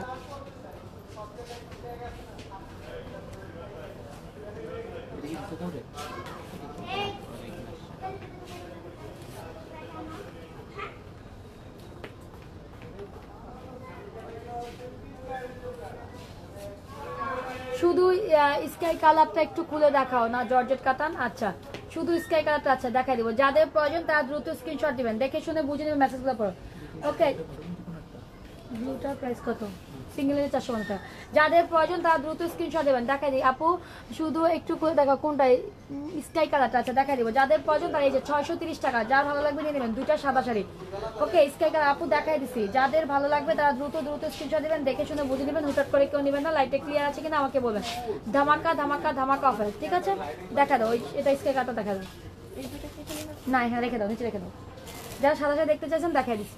শুধু স্কাই কালারটা একটু খুলে দেখাও না জর্জেট কাতান। আচ্ছা শুধু স্কাই কালারটা, আচ্ছা দেখাই দিব। যাদের প্রয়োজন তারা দ্রুত স্ক্রিনশট দিবেন, দেখে শুনে বুঝে নেবেন মেসেজগুলো পড়ো। ওকে ব্লুটার প্রাইস কত? সিঙ্গেলের চারশো পঞ্চাশ টাকা। যাদের প্রয়োজন তারা দ্রুত স্ক্রিনশট দেবেন, দেখাই দিই আপু শুধু একটু করে দেখা কোনটা স্কাই কালারটা। আচ্ছা দেখাই দিব, যাদের প্রয়োজন তারা এই যে ছয়শো তিরিশ টাকা, যার ভালো লাগবে নিয়ে নেবেন দুইটা সাদা শাড়ি। ওকে স্কাই কালার আপু দেখাই দিছি, যাদের ভালো লাগবে তারা দ্রুত দ্রুত স্ক্রিনশট দেবেন, দেখে শুনে বুঝে নেবেন, হুটহাট করে কেউ নেবেন না। লাইটে ক্লিয়ার আছে কিনা আমাকে বলবেন। ধামাকা ধামাকা ধামাকা অফার, ঠিক আছে দেখা দাও। ওই এটা স্কাই কালারটা দেখা দাও না, হ্যাঁ রেখে দাও, নিচে রেখে দাও। যারা সাদা শাড়ি দেখতে চাইছেন দেখাই দিচ্ছি।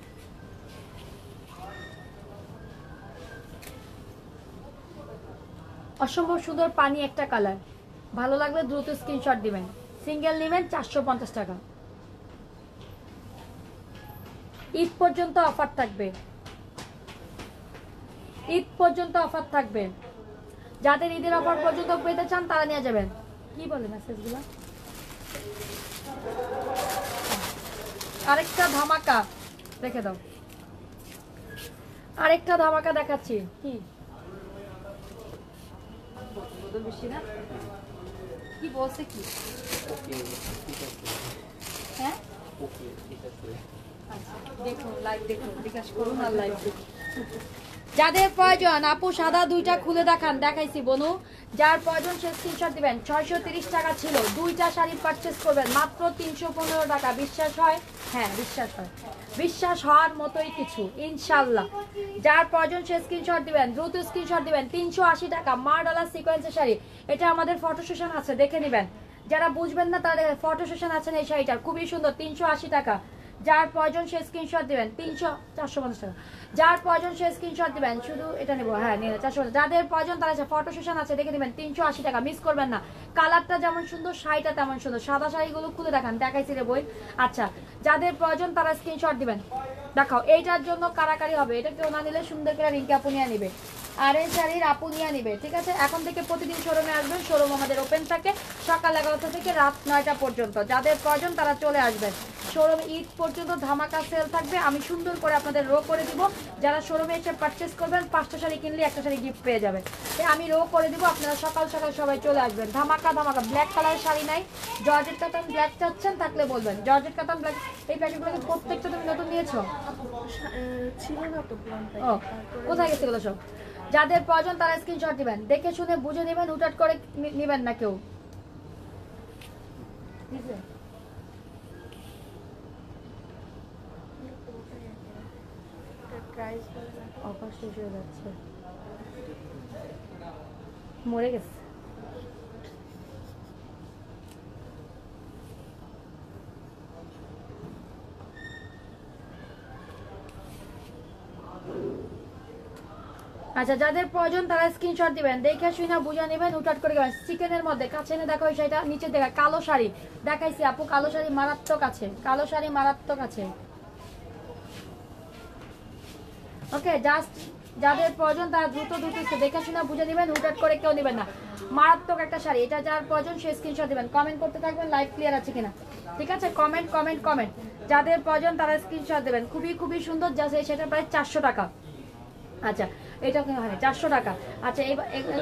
অসম্ভব সুন্দর পানি একটা কালার, ভালো লাগলে দ্রুত স্ক্রিনশট দিবেন। সিঙ্গেল নেবেন চারশো পঞ্চাশ টাকা। ঈদ পর্যন্ত অফার থাকবে, ঈদ পর্যন্ত অফার থাকবে। যাদের ঈদের অফার পর্যন্ত পেতে চান তারা নিয়ে যাবেন। কি বলে মেসেজগুলো? আরেকটা ধামাকা রেখে দাও, আরেকটা ধামাকা দেখাচ্ছি। কি বেশি না কি বলছে কি? হ্যাঁ দেখুন লাইভ দেখুন, জিজ্ঞাসা করুন আর লাইভ দেখুন। যাদের প্রয়োজন আপু সাদা দুইটা খুলে দেখান, দেখাইছি বনু। যার প্রয়োজন সে স্ক্রিনশট দিবেন। ছয়শো তিরিশ টাকা ছিল, দুইটা শাড়ি পারচেস করবেন মাত্র তিনশো পনেরো টাকা। বিশ্বাস হয়? হ্যাঁ বিশ্বাস হয়, বিশ্বাস হওয়ার মতোই কিছু ইনশাল্লাহ। যার প্রয়োজন সে স্ক্রিনশট দিবেন, দ্রুত স্ক্রিনশট দিবেন। তিনশো আশি টাকা মার ডলার সিকোয়েন্সের শাড়ি, এটা আমাদের ফটো সেশন আছে দেখে নেবেন। যারা বুঝবেন না তাদের ফটো সেশন আছেন এই শাড়িটা, খুবই সুন্দর, তিনশো আশি টাকা। যার প্রয়োজন সে স্ক্রিনশট দিবেন। তিনশো চারশো পঞ্চাশ টাকা, যার প্রয়োজন সে স্ক্রিনশট দিবেন। শুধু এটা নেবো, হ্যাঁ নিয়ে চারশো। যাদের প্রয়োজন তারা ফটো সেশন আছে দেখে নেবেন, তিনশো আশি টাকা, মিস করবেন না। কালারটা যেমন সুন্দর শাড়িটা তেমন সুন্দর। সাদা শাড়িগুলো খুলে দেখান, দেখাইছি রে বই। আচ্ছা যাদের প্রয়োজন তারা স্ক্রিনশট দিবেন। দেখাও এইটার জন্য কারাকারি হবে, এটা কেউ না নিলে সুন্দর করে রিঙ্কি আপু নিয়ে নিবে, আর এই শাড়ির আপু নিয়ে নিবে, ঠিক আছে। এখন থেকে প্রতিদিন শোরুমে আসবেন, শোরুম আমাদের ওপেন থাকে সকাল এগারোটা থেকে রাত নয়টা পর্যন্ত। যাদের প্রয়োজন তারা চলে আসবেন। শোরুম ঈদ পর্যন্ত ধামাকা সেল থাকবে। আমি সুন্দর করে আপনাদের রো করে দিব। যারা শোরুমে এসে পারচেস করবেন পাঁচটা শাড়ি কিনলে একটা শাড়ি গিফট পেয়ে যাবে। আমি রো করে দিব, আপনারা সকাল সকাল সবাই চলে আসবেন। ধামাকা ধামাকা। ব্ল্যাক কালারের শাড়ি নাই, জর্জেট কাতান ব্ল্যাক চাচ্ছেন থাকলে বলবেন। জর্জেট কাতান ব্ল্যাক এই প্যাকেটগুলোকে প্রত্যেকটা তুমি নতুন নিয়েছো?
ছিল না তো প্ল্যান।
ও কোথায় গেছে এগুলো সব? যাদের প্রয়োজন তারা স্ক্রিনশট দিবেন, দেখে শুনে বুঝে নেবেন, হুটহাট করে নেবেন না কেউ।
প্রাইস
অফার শেষ হয়ে যাচ্ছে, মরে গেছে। আচ্ছা, যাদের প্রয়োজন তারা স্ক্রিনশট দিবেন, দেখে শুনে বুঝে নেবেন, হুটহাট করে গেবেন। চিকেনের মধ্যে কাছে এনে দেখো, সেটা নিচে দেখা কালো শাড়ি দেখাইছি আপু, কালো শাড়ি মারাত্মক আছে, কালো শাড়ি মারাত্মক আছে। ওকে, জাস্ট যাদের প্রয়োজন তারা দ্রুত দ্রুত দেখে শুনে বুঝে নেবেন, হুটহাট করে কেউ নেবেন না। মারাত্মক একটা শাড়ি, এটা যার প্রয়োজন সে স্ক্রিনশট দিবেন, কমেন্ট করতে থাকবেন লাইভ ক্লিয়ার আছে কিনা, ঠিক আছে? Comment comment comment. যাদের প্রয়োজন তারা স্ক্রিনশট দেবেন। খুবই খুবই সুন্দর, যা সেটা প্রায় চারশো টাকা। আচ্ছা, এটা হয় চারশো টাকা। আচ্ছা, এবার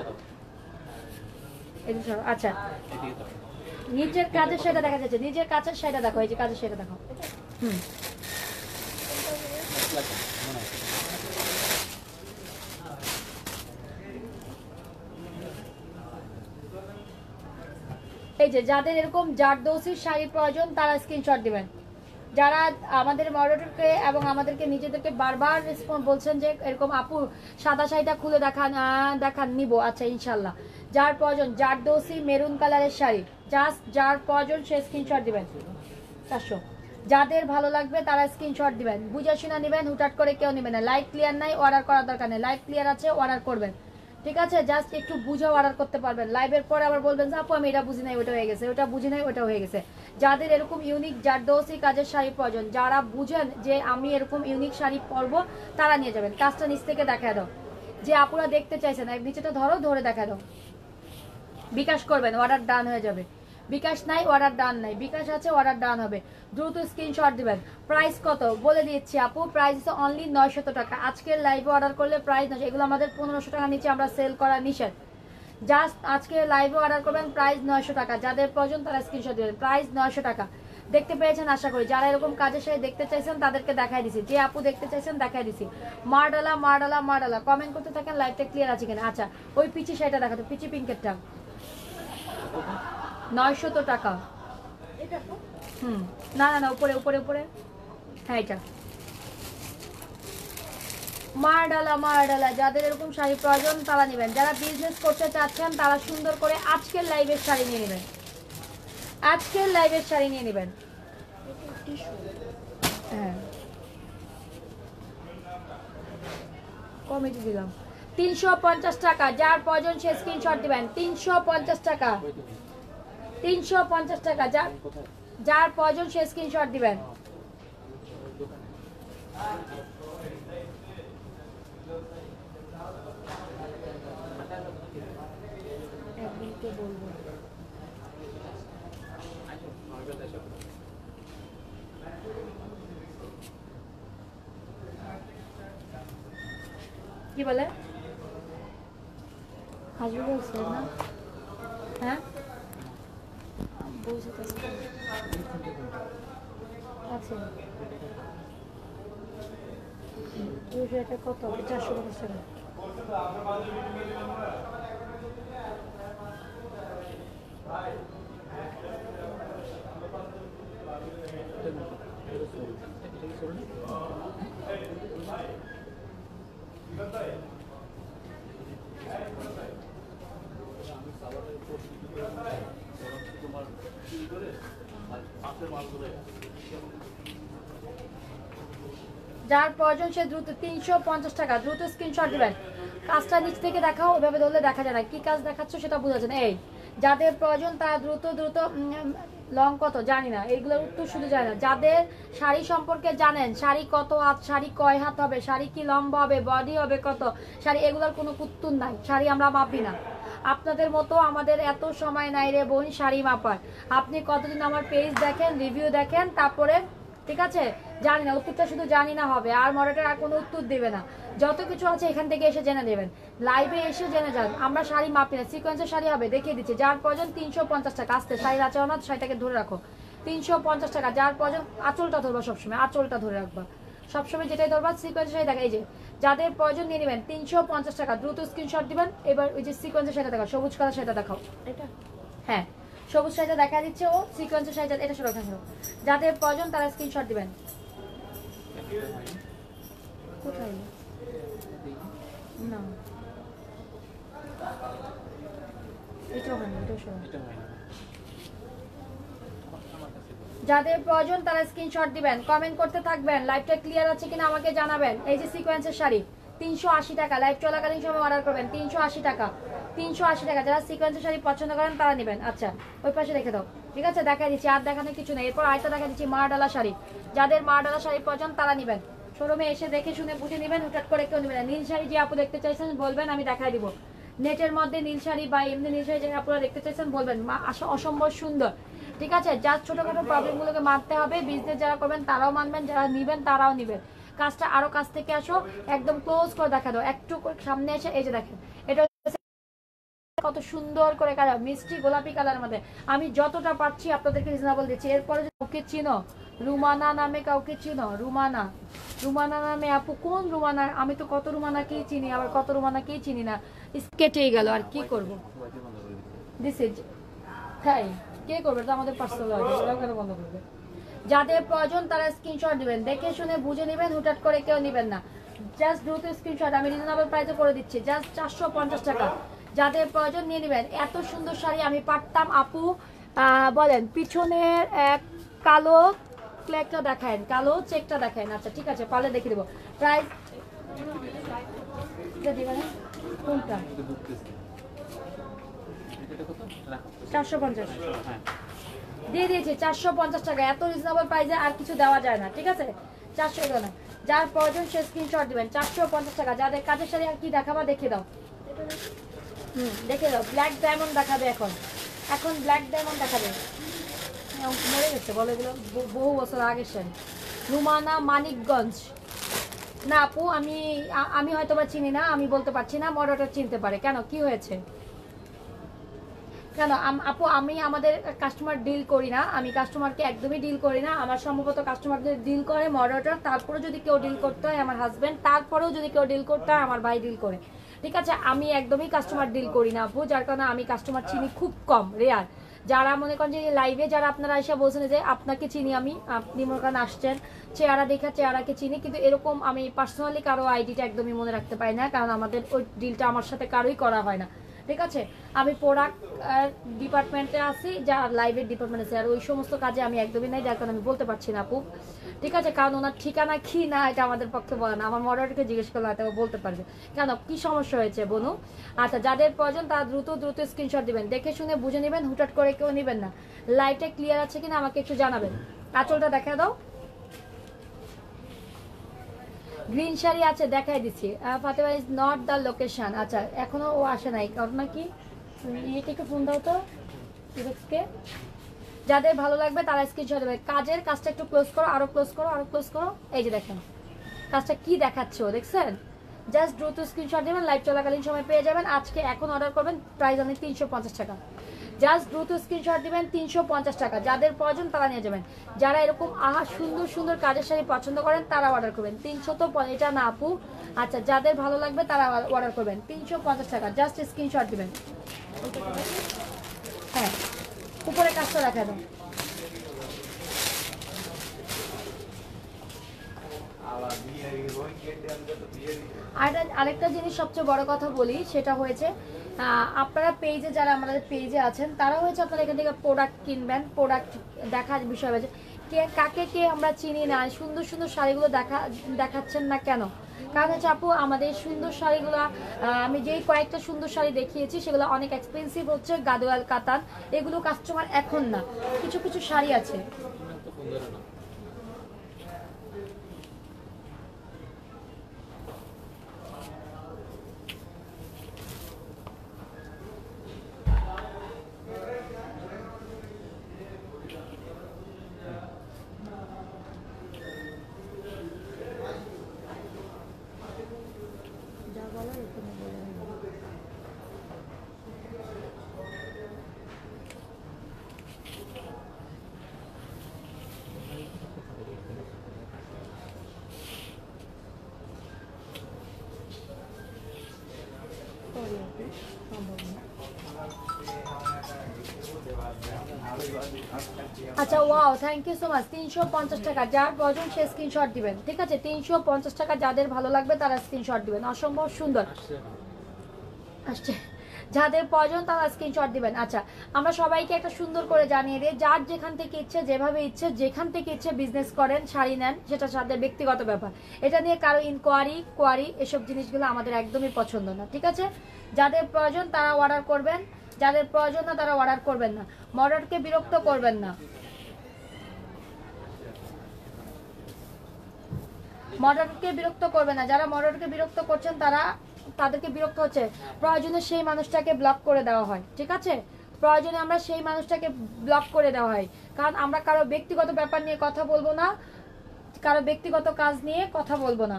আচ্ছা নিচের কাজের সেটা দেখা যাচ্ছে, নিজের কাছের সেটা দেখো, এই যে কাজের সেটা দেখো। হুম, এই যে যাদের এরকম জারদৌসির শাড়ির প্রয়োজন তারা স্ক্রিনশট দিবেন। যারা আমাদের মডারেটরকে এবং আমাদেরকে নিজেদেরকে বারবার রেসপন্স বলছেন যে এরকম আপু সাদা শাড়িটা খুলে দেখান দেখান নিব, আচ্ছা ইনশাল্লাহ। যার প্রয়োজন জারদৌসি মেরুন কালারের শাড়ি, জাস্ট যার প্রয়োজন সে স্ক্রিনশট দিবেন। চারশো যাদের ভালো লাগবে তারা স্ক্রিনশট দিবেন, বুঝে শুনে নেবেন, হুটহাট করে কেউ নেবেন না। লাইট ক্লিয়ার নাই, অর্ডার করার দরকার নেই। লাইট ক্লিয়ার আছে, অর্ডার করবেন, ঠিক আছে? জাস্ট একটু বুঝে অর্ডার করতে পারবেন। লাইভের পরে আবার বলবেন যে আপু আমি এটা বুঝি নাই, ওটা হয়ে গেছে, ওটা বুঝি নাই, ওটা হয়ে গেছে। যাদের এরকম ইউনিক জারদৌসি কাজের শাড়ি প্রয়োজন, যারা বুঝেন যে আমি এরকম ইউনিক শাড়ি পরবো, তারা নিয়ে যাবেন। কাজটা নিচ থেকে দেখা দাও, যে আপুরা দেখতে চাইছেন নিচেটা ধরো, ধরে দেখা দাও। বিকাশ করবেন, অর্ডার ডান হয়ে যাবে। বিকাশ নাই, অর্ডার ডান নাই। বিকাশ আছে, অর্ডার ডান হবে। দ্রুত স্ক্রিনশট দিবেন। প্রাইস কত বলে দিচ্ছি আপু, প্রাইস হচ্ছে অনলি নয়শত টাকা। আজকের লাইভে অর্ডার করলে প্রাইস নয়শো, এগুলো আমাদের পনেরোশো টাকা নিচে আমরা সেল করা নিষেধ। জাস্ট আজকে লাইভে অর্ডার করবেন, প্রাইস নয়শো টাকা। যাদের প্রয়োজন তারা স্ক্রিনশট দিবেন, প্রাইস নয়শো টাকা। দেখতে পেয়েছেন আশা করি। যারা এরকম কাজের শাড়ি দেখতে চাইছেন তাদেরকে দেখাই দিছি, যে আপু দেখতে চাইছেন দেখাই দিছি। মারডালা মারডালা মারডালা কমেন্ট করতে থাকেন, লাইভটা ক্লিয়ার আছে কিনা। আচ্ছা, ওই পিচি শাড়িটা দেখাতো, পিচি পিঙ্কেরটা নয়শত টাকা। হুম, না না না, উপরে উপরে উপরে, হ্যাঁ এটা মারডালা মারডালা। যাদের এরকম শাড়ি প্রয়োজন তারা নেবেন। যারা বিজনেস করতে চাচ্ছেন তারা সুন্দর করে আজকের লাইভের শাড়ি নিয়ে নেবেন, আজকের লাইভের শাড়ি নিয়ে নেবেন। হ্যাঁ, কমিটি দিলাম তিনশো পঞ্চাশ টাকা। যার প্রয়োজন সে স্ক্রিনশট দিবেন। তিনশো পঞ্চাশ টাকা, তিনশো পঞ্চাশ টাকা। যার যার প্রয়োজন সে স্ক্রিনশট দিবেন। কি বলে হাজবে বলছে না? হ্যাঁ আচ্ছা, এটা কত? চারশো পঞ্চাশ টাকা। যার প্রয়োজন সে দ্রুত তিনশো পঞ্চাশ টাকা, দ্রুত স্ক্রিনশট দিবেন। কাজটা নিচ থেকে দেখাও, ওইভাবে ধরলে দেখা যায় না কি কাজ দেখাচ্ছ সেটা বোঝা যায় না। এই যাদের প্রয়োজন তারা দ্রুত দ্রুত লং কত জানি না, এইগুলোর উত্তর শুধু জানি না। যাদের শাড়ি সম্পর্কে জানেন, শাড়ি কত হাত, শাড়ি কয় হাত হবে, শাড়ি কি লম্বা হবে, বডি হবে কত, শাড়ি এগুলোর কোনো উত্তর নাই। শাড়ি আমরা মাপি না, আপনাদের মতো আমাদের এত সময় নাই রে বোন শাড়ি মাপার। আপনি কতদিন আমার পেজ দেখেন, রিভিউ দেখেন, তারপরে ঠিক আছে, জানি না, উত্তরটা শুধু জানি না হবে, আর মডারেটর আর কোনো উত্তর দেবে না। যত কিছু আছে এখান থেকে এসে জেনে নেবেন, লাইভে এসে জেনে যান। আমরা শাড়ি মাপি না, সিকোয়েন্সের শাড়ি হবে দেখিয়ে দিচ্ছি। যার প্রয়োজন তিনশো পঞ্চাশ টাকা, আসতে শাড়ির আচল না, শাড়িটাকে ধরে রাখো, তিনশো পঞ্চাশ টাকা। যার প্রয়োজন আঁচলটা ধরবা সবসময়, আঁচলটা ধরে রাখবা সবসময়, যেটাই ধরবা। সিকোয়েন্সের শাড়ি দেখা, এই যে যাদের প্রয়োজন নিয়ে নেবেন, তিনশো পঞ্চাশ টাকা, দ্রুত স্ক্রিনশট দিবেন। এবার ওই যে সিকোয়েন্সের শাড়িটা দেখাও, সবুজ কালার শাড়িটা দেখাও,
এটা
হ্যাঁ সবুজ শাড়িটা দেখা দিচ্ছে ও, সিকোয়েন্সের শাড়িটা, এটা সরো সরো। যাদের প্রয়োজন তারা স্ক্রিনশট দিবেন। কোথায় না, এটা হয় না, এটা সরো।
এটা হয় না।
যাদের প্রয়োজন তারা স্ক্রিনশট দিবেন, কমেন্ট করতে থাকবেন, লাইভটা ক্লিয়ার আছে কিনা আমাকে জানাবেন। এই যে সিকোয়েন্সের শাড়ি তিনশো আশি টাকা, লাইভ চলাকালীন সময় অর্ডার করবেন, তিনশো আশি টাকা, তিনশো আশি টাকা। যারা সিকোয়েন্সের শাড়ি পছন্দ করেন তারা নেবেন। আচ্ছা ওই পাশে রেখে দাও, ঠিক আছে, দেখা দিচ্ছি, আর দেখানোর কিছু নেই। এরপর আরেকটা দেখা দিচ্ছি মারডালা শাড়ি, যাদের মারডালা শাড়ি প্রয়োজন তারা নেবেন। শোরুমে এসে দেখে শুনে বুঝে নেবেন, হুটহাট করে কেউ নেবেন না। নীল শাড়ি যে আপু দেখতে চাইছেন বলবেন, আমি দেখাই দিব। নেটের মধ্যে নীল শাড়ি বা এমনি নীল শাড়ি যে আপনারা দেখতে চাইছেন বলবেন, অসম্ভব সুন্দর, ঠিক আছে। যার ছোটখাটো প্রবলেমগুলোকে মানতে হবে, বিজনেস যারা করবেন তারাও মানবেন, যারা নিবেন তারাও নিবেন। কাজটা আরো কাছ থেকে আসো, একদম ক্লোজ করে দেখা দাও, একটু সামনে এসে এই যে দেখেন, এটা কত সুন্দর করে কালার, মিষ্টি গোলাপি কালার মধ্যে। আমি যতটা পারছি আপনাদেরকে রিজনেবল দিচ্ছি। এরপরে কাউকে চিনো, রুমানা নামে কাউকে চিনো? রুমানা, রুমানা নামে আপু, কোন রুমানা? আমি তো কত রুমানাকেই চিনি, আবার কত রুমানাকেই চিনি না, কেটেই গেল, আর কি করবো। দিস ইজ তাই কে করবে, তো আমাদের পার্সোনাল ওরাও কেন বন্ধ করবে। যাদের প্রয়োজন তারা স্ক্রিনশট দিবেন, দেখে শুনে বুঝে নেবেন, হুটহাট করে কেউ নেবেন না। জাস্ট দ্রুত স্ক্রিনশট, আমি রিজনেবল প্রাইসে করে দিচ্ছি, জাস্ট চারশো পঞ্চাশ টাকা। যাদের প্রয়োজন নিয়ে নেবেন। এত সুন্দর শাড়ি আমি পারতাম আপু, বলেন পিছনের এক কালো ফ্ল্যাগটা দেখায়, কালো চেকটা দেখায়। আচ্ছা ঠিক আছে, পারলে দেখে দেবো। প্রাইস কোনটা? চারশো পঞ্চাশ দিয়ে দিয়েছি, চারশো পঞ্চাশ টাকা। এত রিজনেবল প্রাইসে আর কিছু দেওয়া যায় না, ঠিক আছে। চারশো না, যার প্রয়োজন সে স্ক্রিনশট দিবেন, চারশো পঞ্চাশ টাকা। যাদের কাজের শাড়ি আর কি দেখাবা দেখে দাও, হুম দেখে দাও। ব্ল্যাক ডায়মন্ড দেখাবে এখন, এখন ব্ল্যাক ডায়মন্ড দেখাবে, মরে গেছে বলে, এগুলো বহু বছর আগের শাড়ি। রুমানা মানিকগঞ্জ না আপু, আমি আমি হয়তো বা চিনি না, আমি বলতে পারছি না। মডারেটর চিনতে পারে, কেন কি হয়েছে? কেন আপু, আমি আমাদের কাস্টমার ডিল করি না, আমি কাস্টমারকে একদমই ডিল করি না। আমার সম্ভবত কাস্টমারদের ডিল করে মডারেটর, তারপরে যদি কেউ ডিল করতে হয় আমার হাজবেন্ড, তারপরেও যদি কেউ ডিল করতে হয় আমার ভাই ডিল করে, ঠিক আছে। আমি একদমই কাস্টমার ডিল করি না আপু, যার কারণে আমি কাস্টমার চিনি খুব কম, রেয়ার। যারা মনে করেন যে লাইভে যারা আপনারা এসে বলছেন যে আপনাকে চিনি আমি, আপনি মনে করেন আসছেন চেহারা দেখা চেহারাকে চিনি, কিন্তু এরকম আমি পার্সোনালি কারো আইডিটা একদমই মনে রাখতে পারি না, কারণ আমাদের ওই ডিলটা আমার সাথে কারোই করা হয় না, ঠিক আছে। আমি প্রোডাক্ট ডিপার্টমেন্টে আছি, যা লাইভের ডিপার্টমেন্টে আছে, আর ওই সমস্ত কাজে আমি একদমই নাই, যার কারণে আমি বলতে পারছি না আপু, ঠিক আছে। কারণ ওনার ঠিকানা কি না এটা আমাদের পক্ষে বলে না, আমার মডারেটরকে জিজ্ঞেস করলে হয়তো বলতে পারবে কেন কি সমস্যা হয়েছে বনু। আচ্ছা যাদের প্রয়োজন তারা দ্রুত দ্রুত স্ক্রিনশট দিবেন, দেখে শুনে বুঝে নেবেন, হুটহাট করে কেউ নেবেন না। লাইভটা ক্লিয়ার আছে কিনা আমাকে একটু জানাবেন। আঁচলটা দেখা দাও, গ্রিন শাড়ি আছে দেখাই দিচ্ছি। Fatema is not the location. আচ্ছা এখনো ও আসে নাই, কারণ নাকি এটা একটু ফোন দাও তো কে। যাদের ভালো লাগবে তারা স্ক্রিনশট দেবে। কাজের কাজটা একটু ক্লোজ করো, আরো ক্লোজ করো, আরো ক্লোজ করো। এই যে দেখেন কাজটা কি দেখাচ্ছে ও, দেখছেন। জাস্ট দ্রুত স্ক্রিনশট দেবেন, লাইভ চলাকালীন সময় পেয়ে যাবেন। আজকে এখন অর্ডার করবেন, প্রাইস অনেক তিনশো পঞ্চাশ টাকা। জাস্ট দ্রুত স্ক্রিনশট দিবেন, তিনশো পঞ্চাশ টাকা। যাদের প্রয়োজন তারা নিয়ে যাবেন। যারা এরকম আহা সুন্দর সুন্দর কাজের শাড়ি পছন্দ করেন তারা অর্ডার করবেন। তিনশো তো এটা না আপু, আচ্ছা যাদের ভালো লাগবে তারা অর্ডার করবেন, তিনশো পঞ্চাশ টাকা। জাস্ট স্ক্রিনশট দিবেন। হ্যাঁ উপরে কাজটা দেখা দেন। আর আরেকটা জিনিস সবচেয়ে বড় কথা বলি, সেটা হয়েছে আপনারা পেজে, যারা আমাদের পেজে আছেন তারা হয়েছে আপনারা এখান থেকে প্রোডাক্ট কিনবেন, প্রোডাক্ট দেখার বিষয় হয়েছে কে কাকে কে আমরা চিনি না। সুন্দর সুন্দর শাড়িগুলো দেখা দেখাচ্ছেন না কেন? কারণ হচ্ছে আপু আমাদের সুন্দর শাড়িগুলো, আমি যেই কয়েকটা সুন্দর শাড়ি দেখিয়েছি সেগুলো অনেক এক্সপেন্সিভ হচ্ছে, গাদোয়াল কাতান, এগুলো কাস্টমার এখন না। কিছু কিছু শাড়ি আছে আচ্ছা wow, thank you so much. তিনশো পঞ্চাশ টাকা, যার প্রয়োজন সে স্ক্রিনশট দিবেন, ঠিক আছে? তিনশো পঞ্চাশ টাকা যাদের ভালো লাগবে তারা স্ক্রিনশট দিবেন। অসম্ভব সুন্দর আসছে, যাদের প্রয়োজন তারা স্ক্রিনশট দিবেন। আচ্ছা, আমরা সবাইকে একটা সুন্দর করে জানিয়ে দিই, যার যেখান থেকে ইচ্ছে, যেভাবে ইচ্ছে, যেখান থেকে ইচ্ছে বিজনেস করেন, শাড়ি নেন, সেটা তাদের ব্যক্তিগত ব্যাপার। এটা নিয়ে কারো ইনকোয়ারি কোয়ারি এসব জিনিসগুলো আমাদের একদমই পছন্দ না, ঠিক আছে? যাদের প্রয়োজন তারা অর্ডার করবেন, যাদের প্রয়োজন না তারা অর্ডার করবেন না। মডারকে বিরক্ত করবেন না, মডারকে বিরক্ত করবেন না। যারা মডারকে বিরক্ত করছেন তারা, তাদেরকে বিরক্ত হচ্ছে, প্রয়োজনে সেই মানুষটাকে ব্লক করে দেওয়া হয়, ঠিক আছে? প্রয়োজনে আমরা সেই মানুষটাকে ব্লক করে দেওয়া হয়, কারণ আমরা কারো ব্যক্তিগত ব্যাপার নিয়ে কথা বলবো না, কারো ব্যক্তিগত কাজ নিয়ে কথা বলবো না।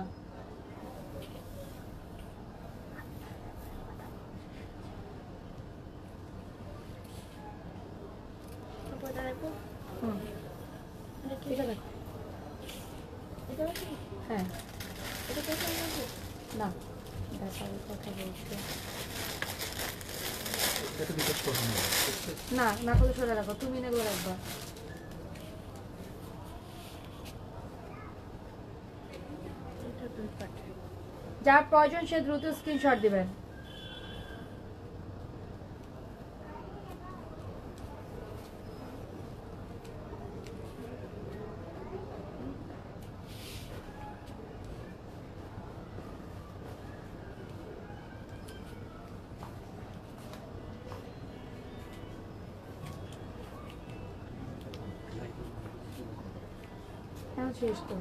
ওটা রাখবো।
হুম,
এটা কি?
এটা দেখো।
এটা রাখবো?
হ্যাঁ,
এটা কোথায় রাখবো?
না ব্যাপারে কথা বলছে
এটা বিশেষ করব না।
না, না করে সরে রাখো, তুমি নেগুলো রাখবা।
এটা দুই পাট।
যার প্রয়োজন সে দ্রুত স্ক্রিনশট দিবেন। হ্যাঁ, শেষ তো।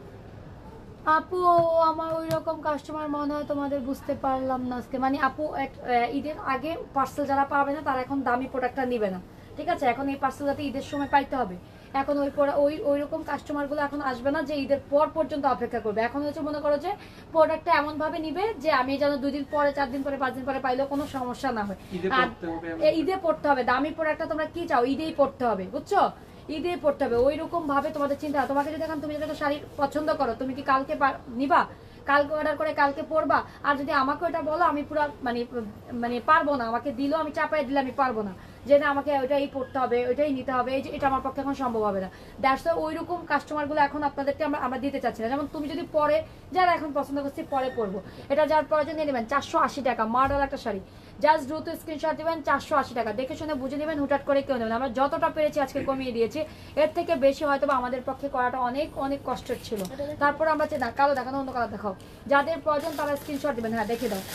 আপু, আমার ওই রকম কাস্টমার মনে হয় তোমাদের, বুঝতে পারলাম না আজকে। মানে আপু এক- আহ, ঈদের আগে পার্সেল যারা পাবে না তারা এখন দামি প্রোডাক্টটা নিবে না, ঠিক আছে? এখন এই পার্সেল যাতে ঈদের সময় পাইতে হবে, এখন ওই পরা- ওই ওই রকম কাস্টমারগুলো এখন আসবে না যে ঈদের পর পর্যন্ত অপেক্ষা করবে। এখন হচ্ছে মনে করো যে প্রোডাক্টটা এমন ভাবে নিবে যে আমি যেন দুই দিন পরে, চার দিন পরে, পাঁচ দিন পরে পাইলেও কোনো সমস্যা না হয়।
ঈদে
আর
পড়তে হবে এমন-
এ, ঈদে পড়তে হবে। দামি প্রোডাক্টটা তোমরা কি চাও? ঈদেই পড়তে হবে, বুঝছো? ঈদে পড়তে হবে। ওই রকম ভাবে তোমাদের চিন্তা। তোমাকে যদি এখন, তুমি যদি একটা শাড়ি পছন্দ করো, তুমি কি কালকে পা- নিবা? কালকে অর্ডার করে কালকে পরবা? আর যদি আমাকে ওটা বলো, আমি পুরো মানে মানে পারবো না, আমাকে দিলেও আমি চাপাই দিলে আমি পারবো না, যে না আমাকে ওইটাই পড়তে হবে, ওইটাই নিতে হবে, এই যে এটা আমার পক্ষে এখন সম্ভব হবে না। দ্যাটস ওই রকম কাস্টমারগুলো এখন আপনাদেরকে আমরা আমরা দিতে চাচ্ছি না। যেমন তুমি যদি পরে, যারা এখন পছন্দ করছি পরে পরবো, এটা যার প্রয়োজন নিয়ে নেবেন। চারশো আশি টাকা মডেল একটা শাড়ি, জাস্ট দ্রুত স্ক্রিনশট দিবেন। চারশো আশি টাকা, দেখে শুনে বুঝে নেবেন, হুটহাট করে কেউ নেবেন। আমরা যতটা পেরেছি আজকে কমিয়ে দিয়েছি, এর থেকে বেশি হয়তো বা আমাদের পক্ষে করাটা অনেক অনেক কষ্টের ছিল। তারপর আমরা যে না, কালো দেখানো, অন্য কালার দেখাও, যাদের প্রয়োজন তারা স্ক্রিনশট দিবেন। হ্যাঁ, দেখে দাও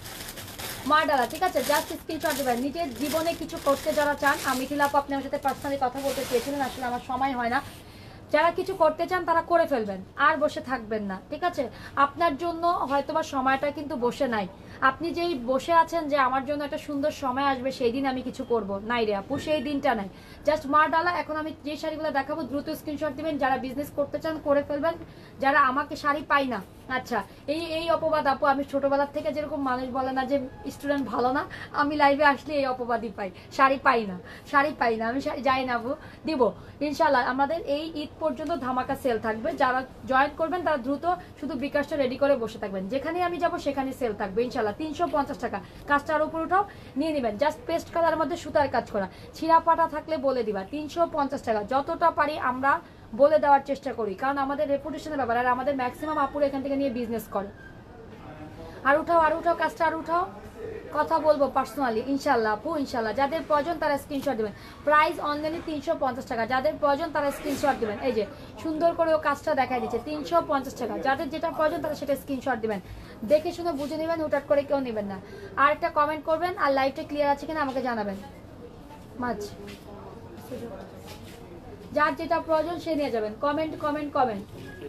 মার্ডালা, ঠিক আছে? জাস্ট স্ক্রিনশট দিবেন। নিজের জীবনে কিছু করতে যারা চান, আমি মিথিলাপ আপনি আমার সাথে পার্সোনালি কথা বলতে চেয়েছিলেন, আসলে আমার সময় হয় না। যারা কিছু করতে চান তারা করে ফেলবেন, আর বসে থাকবেন না, ঠিক আছে? আপনার জন্য হয়তোবা সময়টা কিন্তু বসে নাই। আপনি যেই বসে আছেন যে আমার জন্য একটা সুন্দর সময় আসবে সেই দিন আমি কিছু করব, নাই রে আপু, সেই দিনটা নাই। জাস্ট মার ডালা। এখন আমি যে শাড়িগুলো দেখাবো দ্রুত স্ক্রিনশট দিবেন। যারা বিজনেস করতে চান করে ফেলবেন, যারা আমাকে শাড়ি পাই না, আচ্ছা এই এই অপবাদ আপু, আমি ছোটবেলার থেকে যেরকম মানুষ বলে না যে স্টুডেন্ট ভালো না, আমি লাইভে আসলে এই অপবাদই পাই, শাড়ি পাই না, শাড়ি পাই না, আমি শাড়ি যাই না আপু, দিব ইনশাল্লাহ। আমাদের এই ঈদ পর্যন্ত ধামাকা সেল থাকবে, যারা জয়েন করবেন তারা দ্রুত শুধু বিকাশটা রেডি করে বসে থাকবেন, যেখানে আমি যাব সেখানে সেল থাকবে ইনশাল্লাহ। তিনশো পঞ্চাশ টাকা, কাজটার উপর উঠাও, নিয়ে নেবেন। জাস্ট পেস্ট কালার মধ্যে সুতার কাজ করা, ছিঁড়া পাটা থাকলে বলে দিবা। তিনশো পঞ্চাশ টাকা, যতটা পারি আমরা বলে দেওয়ার চেষ্টা করি, কারণ আমাদের রেপুটেশনের ব্যাপার, আর আমাদের ম্যাক্সিমাম আপুরা এখান থেকে নিয়ে বিজনেস করে। আর উঠাও, আর উঠাও, কাজটা আর উঠাও, কথা বলবো পার্সোনালি ইনশাল্লাহ আপু, ইনশাল্লাহ। যাদের প্রয়োজন তারা স্ক্রিনশট দেবেন। প্রাইস অনলাইনে তিনশো পঞ্চাশ টাকা, যাদের প্রয়োজন তারা স্ক্রিনশট দেবেন। এই যে সুন্দর করে ও কাজটা দেখাই দিচ্ছে, তিনশো পঞ্চাশ টাকা। যাদের যেটা প্রয়োজন তারা সেটা স্ক্রিনশট দিবেন, দেখে শুনে বুঝে নেবেন, হুটহাট করে কেউ নেবেন না। আর একটা কমেন্ট করবেন, আর লাইভটা ক্লিয়ার আছে কিনা আমাকে জানাবেন। মাছ যার যেটা প্রয়োজন সে নিয়ে যাবেন। কমেন্ট কমেন্ট কমেন্ট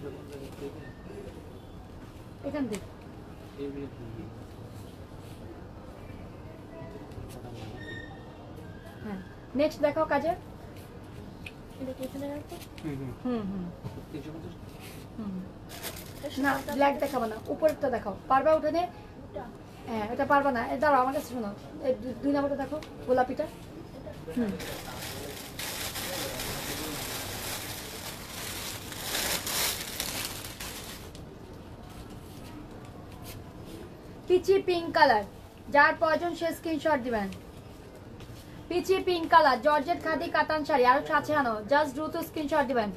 এখান থেকে। হ্যাঁ, নেক্সট দেখাও কাজে।
এটা কি এখানে রাখবো?
হুম হুম
হুম হুম
তিনশো পঞ্চাশ।
হুম না, ব্ল্যাক দেখাবো না, উপরেরটা দেখাও। পারবা উঠে নে? হ্যাঁ, এটা পারবা না, দাঁড়াও আমার কাছে শোনো, এই দু- দুই নাম্বারটা দেখো, গোলাপিটা। হুম পিচি পিঙ্ক কালার, যার প্রয়োজন সে স্ক্রিনশট দিবেন। Peachy pink colour georgette khadi কাতান শাড়ি আর সাথে আনো জাস্ট দ্রুত স্ক্রিনশট দিবেন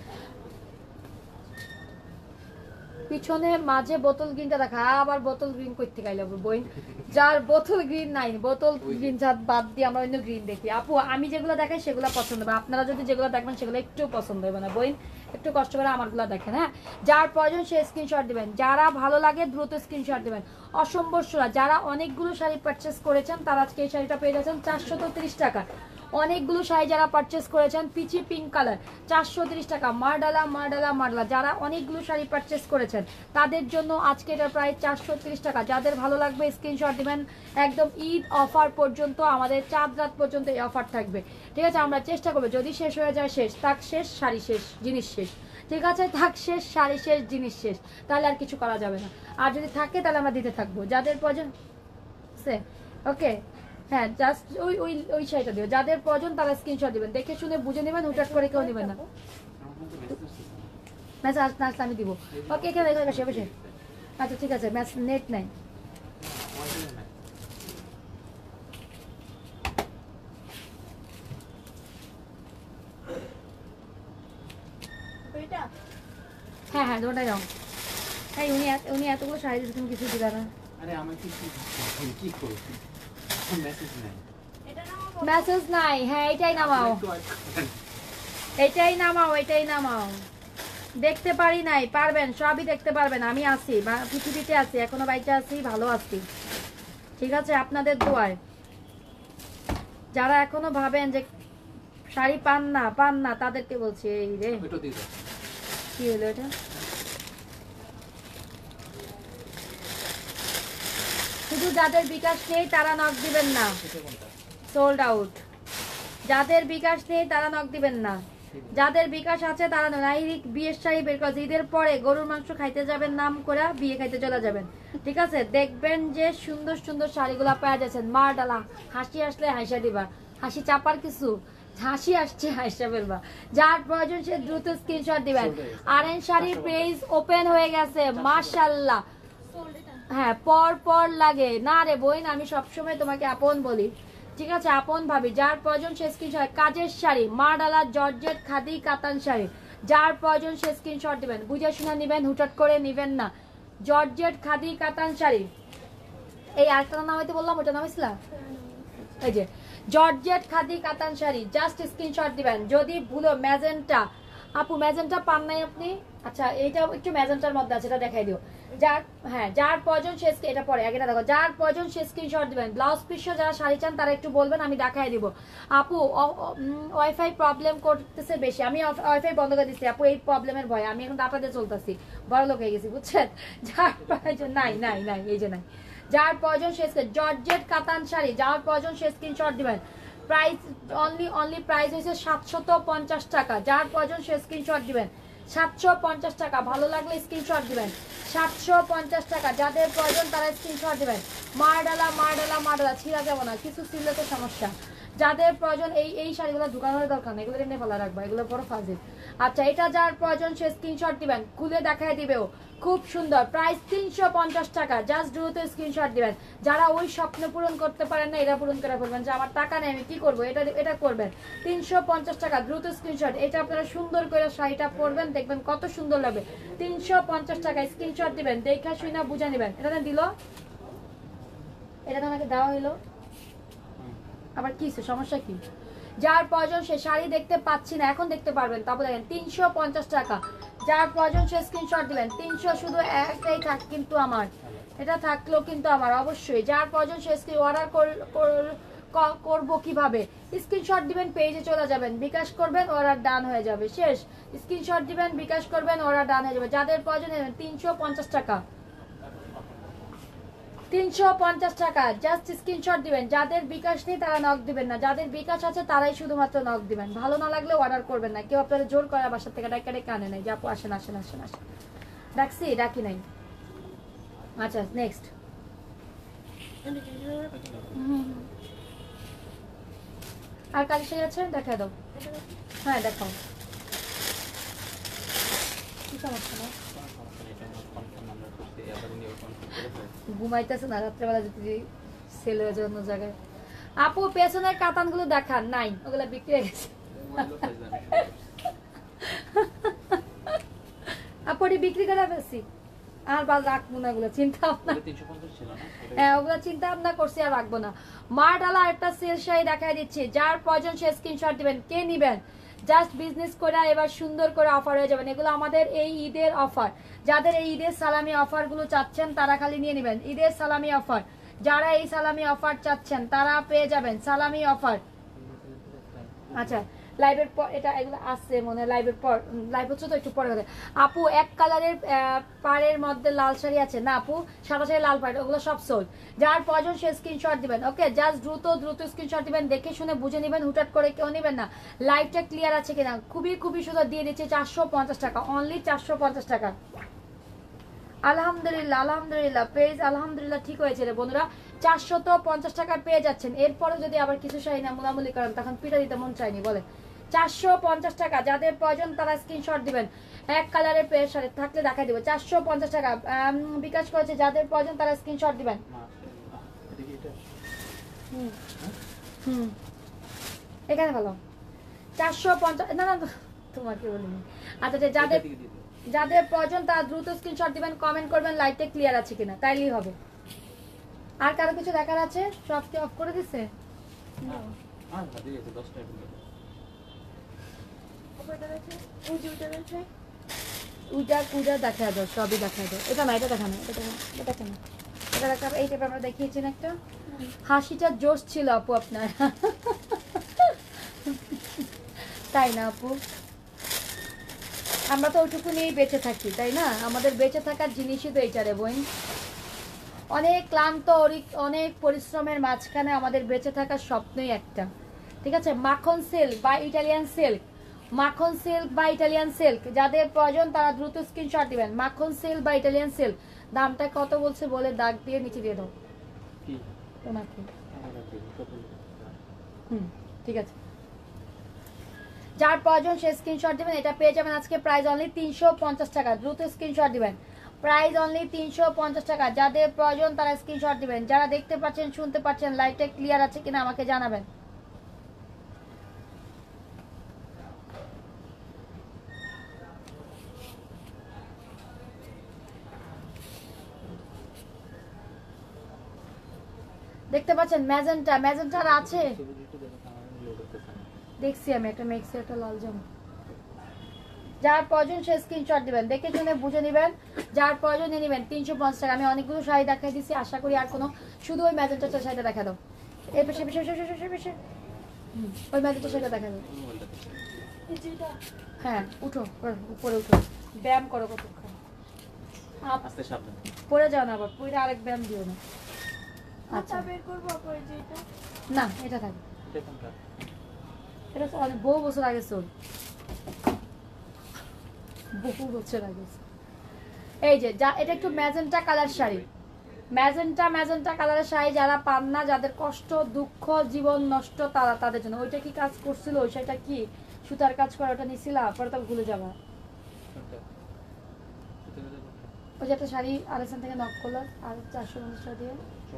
পিছনে মাঝে বোতল গ্রিনটা দেখা আবার বোতল গ্রিন করতে গাইলে বই যার বোতল গ্রিন নাই বোতল গ্রিন ছাদ বাদ দিয়ে আমরা অন্য গ্রিন দেখি আপু আমি যেগুলো দেখাই সেগুলো পছন্দ হবে আপনারা যদি যেগুলো দেখবেন সেগুলো একটু পছন্দ হবে না বই একটু কষ্ট করে আমারগুলো দেখেন হ্যাঁ যার প্রয়োজন সে স্ক্রিনশট দিবেন যারা ভালো লাগে দ্রুত স্ক্রিনশট দিবেন অসম্ভবসরা যারা অনেকগুলো শাড়ি পারচেস করেছেন তারা আজকে এই শাড়িটা পেয়ে যাচ্ছেন চারশো তিরিশ টাকা অনেকগুলো শাড়ি যারা পারচেস করেছেন পিচি পিঙ্ক কালার চারশো তিরিশ টাকা মারডালা মারডালা মারডালা যারা অনেকগুলো শাড়ি পারচেস করেছেন তাদের জন্য আজকে এটা প্রায় চারশো তিরিশ টাকা যাদের ভালো লাগবে স্ক্রিনশট দিবেন একদম ঈদ অফার পর্যন্ত আমাদের চাঁদ রাত পর্যন্ত এই অফার থাকবে ঠিক আছে আমরা চেষ্টা করবো যদি শেষ হয়ে যায় শেষ থাক শেষ শাড়ি শেষ জিনিস শেষ ঠিক আছে থাক শেষ শাড়ি শেষ জিনিস শেষ তাহলে আর কিছু করা যাবে না আর যদি থাকে তাহলে আমরা দিতে থাকবো যাদের প্রয়োজন সে ওকে হ্যাঁ জাস্ট ওই ওই ওই শাড়িটা দিও যাদের প্রয়োজন তারা স্ক্রিনশট দিবেন দেখে শুনে বুঝে নেবেন হুটহাট করে কেউ নেবেন না মেসেজ না আসলে আমি দিব ওকে এখানে এখানে বসে বসে আচ্ছা ঠিক আছে ম্যাচ নেট নাই হ্যাঁ হ্যাঁ দোটাই যাও হ্যাঁ উনি উনি এতগুলো শাড়ি দিচ্ছে তুমি কিছু দিলা না
আরে আমাকে কি কি করছি মেসেজ নাই
মেসেজ নাই হ্যাঁ এটাই নামাও এটাই নামাও এটাই নামাও দেখতে পারি নাই পারবেন সবই দেখতে পারবেন আমি আছি পৃথিবীতে আছি এখনো বাইচে আছি ভালো আছি ঠিক আছে আপনাদের দোয়ায় যারা এখনো ভাবেন যে শাড়ি পান না পান না তাদেরকে বলছি এই রে কি হলো এটা শুধু যাদের বিকাশ নেই তারা নক দিবেন না সোল্ড আউট যাদের বিকাশ নেই তারা নক দিবেন না যাদের বিকাশ আছে তারা নাইরিক বিয়ের শাড়ি বের করে ঈদের পরে গরুর মাংস খাইতে যাবেন নাম করে বিয়ে খাইতে চলে যাবেন ঠিক আছে দেখবেন যে সুন্দর সুন্দর শাড়িগুলা পাওয়া যাচ্ছেন মা ডালা হাসি আসলে হাসা দিবা হাসি চাপার কিছু হাসি আসছে হাসা ফেলবা যার প্রয়োজন সে দ্রুত স্ক্রিনশট দিবেন আরেন শাড়ির পেজ ওপেন হয়ে গেছে মাশাআল্লাহ হ্যাঁ পর পর লাগে না রে বোন আমি সবসময় তোমাকে আপন বলি ঠিক আছে আপন ভাবি যার প্রয়োজন সে স্ক্রিনশট কাজের শাড়ি মা ডালা জর্জেট খাদি কাতান শাড়ি যার প্রয়োজন সে স্ক্রিনশট দিবেন বুঝে শুনে নিবেন হুটহাট করে নিবেন না জর্জেট খাদি কাতান শাড়ি এই আরেকটা নাম হইতে বললাম ওটা নাম ইসলাম এই যে জর্জেট খাদি কাতান শাড়ি জাস্ট স্ক্রিনশট দিবেন যদি ভুলো ম্যাজেন্টা আপু ম্যাজেন্টা পান নাই আপনি আচ্ছা এইটা একটু ম্যাজেন্টার মধ্যে আছে এটা দেখাই দিও যার হ্যাঁ যার প্রয়োজন সে এটা পরে আগেটা দেখো যার প্রয়োজন সে স্ক্রিনশট দিবেন ব্লাউজ পিসও যারা শাড়ি চান তারা একটু বলবেন আমি দেখাই দিব আপু ওয়াইফাই প্রবলেম করতেছে বেশি আমি ওয়াইফাই বন্ধ করে দিচ্ছি আপু এই প্রবলেমের ভয়ে আমি এখন ডাটা দিয়ে চলতেছি বড় লোক হয়ে গেছি বুঝছেন যার প্রয়োজন নাই নাই নাই এই যে নাই যার প্রয়োজন সে জর্জেট কাতান শাড়ি যার প্রয়োজন সে স্ক্রিনশট দিবেন প্রাইস অনলি অনলি প্রাইস হয়েছে সাতশত পঞ্চাশ টাকা যার প্রয়োজন সে স্ক্রিনশট দিবেন সাতশো পঞ্চাশ টাকা ভালো লাগলে স্ক্রিনশট দিবেন সাতশো পঞ্চাশ টাকা যাদের প্রয়োজন তারা স্ক্রিনশট দিবেন মারডালা মারডালা মারডালা ছিঁড়া যাবো না কিছু ছিঁড়লে তো সমস্যা যাদের প্রয়োজন এই এই শাড়িগুলো দোকানের দরকার নেই এগুলো এনে ফেলা রাখবা এগুলো বড় ফাজিল আচ্ছা এটা যার প্রয়োজন সে স্ক্রিনশট দিবেন খুলে দেখায় দিবেও খুব সুন্দর প্রাইস তিনশো পঞ্চাশ টাকা জাস্ট দ্রুত স্ক্রিনশট দিবেন যারা ওই স্বপ্ন পূরণ করতে পারেন না এটা পূরণ করে ফেলবেন যে আমার টাকা নেই আমি কি করবো এটা এটা করবেন তিনশো পঞ্চাশ টাকা দ্রুত স্ক্রিনশট এটা আপনারা সুন্দর করে শাড়িটা পরবেন দেখবেন কত সুন্দর লাগবে তিনশো পঞ্চাশ টাকা স্ক্রিনশট দিবেন দেখা শুনে বুঝে নেবেন এটা না দিল এটা তো আমাকে দেওয়া হইলো আবার কি সমস্যা কি যার প্রয়োজন সে শাড়ি দেখতে পাচ্ছি না এখন দেখতে পারবেন তারপর দেখেন তিনশো পঞ্চাশ টাকা যার প্রয়োজন সে স্ক্রিনশট দিবেন তিনশো শুধু একটাই থাক কিন্তু আমার এটা থাকলো কিন্তু আমার অবশ্যই যার প্রয়োজন সে স্ক্রিন অর্ডার করবো কিভাবে স্ক্রিনশট দিবেন পেজে চলে যাবেন বিকাশ করবেন অর্ডার ডান হয়ে যাবে শেষ স্ক্রিনশট দিবেন বিকাশ করবেন অর্ডার ডান হয়ে যাবে যাদের প্রয়োজন তিনশো পঞ্চাশ টাকা তিনশো পঞ্চাশ টাকা জাস্ট স্ক্রিনশট দিবেন যাদের বিকাশ নেই তারা নক দিবেন না যাদের বিকাশ আছে তারাই শুধুমাত্র নক দিবেন ভালো না লাগলে অর্ডার করবেন না কেউ আপনারা জোর করে বাসার থেকে ডাকা ডেকে আনে নাই যে আপু আসেন আসেন আসেন আসেন ডাকছি ডাকি নাই আচ্ছা নেক্সট আর কালি শাড়ি আছে দেখা দাও হ্যাঁ দেখাও কি সমস্যা না ঘুমাইতেছে না রাত্রেবেলা যদি সেল হয়ে যায় অন্য জায়গায় আপু পেছনের কাতানগুলো দেখান, নাই ওগুলা বিক্রি হয়ে গেছে। আপু ওটি বিক্রি করে ফেলছি, আর বাল রাখবো না, ওগুলো চিন্তা ভাবনা, হ্যাঁ ওগুলো চিন্তা ভাবনা করছি আর রাখবো না। মার্ডালা একটা সেল শাড়ি দেখাই দিচ্ছি, যার প্রয়োজন সে স্ক্রিনশট দিবেন। কে নিবেন জাস্ট বিজনেস করে এবার সুন্দর করে অফার হয়ে যাবেন। এগুলো আমাদের এই ঈদের অফার, যাদের এই ঈদের সালামি অফার গুলো চাচ্ছেন তারা খালি নিয়ে নেবেন। ঈদের সালামি অফার, যারা এই সালামি অফার চাচ্ছেন তারা পেয়ে যাবেন সালামি অফার। আচ্ছা লাইভের পর এটা এগুলো আসছে মনে, লাইভের পর লাইভ হচ্ছে তো একটু পরে হবে। আপু এক কালারের পাড়ের মধ্যে লাল শাড়ি আছে না আপু, সাদা শাড়ি লাল পাড়, ওগুলো সব সোল্ড। যার প্রয়োজন সে স্ক্রিনশট দিবেন। ওকে জাস্ট দ্রুত দ্রুত স্ক্রিনশট দিবেন, দেখে শুনে বুঝে নেবেন, হুটাট করে কেউ নেবেন না। লাইভটা ক্লিয়ার আছে কিনা, খুবই খুবই সুন্দর দিয়ে দিচ্ছে চারশো পঞ্চাশ টাকা, অনলি চারশো পঞ্চাশ টাকা। আলহামদুলিল্লাহ আলহামদুলিল্লাহ পেজ আলহামদুলিল্লাহ ঠিক হয়েছে রে বন্ধুরা, চারশো তো পঞ্চাশ টাকা পেয়ে যাচ্ছেন। এরপরে যদি আবার কিছু শাড়ি না মুলামুলি করেন তখন পিঠা দিতে মন চায়নি বলে। চারশো পঞ্চাশ টাকা, যাদের প্রয়োজন তারা স্ক্রিনশট দিবেন। এক কালারের পেয়ে শাড়ি থাকলে দেখাই দেবো, চারশো পঞ্চাশ টাকা বিকাশ করেছে, যাদের প্রয়োজন তারা স্ক্রিনশট দিবেন। হুম হুম এখানে ভালো চারশো পঞ্চাশ, না না তোমাকে বলিনি। আচ্ছা যাদের যাদের প্রয়োজন তারা দ্রুত স্ক্রিনশট দিবেন, কমেন্ট করবেন লাইটটা ক্লিয়ার আছে কিনা, তাইলেই হবে। আর কারো কিছু দেখার আছে? সব কি অফ করে দিছে? উজা উজা দেখা দাও, সবই দেখা দাও। এটা না, এটা দেখা না, এটা দেখা এটা দেখা না, এটা দেখা। এই টাইপের আমরা দেখিয়েছি না একটা, হাসিটা জোশ ছিল আপু আপনার। তাই না আপু, আমরা তো ওইটুকু নিয়েই বেঁচে থাকি তাই না, আমাদের বেঁচে থাকার জিনিসই তো এইটা রে বোন। অনেক ক্লান্ত অনেক পরিশ্রমের মাঝখানে আমাদের বেঁচে থাকার স্বপ্নই একটা, ঠিক আছে। মাখন সিল্ক বা ইটালিয়ান সিল্ক, মাখন সিল্ক বা ইটালিয়ান সিল্ক, যাদের প্রয়োজন তারা দ্রুত স্ক্রিনশট দিবেন। মাখন সিল্ক বা ইটালিয়ান সিল্ক, দামটা কত বলছে বলে দাগ দিয়ে নিচে দিয়ে দাও তোমাকে। হুম ঠিক আছে, যার প্রয়োজন সে স্ক্রিনশট দিবেন। এটা পেয়ে যাবেন আজকে প্রাইস অনলি তিনশো পঞ্চাশ টাকা, দ্রুত স্ক্রিনশট দিবেন। প্রাইস অনলি তিনশো পঞ্চাশ টাকা, যাদের প্রয়োজন তারা স্ক্রিনশট দিবেন। যারা দেখতে পাচ্ছেন শুনতে পাচ্ছেন লাইভটা ক্লিয়ার আছে কিনা আমাকে জানাবেন। দেখতে পাচ্ছেন ম্যাজেন্টা, ম্যাজেন্টার আছে দেখছি আমি, একটা মেক্সি একটা লাল জামা। যার প্রয়োজন সে স্ক্রিনশট দিবেন, দেখে শুনে বুঝে নেবেন। যার প্রয়োজন নিয়ে নেবেন। তিনশো পঞ্চাশ টাকা। আমি অনেকগুলো শাড়ি দেখাই দিচ্ছি, আশা করি আর কোনো, শুধু ওই ম্যাজেন্টার শাড়িটা দেখা দাও। এই পেশে পেশে পেশে পেশে পেশে ওই ম্যাজেন্টার শাড়িটা দেখা দাও। হ্যাঁ উঠো উপরে উঠো, ব্যায়াম করো কতক্ষণ, পরে যাও না আবার, পরে আরেক ব্যায়াম দিও না। আচ্ছা বের করবো না, এটা থাকে, এটা অনেক বহু বছর আগে চল, বহু বছর আগে। এই যে যা, এটা একটু magenta colour sari, magenta magenta কালারের শাড়ি। যারা পান না, যাদের কষ্ট দুঃখ জীবন নষ্ট, তারা তাদের জন্য। ওইটা কি কাজ করছিল, ওই শাড়িটা কি সুতার কাজ করা, ওটা নিছিলা পরে তো ভুলে যাবা। ওই যে একটা শাড়ি আরেকজন থেকে নক করলো আর চারশো পঞ্চাশ টাকা দিয়ে।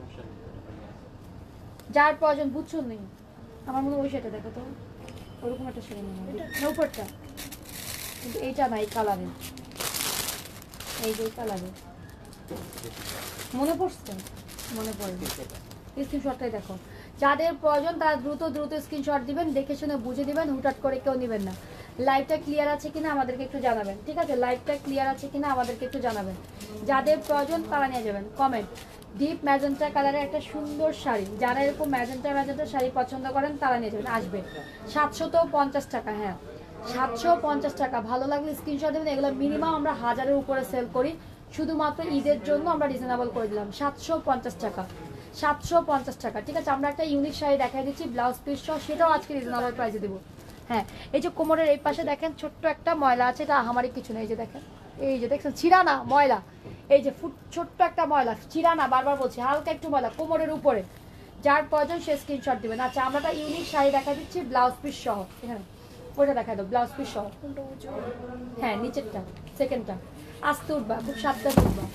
যার প্রয়োজন বুঝছো নেই, আমার মনে ওই শাড়িটা দেখো তো, ওরকম একটা শাড়ি নেই উপরটা, কিন্তু এইটা না, এই কালারের, এই যে কালারের। মনে পড়ছে? মনে পড়ে, স্ক্রিনশটটাই দেখো। যাদের প্রয়োজন তারা দ্রুত দ্রুত স্ক্রিনশট দিবেন, দেখে শুনে বুঝে দিবেন, হুটহাট করে কেউ নেবেন না। লাইভটা ক্লিয়ার আছে কিনা আমাদেরকে একটু জানাবেন, ঠিক আছে। লাইভটা ক্লিয়ার আছে কিনা আমাদেরকে একটু জানাবেন। যাদের প্রয়োজন তারা নিয়ে যাবেন। কমেন্ট ডিপ ম্যাজেন্টা কালারের একটা সুন্দর শাড়ি, যারা এরকম ম্যাজেন্টা ম্যাজেন্টা শাড়ি পছন্দ করেন তারা নিয়ে যাবেন। আসবে সাতশো তো পঞ্চাশ টাকা, হ্যাঁ সাতশো পঞ্চাশ টাকা। ভালো লাগলে স্ক্রিনশট দেবেন। এগুলো মিনিমাম আমরা হাজারের উপরে সেল করি, শুধুমাত্র ঈদের জন্য আমরা রিজনেবল করে দিলাম। সাতশো পঞ্চাশ টাকা, সাতশো পঞ্চাশ টাকা, ঠিক আছে। আমরা একটা ইউনিক শাড়ি দেখাই দিচ্ছি ব্লাউজ পিস সহ, সেটাও আজকে রিজনেবল প্রাইসে দেবো। হ্যাঁ এই যে কোমরের এই পাশে দেখেন ছোট্ট একটা ময়লা আছে, এটা আমারই কিছু নেই। এই যে দেখেন, এই যে দেখছেন ছিঁড়া না ময়লা, এই যে ফুট ছোট্ট একটা ময়লা, ছিঁড়া না, বারবার বলছি হালকা একটু ময়লা কোমরের উপরে। যার প্রয়োজন সে স্ক্রিনশট দিবেন। আচ্ছা আমরা একটা ইউনিক শাড়ি দেখাই দিচ্ছি ব্লাউজ পিস সহ, এখানে ওইটা দেখাই দাও ব্লাউজ পিস সহ। হ্যাঁ নিচেরটা, সেকেন্ডটা আস্তে উঠবা, খুব সাবধানে উঠবা।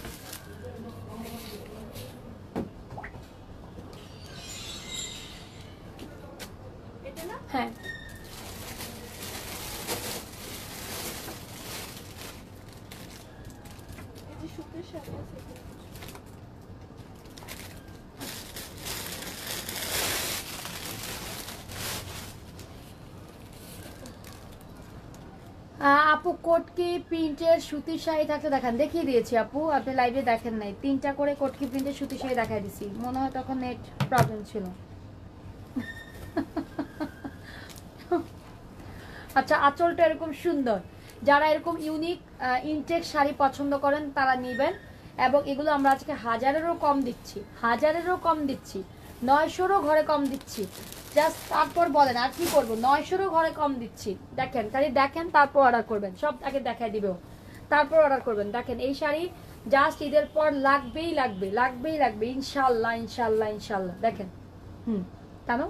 আহ, আপু কোটকি প্রিন্টের সুতির শাড়ি থাকতে দেখান, দেখিয়ে দিয়েছি আপু, আপনি লাইভে দেখেন নাই। তিনটা করে কোটকি প্রিন্টের সুতির শাড়ি দেখাই দিছি, মনে হয় তখন নেট প্রবলেম ছিল। আচ্ছা, আঁচলটা এরকম সুন্দর, যারা এরকম ইউনিক ইনটেক শাড়ি পছন্দ করেন তারা নেবেন। এবং এগুলো আমরা আজকে হাজারেরও কম দিচ্ছি, হাজারেরও কম দিচ্ছি, নয়শোরও ঘরে কম দিচ্ছি। জাস্ট তারপর বলেন আর কি করবো, নয়শোরও ঘরে কম দিচ্ছি। দেখেন খালি দেখেন, তারপর অর্ডার করবেন, সব আগে দেখাই দিবেও, তারপর অর্ডার করবেন। দেখেন এই শাড়ি জাস্ট ঈদের পর লাগবেই লাগবে, লাগবেই লাগবে, ইনশাল্লাহ ইনশাল্লাহ ইনশাল্লাহ। দেখেন, হুম কেন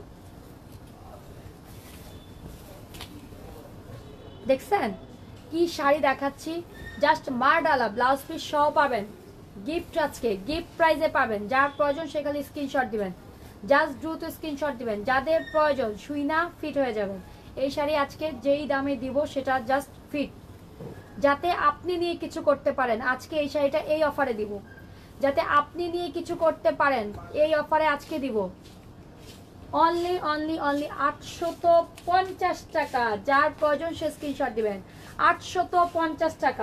দেখছেন কি শাড়ি দেখাচ্ছি, জাস্ট মারডালা ব্লাউজ পিস সহ পাবেন গিফট, আজকে গিফট প্রাইজে পাবেন। যার প্রয়োজন সে খালি স্ক্রিনশট দিবেন, জাস্ট দ্রুত স্ক্রিনশট দিবেন, যাদের প্রয়োজন শুই না ফিট হয়ে যাবেন। এই শাড়ি আজকে যেই দামে দিব সেটা জাস্ট ফিট, যাতে আপনি নিয়ে কিছু করতে পারেন। আজকে এই শাড়িটা এই অফারে দিব, যাতে আপনি নিয়ে কিছু করতে পারেন, এই অফারে আজকে দিব। অনলি অনলি অনলি আটশত পঞ্চাশ টাকা, যার প্রয়োজন সে স্ক্রিনশট দিবেন। আটশত পঞ্চাশ টাকা,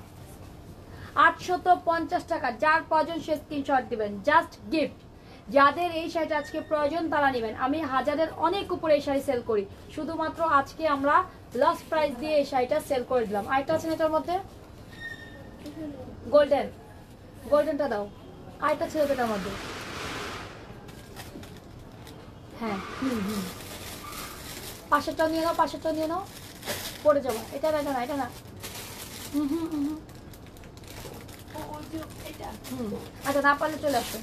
আটশত পঞ্চাশ টাকা, যার প্রয়োজন সে স্ক্রিনশট দিবেন, জাস্ট গিফট। যাদের এই শাড়িটা আজকে প্রয়োজন তারা নেবেন। আমি হাজারের অনেক উপরে এই শাড়ি সেল করি, শুধুমাত্র আজকে আমরা লস প্রাইস দিয়ে এই শাড়িটা সেল করে দিলাম। আরেকটা আছে না এটার মধ্যে, গোল্ডেন, গোল্ডেনটা দাও। আরেকটা ছিল এটার মধ্যে, হ্যাঁ হুম হুম পাশেরটাও নিয়ে নাও, পাশেরটাও নিয়ে নাও, পড়ে যাবো। এটা না, এটা না, এটা না, হুম হুম হুম হুম। হুম আচ্ছা, না পারলে চলে আসো,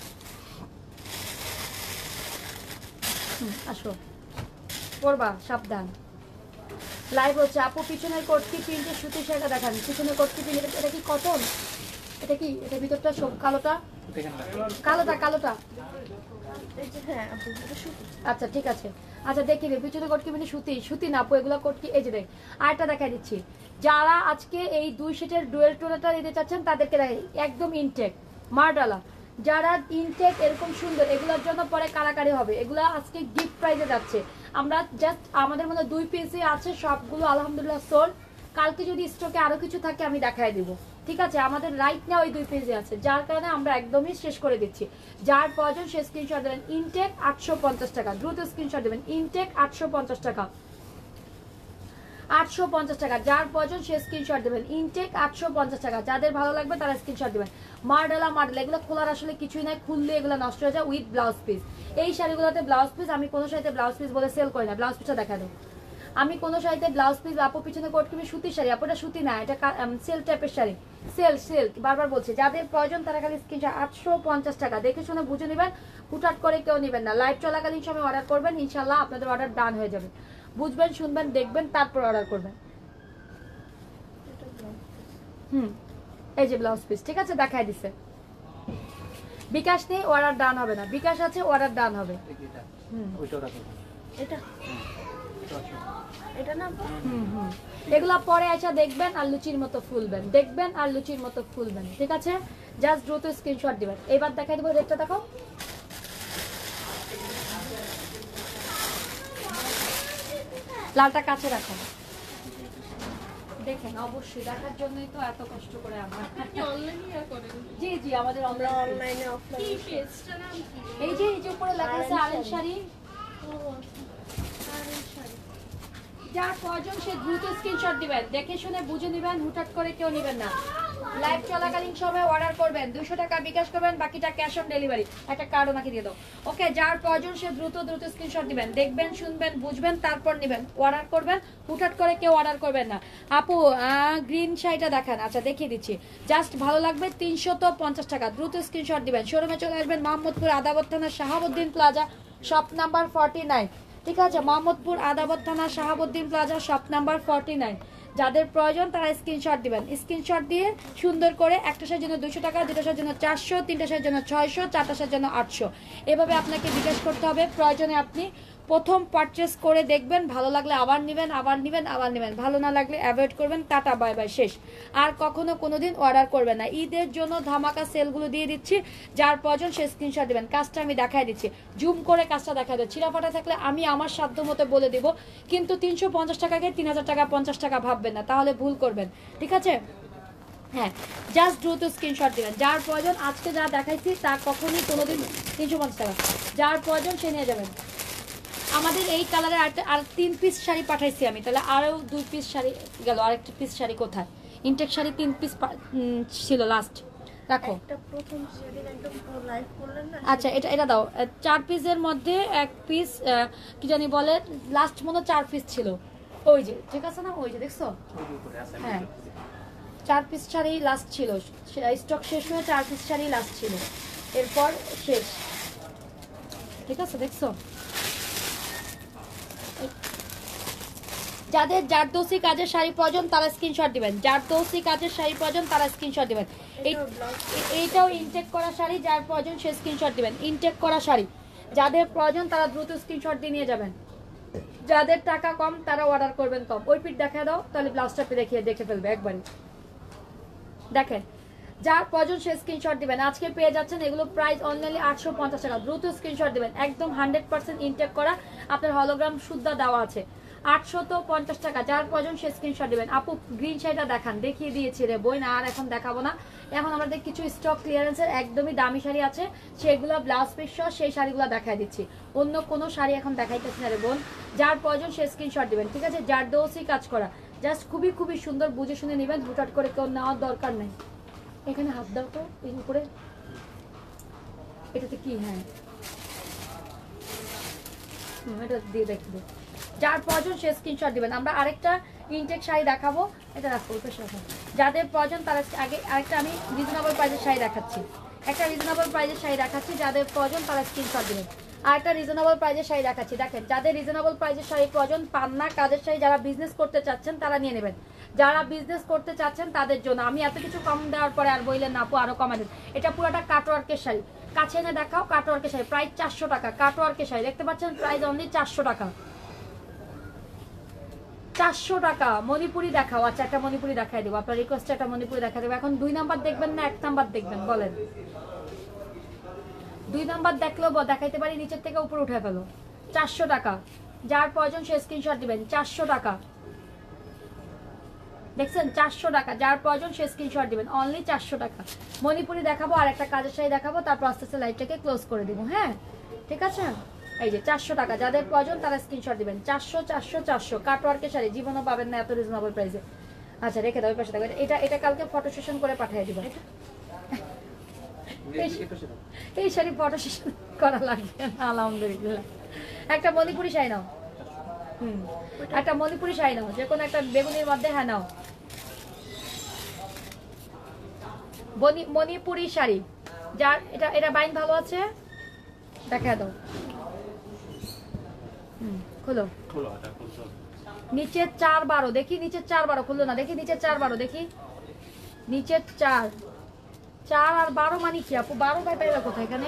হুম আসো, পড়বা সাবধান। লাইভ হচ্ছে আপু, পিছনের কোটকি প্রিন্টের সুতির শাড়িটা দেখান। পিছনের কোটকি প্রিন্ট, এটা কি কটন? এটা কি, এটা ভিতরটা সব কালোটা, কালোটা কালোটা
হ্যাঁ আপু এটা সুতি।
আচ্ছা ঠিক আছে, আচ্ছা দেখি রে, পিছনে কোটকি মানে সুতি, সুতি না আপু এগুলো কোটকি। এই যে দেখ আরেকটা দেখাই দিচ্ছি, যারা আজকে এই দুই সেটের ডুয়েল টোনাটা দিতে চাচ্ছেন তাদেরকে দেখাই, একদম ইনটেক মারডালা। যারা ইনটেক এরকম সুন্দর, এগুলোর জন্য পরে কারাকারি হবে, এগুলো আজকে গিফট প্রাইজে যাচ্ছে। আমরা জাস্ট আমাদের মধ্যে দুই পিসই আছে, সবগুলো আলহামদুলিল্লাহ সোল্ড। কালকে যদি স্টকে আরো কিছু থাকে আমি দেখাই দিব, ঠিক আছে? আমাদের রাইট না ওই দুই পেজে আছে, যার কারণে আমরা একদমই শেষ করে দিচ্ছি। যার প্রয়োজন সে স্ক্রিনশট দেবেন। ইনটেক আটশো পঞ্চাশ টাকা, দ্রুত স্ক্রিনশট দেবেন। ইনটেক আটশো পঞ্চাশ টাকা, আটশো পঞ্চাশ টাকা, যার প্রয়োজন সে স্ক্রিনশট দেবেন। ইনটেক আটশো পঞ্চাশ টাকা, যাদের ভালো লাগবে তারা স্ক্রিনশট দেবেন। মারডালা মারডালা, এগুলো খোলার আসলে কিছুই নাই, খুললে এগুলো নষ্ট হয়ে যায়। উইথ ব্লাউজ পিস, এই শাড়িগুলোতে ব্লাউজ পিস, আমি কোনো শাড়িতে ব্লাউজ পিস বলে সেল করি না। ব্লাউজ পিসটা দেখা দেবো, আমি কোনো শাড়িতে ব্লাউজ পিস, আপু পিছনে কোট কিনবে সুতির শাড়ি, আপু এটা সুতি না, এটা সেল টাইপের শাড়ি, সেল সেল বারবার বলছে। যাদের প্রয়োজন তারা খালি স্ক্রিনশট। আটশো পঞ্চাশ টাকা, দেখে শুনে বুঝে নেবেন, হুটহাট করে কেউ নেবেন না। লাইভ চলাকালীন সময় অর্ডার করবেন, ইনশাল্লাহ আপনাদের অর্ডার ডান হয়ে যাবে। বুঝবেন, শুনবেন, দেখবেন, তারপর অর্ডার করবেন। হুম এই যে ব্লাউজ পিস, ঠিক আছে, দেখাই দিছে। বিকাশ নেই, অর্ডার ডান হবে না। বিকাশ আছে, অর্ডার ডান হবে। হুম
এটা এটা না আপু?
হুম হুম এগুলা পরে আইসা দেখবেন আর লুচির মতো ফুলবেন, দেখবেন আর লুচির মতো ফুলবেন, ঠিক আছে? জাস্ট দ্রুত স্ক্রিনশট দিবেন। এবার দেখাই দেবো, রেটটা দেখো। লালটা কাছে রাখো, দেখেন অবশ্যই দেখার জন্যই তো এত কষ্ট করে আমরা। জি জি আমাদের
অনলাইনে অফলাইনে
এই যে এই যে উপরে লেখা আছে আরেন শাড়ি। যার প্রয়োজন সে দ্রুত স্ক্রিনশট দিবেন, দেখে শুনে বুঝে নেবেন, হুটহাট করে কেউ নেবেন না। লাইভ চলাকালীন সময় অর্ডার করবেন, দুশো টাকা বিকাশ করবেন, বাকিটা ক্যাশ অন ডেলিভারি। একটা কার্ড ওনাকে দিয়ে দাও। ওকে, যার প্রয়োজন সে দ্রুত দ্রুত স্ক্রিনশট দিবেন, দেখবেন, শুনবেন, বুঝবেন, তারপর নেবেন, অর্ডার করবেন। হুটহাট করে কেউ অর্ডার করবেন না। আপু গ্রিন শাড়িটা দেখান। আচ্ছা দেখিয়ে দিচ্ছি, জাস্ট ভালো লাগবে। তিনশত পঞ্চাশ টাকা, দ্রুত স্ক্রিনশট দিবেন। শোরুমে চলে আসবেন মোহাম্মদপুর আদাবর থানা Shahabuddin plaza, shop number forty nine, ঠিক আছে? মোহাম্মদপুর আদাবর থানা Shahabuddin plaza, shop number forty nine. যাদের প্রয়োজন তারা স্ক্রিনশট দিবেন। স্ক্রিনশট দিয়ে সুন্দর করে একটা শাড়ির জন্য দুশো টাকা, দুটো শাড়ির জন্য চারশো, তিনটা শাড়ির জন্য ছয়শো, চারটা শাড়ির জন্য আটশো, এভাবে আপনাকে বিকাশ করতে হবে। প্রয়োজনে আপনি প্রথম পারচেস করে দেখবেন, ভালো লাগলে আবার নেবেন, আবার নেবেন, আবার নেবেন, ভালো না লাগলে অ্যাভয়েড করবেন। টাটা বাই বাই, শেষ। আর কখনো কোনোদিন অর্ডার করবেন না। ঈদের জন্য ধামাকা সেলগুলো দিয়ে দিচ্ছি, যার প্রয়োজন সে স্ক্রিনশট দেবেন। কাজটা আমি দেখাই দিচ্ছি, জুম করে কাজটা দেখা দেয়। ছিঁড়াফাটা থাকলে আমি আমার সাধ্য মতো বলে দেবো, কিন্তু তিনশো পঞ্চাশ টাকাকে তিন হাজার টাকা পঞ্চাশ টাকা ভাববেন না, তাহলে ভুল করবেন, ঠিক আছে? হ্যাঁ, জাস্ট দ্রুত স্ক্রিনশট দিবেন। যার প্রয়োজন, আজকে যা দেখাইছি তা কখনই কোনোদিন তিনশো পঞ্চাশ টাকা, যার প্রয়োজন সে নিয়ে যাবেন। আমাদের এই কালারের আরেকটা আর তিন পিস শাড়ি পাঠাইছি আমি, তাহলে আরও দুই পিস শাড়ি গেল। আরেকটা পিস শাড়ি কোথায়? ইনটেক শাড়ি তিন পিস ছিল লাস্ট, রাখো।
একটা প্রথম সেদিন একদম পুরো লাইভ করলেন না,
আচ্ছা, এটা এটা দাও। চার পিসের মধ্যে এক পিস কি জানি বলে, লাস্ট মনে হয় চার পিস ছিল। ওই যে, ঠিক আছে না, ওই যে দেখছো? হ্যাঁ, চার পিস শাড়ি লাস্ট ছিল, স্টক শেষ হয়ে চার পিস শাড়ি লাস্ট ছিল, এরপর শেষ, ঠিক আছে? দেখছো? যাদের জারদৌসি কাজের শাড়ি প্রয়োজন তারা স্ক্রিনশট দিবেন, জারদৌসি কাজের শাড়ি প্রয়োজন তারা স্ক্রিনশট দিবেন। এইটাও ইনটেক করা শাড়ি, যার প্রয়োজন সে স্ক্রিনশট দিবেন। ইনটেক করা শাড়ি যাদের প্রয়োজন তারা দ্রুত স্ক্রিনশট দিয়ে নিয়ে যাবেন। যাদের টাকা কম তারা অর্ডার করবেন কম। ওই পিঠ দেখা দাও, তাহলে ব্লাউজটা দেখিয়ে দেখে ফেলবে একবারই। দেখেন, যার প্রয়োজন সে স্ক্রিনশট দিবেন। আজকে পেয়ে যাচ্ছেন এগুলো প্রাইস অনলাইনে আটশো পঞ্চাশ টাকা। দ্রুত স্ক্রিনশট দিবেন, একদম হান্ড্রেড পার্সেন্ট ইনটেক করা, আপনার হলোগ্রাম সুদ্ধা দেওয়া আছে। আটশো তো পঞ্চাশ টাকা, যার প্রয়োজন সে স্ক্রিনশট দিবেন। আপু গ্রিন শাড়িটা দেখান, দেখিয়ে দিয়েছি রে বই না, আর এখন দেখাবো না। এখন আমাদের কিছু স্টক ক্লিয়ারেন্সের একদমই দামি শাড়ি আছে, সেগুলো ব্লাউজ পিস সহ সেই শাড়িগুলো দেখাই দিচ্ছি। অন্য কোনো শাড়ি এখন দেখাইতেছি না রে বোন। যার প্রয়োজন সে স্ক্রিনশট দিবেন, ঠিক আছে? যার দোষই কাজ করা, জাস্ট খুবই খুবই সুন্দর, বুঝে শুনে নেবেন, হুটহাট করে কেউ নেওয়ার দরকার নেই। এখানে হাত দাও তো, এই উপরে এটাতে কি? হ্যাঁ, এটা দিয়ে দেখবো। যার প্রয়োজন সে স্ক্রিনশট দিবেন। আমরা আরেকটা ইনটেক শাড়ি দেখাবো, এটা রাখবো। যাদের প্রয়োজন তারা আগে আরেকটা আমি রিজনেবল প্রাইসের শাড়ি দেখাচ্ছি, একটা রিজনেবল প্রাইসের শাড়ি দেখাচ্ছি, যাদের প্রয়োজন তারা স্ক্রিনশট দিবেন। আর একটা রিজনেবল প্রাইসের শাড়ি দেখাচ্ছি, দেখেন যাদের রিজনেবল প্রাইসের শাড়ি প্রয়োজন, পান্না কাজের শাড়ি যারা বিজনেস করতে চাচ্ছেন তারা নিয়ে নেবেন। যারা বিজনেস করতে চাচ্ছেন তাদের জন্য আমি এত কিছু কম দেওয়ার পরে আর বললেন না আপু আরো কমা দেন। এটা পুরোটা কাটওয়ার্কের শাড়ি, কাছে এনে দেখাও। কাটওয়ার্কের শাড়ি প্রাইস চারশো টাকা, কাটওয়ার্কের শাড়ি দেখতে পাচ্ছেন, প্রাইস অনলি চারশো টাকা, চারশো টাকা। মণিপুরি দেখাও। আচ্ছা, একটা মণিপুরি দেখাই দেবো, আপনার রিকোয়েস্টে একটা মণিপুরি দেখা দেবো। এখন দুই নাম্বার দেখবেন না এক নাম্বার দেখবেন বলেন? দুই নাম্বার দেখলেও দেখাইতে পারি, নিচের থেকে উপরে উঠে ফেলো। চারশো টাকা, যার প্রয়োজন সে স্ক্রিনশট দিবেন। চারশো টাকা, দেখছেন? চারশো টাকা, যার প্রয়োজন সে স্ক্রিনশট দিবেন। অনলি চারশো টাকা। মণিপুরি দেখাবো আর একটা কাজের শাড়ি দেখাবো, তারপর আস্তে আস্তে লাইভটাকে ক্লোজ করে দিব। হ্যাঁ, ঠিক আছে? এই যে চারশো টাকা, যাদের প্রয়োজন তারা স্ক্রিনশট দিবেন। চারশো চারশো চারশো কাটওয়ার্কের শাড়ি, জীবনও পাবেন না এত রিজনেবল প্রাইসে। আচ্ছা, রেখে দাও পাশে থাকবে। এটা এটা কালকে ফটো সেশন করে পাঠিয়ে দিবেন। এই শাড়ি ফটো সেশন করা লাগবে না, আলহামদুলিল্লাহ। একটা মণিপুরি শাড়ি নাও, হুম, একটা মণিপুরি শাড়ি নাও, যে কোনো একটা বেগুনির মধ্যে। হ্যাঁ নাও, মণিপুরি শাড়ি, যার এটা এটা বাইন ভালো আছে, দেখা দাও। হুম, খুলো। নিচের চার বারো দেখি, নিচের চার বারো খুললো না, দেখি নিচের চার বারো দেখি, নিচের চার চার আর বারো মানে কি আপু? বারো গায়ে পাইবে কোথায় এখানে?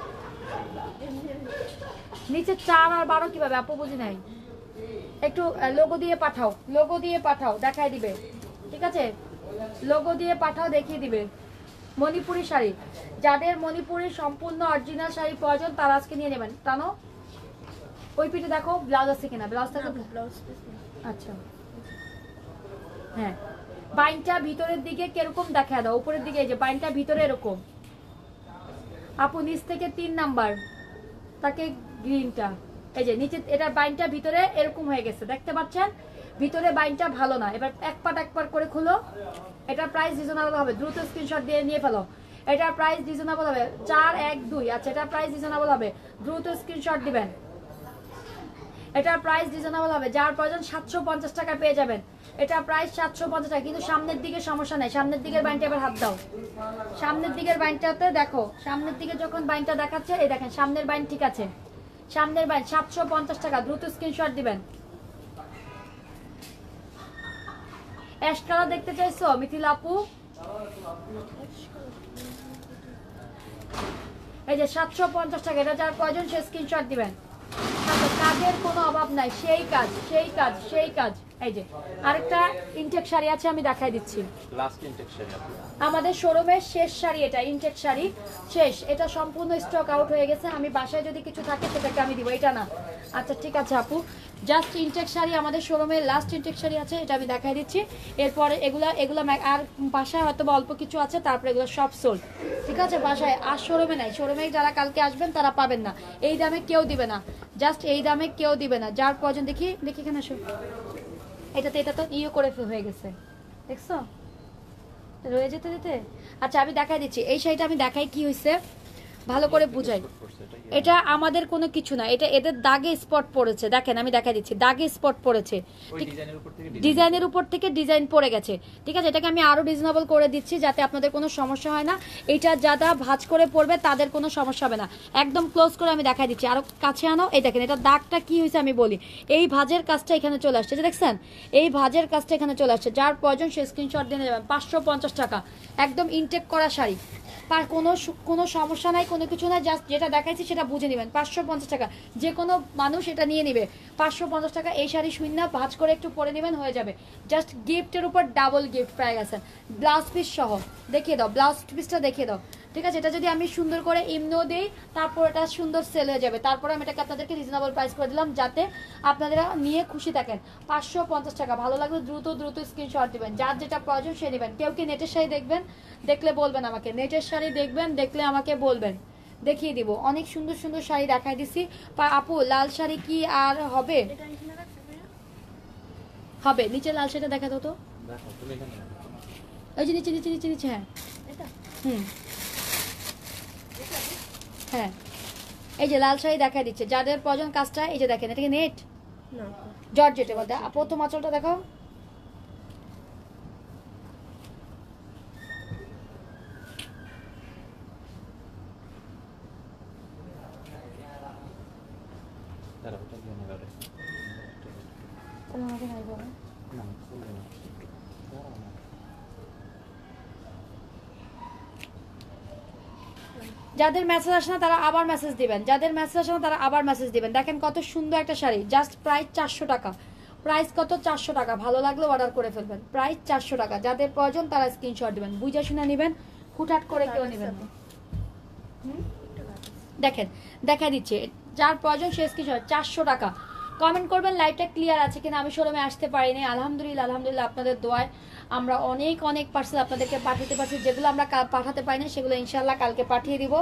নিচের চার আর বারো কিভাবে আপু? বুঝি নাই, একটু লোগো দিয়ে পাঠাও, লোগো দিয়ে পাঠাও, দেখাই দিবে, ঠিক আছে? লোগো দিয়ে পাঠাও, দেখিয়ে দিবে। মণিপুরি শাড়ি, যাদের মণিপুরি সম্পূর্ণ অরিজিনাল শাড়ি প্রয়োজন তারা আজকে নিয়ে নেবেন। টানো, ওই পিঠে দেখো ব্লাউজ আছে কিনা। ব্লাউজ থাকে,
ব্লাউজ।
আচ্ছা, হ্যাঁ। বাইনটা ভিতরের দিকে কিরকম দেখা দাও, উপরের দিকে, এই যে বাইনটা ভিতরে এরকম। আপু নিচ থেকে তিন নাম্বার তাকে গ্রিনটা, এই যে নিচে, এটা বাইনটা ভিতরে এরকম হয়ে গেছে, দেখতে পাচ্ছেন? ভিতরে বাইনটা ভালো না। এবার এক পাট এক পাট করে খুলো। এটা প্রাইস রিজনেবল হবে, দ্রুত স্ক্রিনশট দিয়ে নিয়ে ফেলো। এটা প্রাইস রিজনেবল হবে চার এক দুই। আচ্ছা, এটা প্রাইস রিজনেবল হবে, দ্রুত স্ক্রিনশট দিবেন। এটার প্রাইস রিজনেবল হবে, যার প্রয়োজন সাতশো পঞ্চাশ টাকা পেয়ে যাবেন। এটা প্রাইস সাতশো পঞ্চাশ টাকা, কিন্তু সামনের দিকে সমস্যা নেই। সামনের দিকের বাইনটা এবার হাত দাও, সামনের দিকের বাইনটাতে দেখো। সামনের দিকে যখন বাইনটা দেখাচ্ছে, এই দেখেন সামনের বাইন ঠিক আছে, সামনের বাইন সাতশো পঞ্চাশ টাকা, দ্রুত স্ক্রিনশট দিবেন। অ্যাশ কালার দেখতে চাইছো মিথিলা আপু? এই যে সাতশো পঞ্চাশ টাকা, এটা যার প্রয়োজন সে স্ক্রিনশট দিবেন। কাজের কোনো অভাব নাই, সেই কাজ সেই কাজ সেই কাজ। এই যে আরেকটা ইনটেক শাড়ি আছে, আমি দেখাই দিচ্ছি।
লাস্ট ইনটেক শাড়ি আপু।
আমাদের শোরুমের শেষ শাড়ি এটা, ইনটেক শাড়ি শেষ, এটা সম্পূর্ণ স্টক আউট হয়ে গেছে। আমি বাসায় যদি কিছু থাকে সেটাকে আমি দিব, এটা না। আচ্ছা ঠিক আছে আপু, জাস্ট ইনটেক শাড়ি আমাদের শোরুমের লাস্ট ইনটেক শাড়ি আছে, এটা আমি দেখাই দিচ্ছি। এরপরে এগুলা এগুলা ম্যা- আর বাসায় হয়তো বা অল্প কিছু আছে, তারপরে এগুলো সব সোল্ড। ঠিক আছে, বাসায় আর শোরুমে নাই। শোরুমে যারা কালকে আসবেন তারা পাবেন না, এই দামে কেউ দিবে না, জাস্ট এই দামে কেউ দিবে না। যার প্রয়োজন, দেখি দেখি এখানে আসো, এটাতে এটা তো ইয়ে করে হয়ে গেছে, দেখছো রয়ে যেতে যেতে। আচ্ছা আমি দেখাই দিচ্ছি, এই শাড়িটা আমি দেখাই কি হয়েছে, ভালো করে বুঝাই। এটা আমাদের কোনো কিছু না, এটা এদের দাগে স্পট পড়েছে। দেখেন আমি দেখাই দিচ্ছি, দাগে স্পট পড়েছে,
ওই ডিজাইনের উপর থেকে
ডিজাইনের উপর থেকে ডিজাইন পড়ে গেছে। ঠিক আছে, এটাকে আমি আরো রিজনেবল করে দিচ্ছি যাতে আপনাদের কোনো সমস্যা হয় না। এটা যারা ভাঁজ করে পড়বে তাদের কোনো সমস্যা হবে না। একদম ক্লোজ করে আমি দেখাই দিচ্ছি, আরো কাছে আনো। এই দেখেন এটা দাগটা কি হয়েছে আমি বলি, এই ভাঁজের কাজটা এখানে চলে আসছে, যে দেখছেন এই ভাঁজের কাজটা এখানে চলে আসছে। যার প্রয়োজন সে স্ক্রিনশট দিয়ে যাবেন। পাঁচশো পঞ্চাশ টাকা, একদম ইনটেক করা শাড়ি, আর কোনো কোনো সমস্যা নাই, কোনো কিছু নাই, জাস্ট যেটা দেখাইছি সেটা বুঝে নেবেন। পাঁচশো পঞ্চাশ টাকা, যে কোনো মানুষ এটা নিয়ে নেবে। পাঁচশো পঞ্চাশ টাকা এই শাড়ি শূন্য ভাঁজ করে একটু পরে নেবেন, হয়ে যাবে। জাস্ট গিফটের উপর ডাবল গিফট পেয়ে গেছেন, ব্লাউজ পিস সহ। দেখিয়ে দাও ব্লাউজ পিসটা, দেখিয়ে দাও। ঠিক আছে, এটা যদি আমি সুন্দর করে ইমনো দিই তারপর এটা সুন্দর সেল হয়ে যাবে। তারপর আমি এটাকে আপনাদেরকে রিজনেবল প্রাইস করে দিলাম যাতে আপনারা নিয়ে খুশি থাকেন। পাঁচশো পঞ্চাশ টাকা, ভালো লাগলে দ্রুত দ্রুত স্ক্রিনশট দিবেন, যার যেটা প্রয়োজন সে নেবেন। কেউ কি নেটের শাড়ি দেখবেন, দেখলে বলবেন আমাকে, নেটের শাড়ি দেখবেন, দেখলে আমাকে বলবেন, দেখিয়ে দিব। অনেক সুন্দর সুন্দর শাড়ি দেখাই দিছি। আপু লাল শাড়ি কি আর হবে?
এটা এখানে রাখতে ভাইয়া?
হবে, নিচে লাল শাড়িটা দেখা দাও তো।
দেখো তুমি এখানে
ওই যে নিচে নিচে নিচে নিচে, হ্যাঁ
এটা
হুম হ্যাঁ, এই যে লাল শাড়ি দেখাই দিচ্ছে, যাদের প্রয়োজন কাজটা। এই যে দেখেন, এটা কি নেট
না
জর্জেটের মধ্যে। প্রথম আঁচলটা দেখো,
দাঁড়াও এটা দিয়ে দাঁড়াও
আমাকে নাই বলো।
না চলবে না দাঁড়াও না
যাদের মেসেজ আসে না তারা আবার মেসেজ দিবেন, যাদের মেসেজ আসে না তারা আবার মেসেজ দিবেন। দেখেন কত সুন্দর একটা শাড়ি, জাস্ট প্রাইস চারশো টাকা। প্রাইস কত? চারশো টাকা। ভালো লাগলে অর্ডার করে ফেলবেন, প্রাইস চারশো টাকা। যাদের প্রয়োজন তারা স্ক্রিনশট দিবেন, বুঝে শুনে নেবেন, হুটহাট করে কেউ নেবেন না। দেখেন দেখা দিচ্ছে, যার প্রয়োজন সে স্ক্রিনশট। চারশো টাকা। কমেন্ট করবেন লাইভটা ক্লিয়ার আছে কিনা। আমি শোরুমে আসতে পারিনি, আলহামদুলিল্লাহ আলহামদুলিল্লাহ আপনাদের দোয়ায় আমরা অনেক অনেক পার্সেল আপনাদেরকে পাঠাতে পারছি। যেগুলো আমরা পাঠাতে পারি না সেগুলো ইনশাল্লাহ কালকে পাঠিয়ে দিব।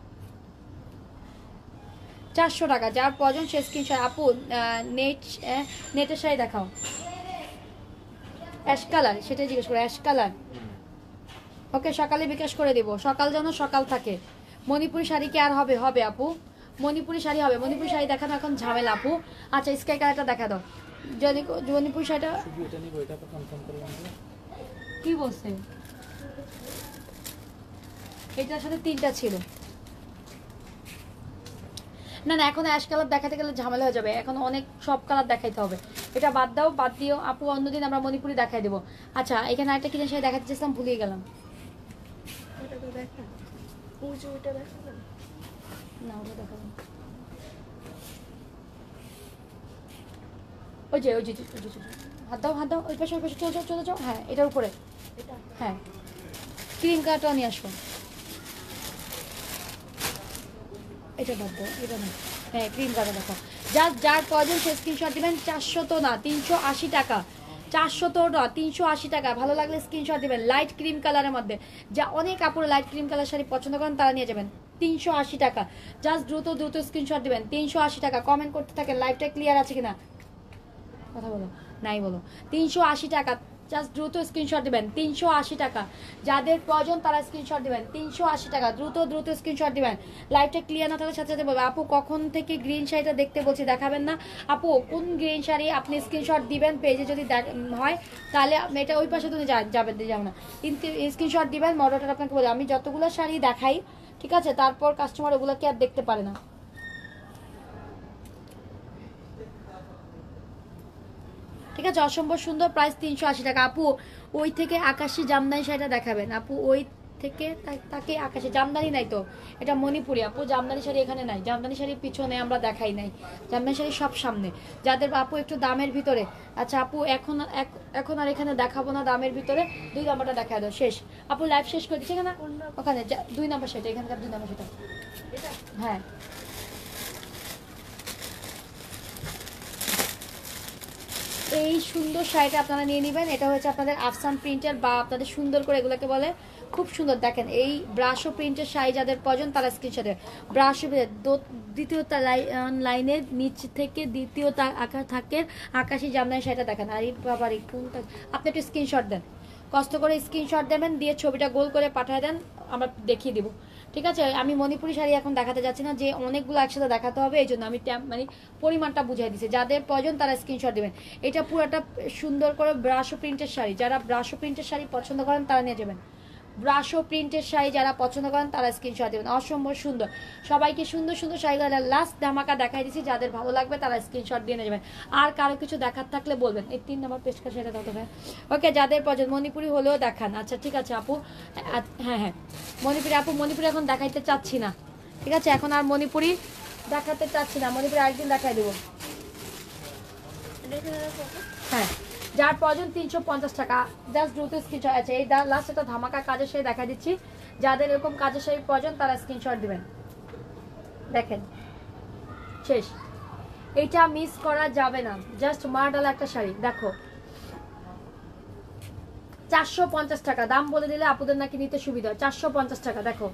চারশো টাকা, যার প্রয়োজন সে স্ক্রিনশট। আপু নেট নেটের শাড়ি দেখাও, অ্যাশ কালার, সেটাই জিজ্ঞেস করো, অ্যাশ কালার। ওকে, সকালে বিকাশ করে দিব, সকাল যেন সকাল থাকে। মণিপুরি শাড়ি কি আর হবে? হবে আপু, মণিপুরি শাড়ি হবে। মণিপুরি শাড়ি দেখানো এখন ঝামেলা আপু। আচ্ছা স্কাই কালারটা দেখা দাও। যদি মণিপুরি শাড়িটা
শুধু এটা নিব, এটা তো কনফার্ম করলাম যে
কি বলছে, এটার সাথে তিনটা ছিল না। না এখন অ্যাশ কালার দেখাতে গেলে ঝামেলা হয়ে যাবে, এখন অনেক সব কালার দেখাইতে হবে। এটা বাদ দাও, বাদ দিও আপু, অন্যদিন আমরা মণিপুরি দেখাই দেবো। আচ্ছা এখানে আরেকটা কিনে শাড়ি দেখাতে চেয়েছিলাম, ভুলিয়ে গেলাম।
এটা তো দেখা উঁচু, ওইটা দেখা না।
না ওটা দেখাবো, ওই যে ওই যে ওই যে, হাত দাও হাত দাও, ওই পাশে ওই পাশে চলে যাও চলে যাও। হ্যাঁ এটার উপরে,
এটা
হ্যাঁ ক্রিম কালারটা নিয়ে আসবো। এটা বাদ দাও, এটা না, হ্যাঁ ক্রিম কালার দেখো। জাস্ট যার প্রয়োজন সে স্ক্রিনশট দিবেন। চারশো তো না, তিনশো আশি টাকা। চারশো তো না, তিনশো আশি টাকা। ভালো লাগলে স্ক্রিনশট দিবেন। লাইট ক্রিম কালারের মধ্যে, যা অনেক কাপড় লাইট ক্রিম কালার শাড়ি পছন্দ করেন তারা নিয়ে যাবেন। তিনশো আশি টাকা, জাস্ট দ্রুত দ্রুত স্ক্রিনশট দিবেন। তিনশো আশি টাকা। কমেন্ট করতে থাকেন লাইভটা ক্লিয়ার আছে কিনা, কথা বলো, নাই বলো। তিনশো আশি টাকা, জাস্ট দ্রুত স্ক্রিনশট দিবেন। তিনশো আশি টাকা, যাদের প্রয়োজন তারা স্ক্রিনশট দিবেন। তিনশো আশি টাকা, দ্রুত দ্রুত স্ক্রিনশট দিবেন। লাইভটা ক্লিয়ার না থাকলে সাথে সাথে বলবে আপু কখন থেকে গ্রিন শাড়িটা দেখতে বলছি দেখাবেন না। আপু কোন গ্রিন শাড়ি আপনি স্ক্রিনশট দিবেন, পেজে যদি হয় তাহলে এটা ওই পাশে তুমি যাবেন, যাবেন না, কিন্তু স্ক্রিনশট দিবেন। মডেলটা আপনাকে বলে, আমি যতগুলো শাড়ি দেখাই ঠিক আছে, তারপর কাস্টমার ওগুলোকে আর দেখতে পারে না। ঠিক আছে, অসম্ভব সুন্দর, প্রাইস তিনশো আশি টাকা। আপু ওই থেকে আকাশি জামদানি শাড়িটা দেখাবেন আপু, ওই থেকে তা- তাকে আকাশে জামদানি নাই তো, এটা মণিপুরি আপু, জামদানি শাড়ি এখানে নাই, জামদানি শাড়ির পিছনে আমরা দেখাই নাই, জামদানি শাড়ি সব সামনে। যাদের আপু একটু দামের ভিতরে, আচ্ছা আপু এখন এক- এখন আর এখানে দেখাবো না দামের ভিতরে, দুই নাম্বারটা দেখা দাও, শেষ আপু, লাইভ শেষ করে দিচ্ছে না ওখানে, যা- দুই নাম্বার সেটা, এখানকার দুই নাম্বার সেটা, হ্যাঁ। এই সুন্দর শাড়িটা আপনারা নিয়ে নেবেন, এটা হচ্ছে আপনাদের আফসান প্রিন্টের বা আপনাদের সুন্দর করে এগুলোকে বলে খুব সুন্দর। দেখেন এই ব্রাশো প্রিন্টের শাড়ি যাদের প্রয়োজন তারা স্ক্রিনশটে, ব্রাশো দ্বিতীয় লাইনের নিচ থেকে দ্বিতীয় আকার থাকে আকাশি জামদানি শাড়িটা দেখেন। আর এই বাবার এই কোনটা, আপনি একটু স্ক্রিনশট দেন, কষ্ট করে স্ক্রিনশট দেবেন, দিয়ে ছবিটা গোল করে পাঠিয়ে দেন, আমরা দেখিয়ে দিব, ঠিক আছে। আমি মণিপুরি শাড়ি এখন দেখাতে যাচ্ছি না, যে অনেকগুলো একসাথে দেখাতে হবে, এই জন্য আমি মানে পরিমাণটা বুঝাই দিচ্ছি। যাদের প্রয়োজন তারা স্ক্রিনশট দেবেন। এটা পুরোটা সুন্দর করে ব্রাশো প্রিন্টের শাড়ি, যারা ব্রাশো প্রিন্টের শাড়ি পছন্দ করেন তারা নিয়ে যাবেন। ব্রাশো প্রিন্টের শাড়ি যারা পছন্দ করেন তারা স্ক্রিনশট দেবেন। অসম্ভব সুন্দর, সবাইকে সুন্দর সুন্দর শাড়িগুলো লাস্ট ধামাকা দেখাই দিচ্ছি, যাদের ভালো লাগবে তারা স্ক্রিনশট দিয়ে নিয়ে যাবেন। আর কারো কিছু দেখার থাকলে বলবেন। এই তিন নম্বর পেজটা সেটা কত ভাই? ওকে, যাদের পছন্দ মণিপুরি হলেও দেখান, আচ্ছা ঠিক আছে আপু, হ্যাঁ হ্যাঁ মণিপুরি আপু, মণিপুরি এখন দেখাইতে চাচ্ছি না, ঠিক আছে, এখন আর মণিপুরি দেখাতে চাচ্ছি না, মণিপুরি আরেকদিন দেখাই দেবো। হ্যাঁ, যার প্রয়োজন তিনশো পঞ্চাশ টাকা, জাস্ট দ্রুত স্ক্রিনশট আছে। এই লাস্ট একটা ধামাকা কাজের শাড়ি দেখা দিচ্ছি, যাদের এরকম কাজের শাড়ি প্রয়োজন তারা স্ক্রিনশট দিবেন। দেখেন শেষ, এইটা মিস করা যাবে না, জাস্ট মার্ডাল একটা শাড়ি। দেখো চারশো পঞ্চাশ টাকা দাম বলে দিলে আপুদের নাকি নিতে সুবিধা, চারশো পঞ্চাশ টাকা। দেখো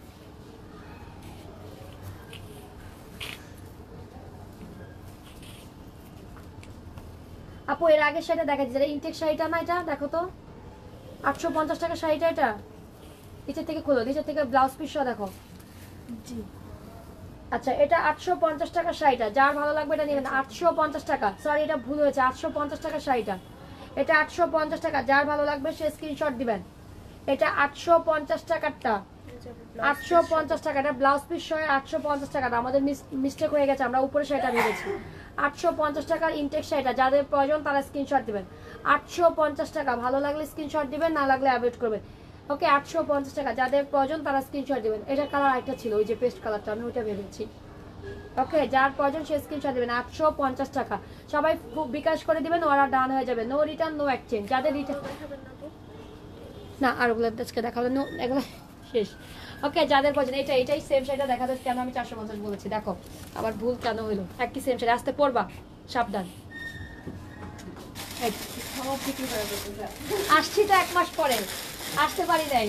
আপু, এর আগের শাড়িটা দেখা যাচ্ছে, ইনটেক শাড়িটা না, এটা দেখো তো আটশো পঞ্চাশ টাকা শাড়িটা, এটা নিচের থেকে খোলো, নিচের থেকে ব্লাউজ পিস দেখো।
জি
আচ্ছা, এটা আটশো পঞ্চাশ টাকা শাড়িটা, যার ভালো লাগবে এটা নেবেন। আটশো পঞ্চাশ টাকা, সরি এটা ভুল হয়েছে, আটশো পঞ্চাশ টাকা শাড়িটা, এটা আটশো পঞ্চাশ টাকা, যার ভালো লাগবে সে স্ক্রিনশট দিবেন। এটা আটশো পঞ্চাশ টাকারটা, আটশো পঞ্চাশ টাকা, এটা ব্লাউজ পিস সহ আটশো পঞ্চাশ টাকাটা, আমাদের মিস্টেক হয়ে গেছে, আমরা উপরে শাড়িটা ভেবেছি। আটশো পঞ্চাশ টাকার ইনটেক শাড়িটা, যাদের প্রয়োজন তারা স্ক্রিনশট দিবেন। আটশো পঞ্চাশ টাকা, ভালো লাগলে স্ক্রিনশট দিবেন, না লাগলে অ্যাভয়েড করবেন। ওকে, আটশো পঞ্চাশ টাকা, যাদের প্রয়োজন তারা স্ক্রিনশট দিবেন। এটা কালার একটা ছিল, ওই যে পেস্ট কালারটা, আমি ওইটা ভেবেছি। ওকে, যার প্রয়োজন সে স্ক্রিনশট দিবেন। আটশো পঞ্চাশ টাকা, সবাই বিকাশ করে দিবেন, অর্ডার ডান হয়ে যাবে। No return no exchange. যাদের রিটার্ন না, আর ওগুলো আজকে দেখাবো নো, এগুলো শেষ। ওকে, যাদের প্রয়োজন এটা, এটাই সেম শাড়িটা দেখা যাচ্ছে, কেন আমি চারশো পঞ্চাশ বলেছি, দেখো আবার ভুল কেন হইলো, একই সেম শাড়ি, আসতে পড়বা সাবধান। আসছি তো এক মাস পরে, আসতে পারি নাই।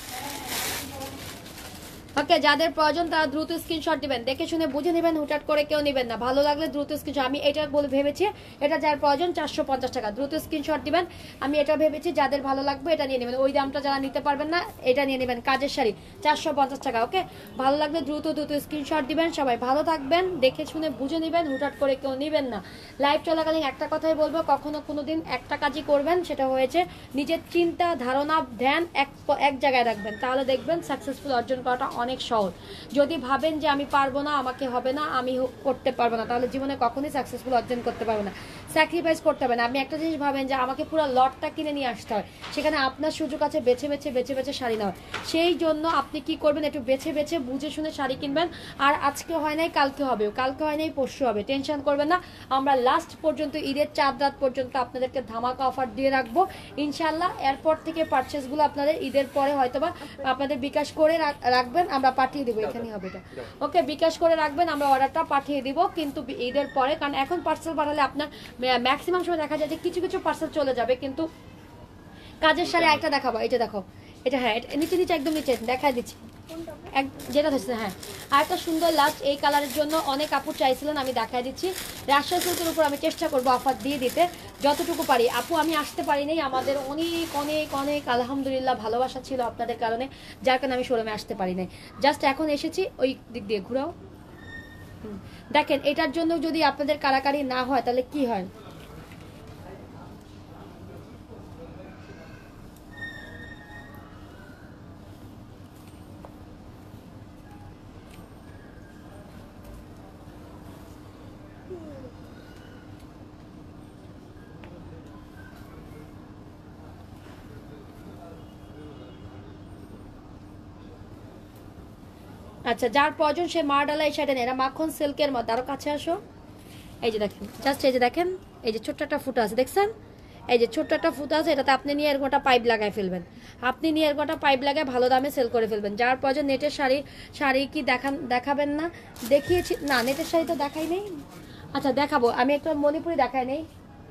ওকে, যাদের প্রয়োজন তারা দ্রুত স্ক্রিনশট দিবেন, দেখে শুনে বুঝে নেবেন, হুটহাট করে কেউ নেবেন না, ভালো লাগলে দ্রুত স্ক্রিনশট। আমি এটা বলে ভেবেছি, এটা যার প্রয়োজন চারশো পঞ্চাশ টাকা, দ্রুত স্ক্রিনশট দিবেন। আমি এটা ভেবেছি যাদের ভালো লাগবে এটা নিয়ে নেবেন, ওই দামটা যারা নিতে পারবেন না এটা নিয়ে নেবেন, কাজের শাড়ি চারশো পঞ্চাশ টাকা। ওকে, ভালো লাগলে দ্রুত দ্রুত স্ক্রিনশট দিবেন, সবাই ভালো থাকবেন, দেখে শুনে বুঝে নেবেন, হুটহাট করে কেউ নেবেন না। লাইভ চলাকালীন একটা কথাই বলবো, কখনো কোনো দিন একটা কাজই করবেন, সেটা হয়েছে নিজের চিন্তা ধারণা ধ্যান এক এক জায়গায় রাখবেন, তাহলে দেখবেন সাকসেসফুল অর্জন করাটা অনেক সহজ। যদি ভাবেন যে আমি পারবো না, আমাকে হবে না, আমি করতে পারবো না, তাহলে জীবনে কখনোই সাকসেসফুল অর্জন করতে পারবো না। স্যাক্রিফাইস করতে হবে না। আপনি একটা জিনিস ভাবেন যে আমাকে পুরো লটটা কিনে নিয়ে আসতে হয়, সেখানে আপনার সুযোগ আছে বেছে বেছে বেছে বেছে শাড়ি নেওয়ার। সেই জন্য আপনি কি করবেন, একটু বেছে বেছে বুঝে শুনে শাড়ি কিনবেন। আর আজকে হয় নাই কালকে হবে, কালকে হয় নাই পরশু হবে, টেনশন করবেন না। আমরা লাস্ট পর্যন্ত ঈদের চাঁদ রাত পর্যন্ত আপনাদেরকে ধামাকা অফার দিয়ে রাখবো ইনশাল্লাহ। এরপর থেকে পারচেসগুলো আপনাদের ঈদের পরে হয়তোবা আপনাদের বিকাশ করে রাখবেন, আমরা পাঠিয়ে দেবো, এখানেই হবে এটা। ওকে, বিকাশ করে রাখবেন, আমরা অর্ডারটা পাঠিয়ে দিব কিন্তু ঈদের পরে, কারণ এখন পার্সেল পাঠালে আপনার ম্যাক্সিমাম সময় দেখা যায় যে কিছু কিছু পার্সেল চলে যাবে, কিন্তু কাজের শাড়ি একটা দেখাবো, এটা দেখো, এটা হ্যাঁ নিচে নিচে একদম নিচে দেখা দিচ্ছি, এক যেটা হচ্ছে হ্যাঁ। আর একটা সুন্দর লাস্ট এই কালারের জন্য অনেক আপু চাইছিলেন, আমি দেখাই দিচ্ছি। রাজশাহী সিল্কের উপর আমি চেষ্টা করবো অফার দিয়ে দিতে যতটুকু পারি। আপু আমি আসতে পারি নাই, আমাদের অনেক অনেক অনেক আলহামদুলিল্লাহ ভালোবাসা ছিল আপনাদের কারণে, যার কারণে আমি শোরুমে আসতে পারি নাই, জাস্ট এখন এসেছি। ওই দিক দিয়ে ঘুরাও, দেখেন এটার জন্য যদি আপনাদের কারাকারি না হয় তাহলে কি হয়। আচ্ছা, যার প্রয়োজন সে মারডালা এই শাড়িটা নেয়। এটা মাখন সিল্কের মধ্যে, আরো কাছে আসো। এই যে দেখেন, জাস্ট এই যে দেখেন, এই যে ছোট্ট একটা ফুটা আছে, দেখছেন? এই যে ছোট্ট একটা ফুটা আছে, এটাতে আপনি নিয়ে এরকম একটা পাইপ লাগাই ফেলবেন। আপনি নিয়ে এরকম একটা পাইপ লাগায় ভালো দামে সেল করে ফেলবেন। যার প্রয়োজন নেটের শাড়ি, শাড়ি কি দেখান দেখাবেন না? দেখিয়েছি না, নেটের শাড়ি তো দেখাই নেই। আচ্ছা দেখাবো, আমি একটা মণিপুরি দেখাই নেই।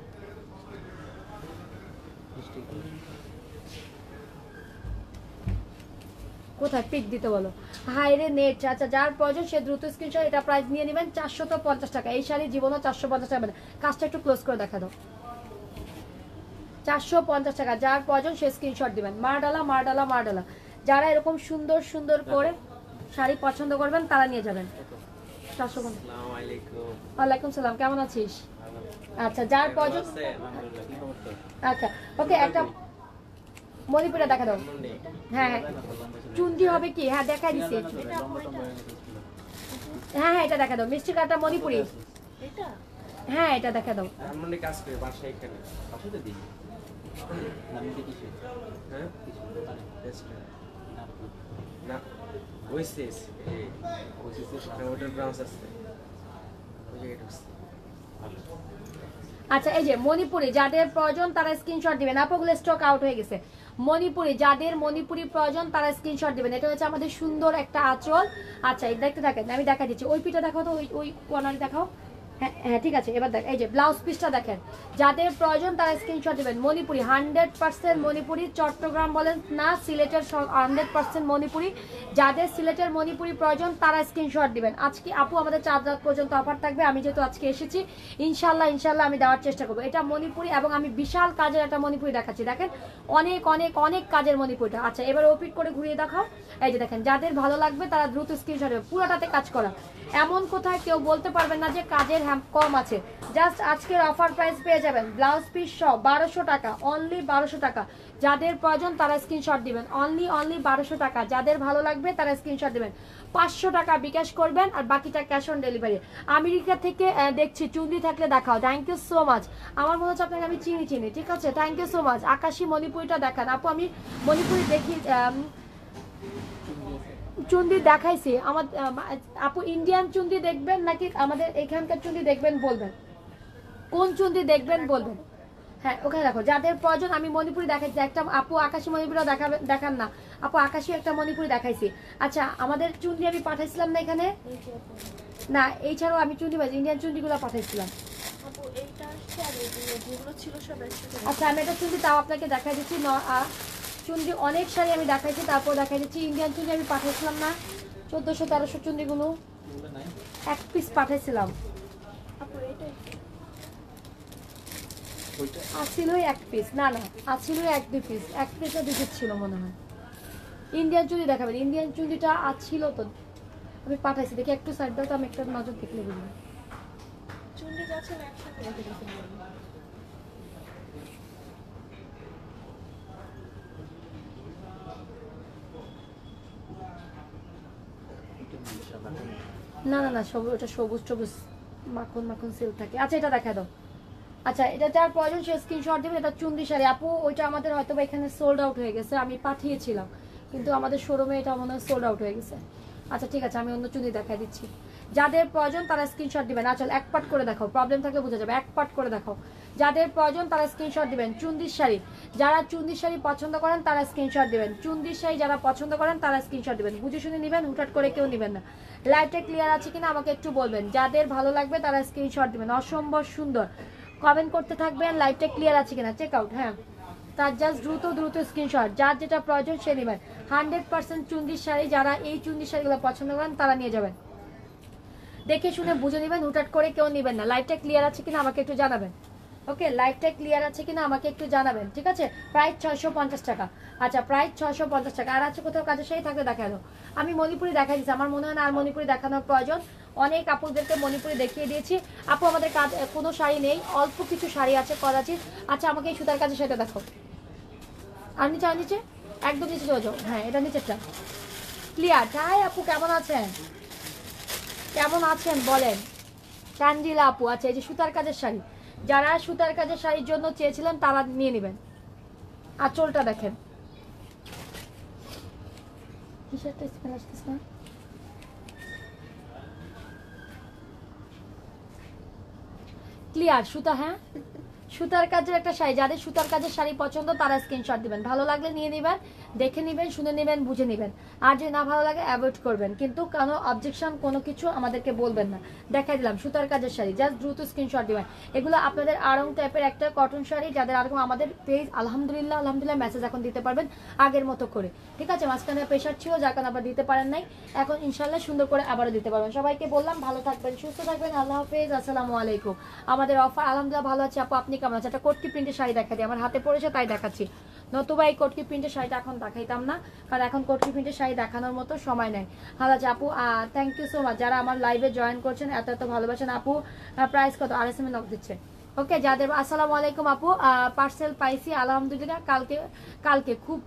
কোথায় পিক দিতে বলো? হাইরে নেট। আচ্ছা, যার প্রয়োজন সে দ্রুত স্ক্রিনশট, এটা প্রাইস নিয়ে নেবেন চারশো পঞ্চাশ টাকা। এই শাড়ি জীবনও চারশো পঞ্চাশ টাকা। কাজটা একটু ক্লোজ করে দেখা দাও। চারশো পঞ্চাশ টাকা, যার প্রয়োজন সে স্ক্রিনশট দিবেন। মারডালা মারডালা মারডালা। যারা এরকম সুন্দর সুন্দর করে শাড়ি পছন্দ করবেন তারা নিয়ে যাবেন। চারশো পঞ্চাশ। ওয়ালাইকুম সালাম, কেমন আছিস? আচ্ছা, যার প্রয়োজন। আচ্ছা ওকে, একটা মণিপুরে দেখা দাও। হ্যাঁ হ্যাঁ, চুন্ডি হবে কি? হ্যাঁ দেখাই দিচ্ছি। হ্যাঁ হ্যাঁ, এটা দেখা দাও, মিষ্টি কাটা মণিপুরি। হ্যাঁ এটা দেখা দাও।
কাজ করে বাসায় এখানে বাসাতে দিই হ্যাঁ না ওইসিস এই ওইসিস ওটার ব্রাঞ্চ আছে ওই জায়গাটা।
আচ্ছা, এই যে মণিপুরি যাদের প্রয়োজন তারা স্ক্রিনশট দিবেন। আপুগুলো স্টক আউট হয়ে গেছে। মণিপুরি যাদের মণিপুরি প্রয়োজন তারা স্ক্রিনশট দিবেন। এটা হচ্ছে আমাদের সুন্দর একটা আঁচল। আচ্ছা এই দেখতে থাকেন, আমি দেখা দিচ্ছি। ওই পিঠটা দেখাও তো, ওই ওই কর্নারে দেখাও। হ্যাঁ হ্যাঁ ঠিক আছে, এবার দেখ। এই যে ব্লাউজ পিসটা দেখেন, যাদের প্রয়োজন তারা স্ক্রিনশট দিবেন। মণিপুরি হান্ড্রেড পার্সেন্ট মণিপুরি, চট্টগ্রাম বলেন না সিলেটের হান্ড্রেড পার্সেন্ট মণিপুরি। যাদের সিলেটের মণিপুরি প্রয়োজন তারা স্ক্রিনশট দিবেন। আজকে আপু আমাদের চার রাত পর্যন্ত অফার থাকবে। আমি যেহেতু আজকে এসেছি, ইনশাল্লাহ ইনশাল্লাহ আমি দেওয়ার চেষ্টা করবো। এটা মণিপুরি এবং আমি বিশাল কাজের একটা মণিপুরি দেখাচ্ছি। দেখেন অনেক অনেক অনেক কাজের মণিপুরিটা। আচ্ছা এবার ওপিট করে ঘুরিয়ে দেখাও। এই যে দেখেন, যাদের ভালো লাগবে তারা দ্রুত স্ক্রিনশট দেবে। পুরোটাতে কাজ করা, এমন কোথায় কেউ বলতে পারবেন না যে কাজের হ্যাম কম আছে। জাস্ট আজকের অফার প্রাইস পেয়ে যাবেন ব্লাউজ পিস সহ বারোশো টাকা, অনলি বারোশো টাকা। যাদের প্রয়োজন তারা স্ক্রিনশট দিবেন। অনলি অনলি বারোশো টাকা। যাদের ভালো লাগবে তারা স্ক্রিনশট দিবেন। পাঁচশো টাকা বিকাশ করবেন আর বাকিটা ক্যাশ অন ডেলিভারি। আমেরিকা থেকে দেখছি, চুন্ডি থাকলে দেখাও। Thank you so much. আমার মনে হচ্ছে আপনাকে আমি চিনি চিনি ঠিক আছে, থ্যাংক ইউ সো মাচ। আকাশি মণিপুরিটা দেখান আপু। আমি মণিপুরি দেখি, চুন্ডি দেখাইছি আমার আপু। ইন্ডিয়ান চুন্ডি দেখবেন নাকি আমাদের এখানকার চুন্ডি দেখবেন বলবেন, কোন চুন্ডি দেখবেন বলবেন। হ্যাঁ ওখানে দেখো, যাদের প্রয়োজন। আমি মণিপুরি দেখাইছি একটা আপু, আকাশি মণিপুরিও দেখাবেন, দেখান না আপু। আকাশি একটা মণিপুরি দেখাইছি। আচ্ছা আমাদের চুন্ডি আমি পাঠাইছিলাম না এখানে, না এই ছাড়াও আমি চুন্ডি পাইছি, ইন্ডিয়ান চুন্ডিগুলো পাঠাইছিলাম। আচ্ছা আমি একটা চুন্ডি তাও আপনাকে দেখাই দিচ্ছি। চুন্ডি অনেক শাড়ি আমি দেখাইছি, তারপর দেখাই দিচ্ছি। ইন্ডিয়ান চুন্ডি আমি পাঠাইছিলাম না, চোদ্দশো তেরোশো চুন্ডিগুলো এক পিস পাঠাইছিলাম। আছিল এক পিস, না না আছিল এক দুই পিস, এক পিসে দুই পিস ছিল মনে হয়। ইন্ডিয়ান চুন্ডি দেখাবেন, ইন্ডিয়ান চুন্ডিটা আছিল তো, আমি পাঠাইছি। দেখি একটু সাইড দাও তো, আমি একটা নজর দেখলে বুঝবো। চুন্ডি যাচ্ছে না না না সবুজ, ওটা সবুজ সবুজ মাখন মাখন সিল থাকে। আচ্ছা এটা দেখা দাও। আচ্ছা এটা যার প্রয়োজন সে স্ক্রিনশট দেবেন। এটা চুন্ডি শাড়ি আপু, ওইটা আমাদের হয়তো বা এখানে সোল্ড আউট হয়ে গেছে। আমি পাঠিয়েছিলাম কিন্তু আমাদের শোরুমে এটা মনে হয় সোল্ড আউট হয়ে গেছে। আচ্ছা ঠিক আছে, আমি অন্য চুন্ডি দেখাই দিচ্ছি। যাদের প্রয়োজন তারা স্ক্রিনশট দিবেন। আচ্ছা এক পার্ট করে দেখাও, প্রবলেম থাকলে বোঝা যাবে। এক পার্ট করে দেখাও। যাদের প্রয়োজন তারা স্ক্রিনশট দিবেন। চুন্দির শাড়ি, যারা চুন্দির শাড়ি পছন্দ করেন তারা স্ক্রিনশট দিবেন। চুন্দির শাড়ি যারা পছন্দ করেন তারা স্ক্রিনশট দিবেন। বুঝে শুনে নেবেন, হুটহাট করে কেউ নেবেন না। লাইটটা ক্লিয়ার আছে কিনা আমাকে একটু বলবেন। যাদের ভালো লাগবে তারা স্ক্রিনশট দিবেন। অসম্ভব সুন্দর কমেন্ট করতে থাকবেন লাইটটা ক্লিয়ার আছে কিনা। Check out. হ্যাঁ তার জাস্ট দ্রুত দ্রুত স্ক্রিনশট, যার যেটা প্রয়োজন সে নেবেন। হান্ড্রেড পার্সেন্ট চুন্দির শাড়ি, যারা এই চুন্দির শাড়িগুলো পছন্দ করেন তারা নিয়ে যাবেন। দেখে শুনে বুঝে নেবেন, হুটহাট করে কেউ নেবেন না। লাইটটা ক্লিয়ার আছে কিনা আমাকে একটু জানাবেন। ওকে লাইটটা ক্লিয়ার আছে কিনা আমাকে একটু জানাবেন, ঠিক আছে। প্রাইস ছয়শো পঞ্চাশ টাকা। আচ্ছা প্রাইস ছয়শো পঞ্চাশ টাকা। আর আছে কোথাও কাজের শাড়ি থাকলে দেখালো। আমি মণিপুরি দেখাই দিচ্ছি, আমার মনে হয় না আর মণিপুরি দেখানোর প্রয়োজন। অনেক আপুদেরকে মণিপুরি দেখিয়ে দিয়েছি। আপু আমাদের কাজ কোনো শাড়ি নেই, অল্প কিছু শাড়ি আছে করাচির। আচ্ছা আমাকে এই সুতার কাজের শাড়িটা দেখো। আর নিচে আর নিচে একদম নিচে চলে যাও। হ্যাঁ এটা নিচেরটা ক্লিয়ার। তাই আপু কেমন আছেন, কেমন আছেন বলেন। কাঞ্জিলা আপু, আচ্ছা এই যে সুতার কাজের শাড়ি, যারা সুতার কাজের শাড়ির জন্য চেয়েছিলেন তারা নিয়ে নেবেন। আঁচলটা দেখেন, টি শার্টটা স্মেল আসতেছে না। ক্লিয়ার সুতা, হ্যাঁ সুতার কাজের একটা শাড়ি, যাদের সুতার কাজের শাড়ি পছন্দ তারা স্ক্রিনশট দিবেন, ভালো লাগলে নিয়ে নেবেন, দেখে নেবেন, শুনে নেবেন, বুঝে নেবেন, আর যে না ভালো লাগে অ্যাভয়েড করবেন, কিন্তু কোনো অবজেকশন কোনো কিছু আমাদেরকে বলবেন না। দেখাই দিলাম সুতার কাজের শাড়ি, জাস্ট দ্রুত স্ক্রিনশট দিবেন। এগুলো আপনাদের আড়ং টাইপের একটা কটন শাড়ি, যাদের আরকম আমাদের পেজ আলহামদুলিল্লাহ আলহামদুলিল্লাহ মেসেজ এখন দিতে পারবেন আগের মতো করে, ঠিক আছে। মাঝখানে প্রেশার ছিল যার কারণে আবার দিতে পারেন নাই, এখন ইনশাল্লাহ সুন্দর করে আবারও দিতে পারবেন। সবাইকে বললাম ভালো থাকবেন, সুস্থ থাকবেন, আল্লাহ হাফেজ, আসসালামু আলাইকুম। আমাদের অফার আলহামদুলিল্লাহ ভালো আছে আপু, আপনি কেমন আছেন? একটা কোটকি প্রিন্টের শাড়ি দেখা দিই, আমার হাতে পড়েছে তাই দেখাচ্ছি, নতুবা এই কোটকি প্রিন্টের শাড়িটা এখন দেখাইতাম না, কারণ এখন কোটকি প্রিন্টের শাড়ি দেখানোর মতো সময় নেই। ভালো আছে আপু, থ্যাংক ইউ সো মাচ যারা আমার লাইভে জয়েন করছেন, এত এত ভালোবাসেন আপু। প্রাইস কত? আর এস এম এ নক দিচ্ছে, ওকে। যাদের আসসালামু আলাইকুম আপু, পার্সেল পাইছি আলহামদুলিল্লাহ, কালকে কালকে খুব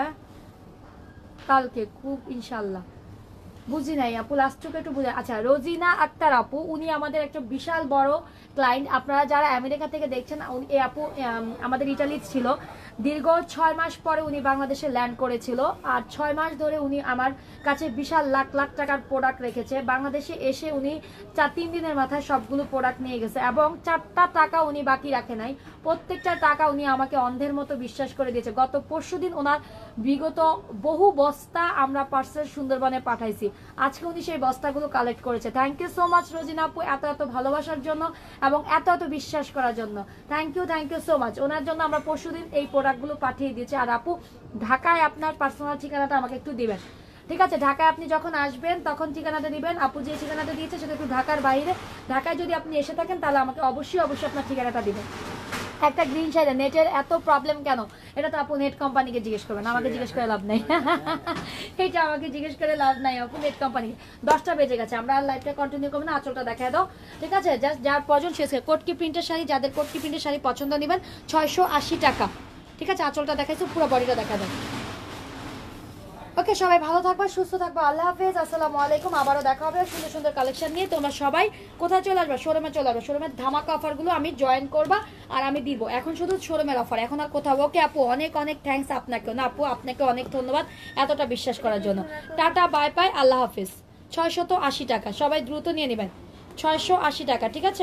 কালকে খুব ইনশাল্লাহ। বুঝি নাই আপু, লাস্টটুকু একটু বুঝে। আচ্ছা, রোজিনা আক্তার আপু, উনি আমাদের একটা বিশাল বড় ক্লায়েন্ট। আপনারা যারা আমেরিকা থেকে দেখছেন, এই আপু আমাদের ইটালির ছিল, দীর্ঘ ছয় মাস পরে উনি বাংলাদেশে ল্যান্ড করেছিল, আর ছয় মাস ধরে উনি আমার কাছে বিশাল লাখ লাখ টাকার প্রোডাক্ট রেখেছে। বাংলাদেশে এসে উনি চার তিন দিনের মাথায় সবগুলো প্রোডাক্ট নিয়ে গেছে, এবং চারটা টাকা উনি বাকি রাখে নাই, প্রত্যেকটা টাকা উনি আমাকে অন্ধের মতো বিশ্বাস করে দিয়েছে। গত পরশু দিন ওনার বিগত বহু বস্তা আমরা পার্সেল সুন্দরবনে পাঠাইছি, আজকে উনি সেই বস্তাগুলো কালেক্ট করেছে। Thank you so much Rozina আপু, এত এত ভালোবাসার জন্য এবং এত এত বিশ্বাস করার জন্য, thank you thank you so much. ওনার জন্য আমরা পরশুদিন এই প্রোডাক্টগুলো পাঠিয়ে দিয়েছি। আর আপু, ঢাকায় আপনার পার্সোনাল ঠিকানাটা আমাকে একটু দিবেন, ঠিক আছে? ঢাকায় আপনি যখন আসবেন তখন ঠিকানাটা দিবেন। আপু যে ঠিকানাটা দিয়েছে সেটা একটু ঢাকার বাইরে, ঢাকায় যদি আপনি এসে থাকেন তাহলে আমাকে অবশ্যই অবশ্যই আপনার ঠিকানাটা দিবেন। একটা গ্রিন শাড়ি, নেটের এত প্রবলেম কেন? এটা তো আপু নেট কোম্পানিকে জিজ্ঞেস করবেন, আমাকে জিজ্ঞেস করে লাভ নাই। এটা আমাকে জিজ্ঞেস করে লাভ নাই আপু, নেট কোম্পানিকে। দশটা বেজে গেছে, আমরা আর লাইভটা কন্টিনিউ করবো না, আঁচলটা দেখায় দাও, ঠিক আছে? জাস্ট যার প্রয়োজন শেষ। কোটকি প্রিন্টের শাড়ি, যাদের কোটকি প্রিন্টের শাড়ি পছন্দ নেবেন, ছয়শো আশি টাকা, ঠিক আছে? আঁচলটা দেখাইছো, পুরো বডিটা দেখা দাও। ওকে, সবাই ভালো থাকবা, সুস্থ থাকবা, আল্লাহ হাফেজ, আসসালামু আলাইকুম। আবারও দেখা হবে সুন্দর সুন্দর কালেকশন নিয়ে। তোমরা সবাই কোথায় চলে আসবা? শোরুমে চলে আসবা, শোরুমের ধামাকা অফারগুলো আমি জয়েন করবা আর আমি দিব। এখন শুধু শোরুমের অফার, এখন আর কোথাও। ওকে আপু, অনেক অনেক থ্যাঙ্কস আপনাকেও। না আপু, আপনাকে অনেক ধন্যবাদ এতটা বিশ্বাস করার জন্য। টাটা, বাই বাই, আল্লাহ হাফেজ। ছয়শত আশি টাকা, সবাই দ্রুত নিয়ে নেবেন, ছয়শো আশি টাকা, ঠিক আছে?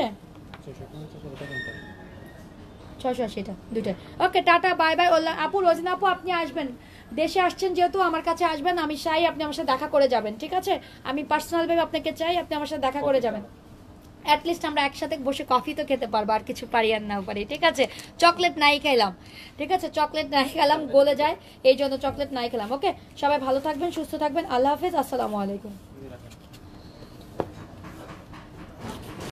ছয়শো আশিটা দুইটা, ওকে। Tata, bye bye. আপু, রোজিনা আপু, আপনি আসবেন, দেশে আসছেন যেহেতু আমার কাছে আসবেন, আমি চাই আপনি আমার সাথে দেখা করে যাবেন, ঠিক আছে? আমি পার্সোনালভাবে আপনাকে চাই, আপনি আমার সাথে দেখা করে যাবেন। অ্যাটলিস্ট আমরা একসাথে বসে কফি তো খেতে পারবো, আর কিছু পারি আর নাও পারি, ঠিক আছে? চকলেট নাই খেলাম, ঠিক আছে? চকলেট নাই খেলাম, গলে যায়, এই জন্য চকলেট নাই খেলাম। ওকে, সবাই ভালো থাকবেন, সুস্থ থাকবেন, আল্লাহ হাফেজ, আসসালামু আলাইকুম।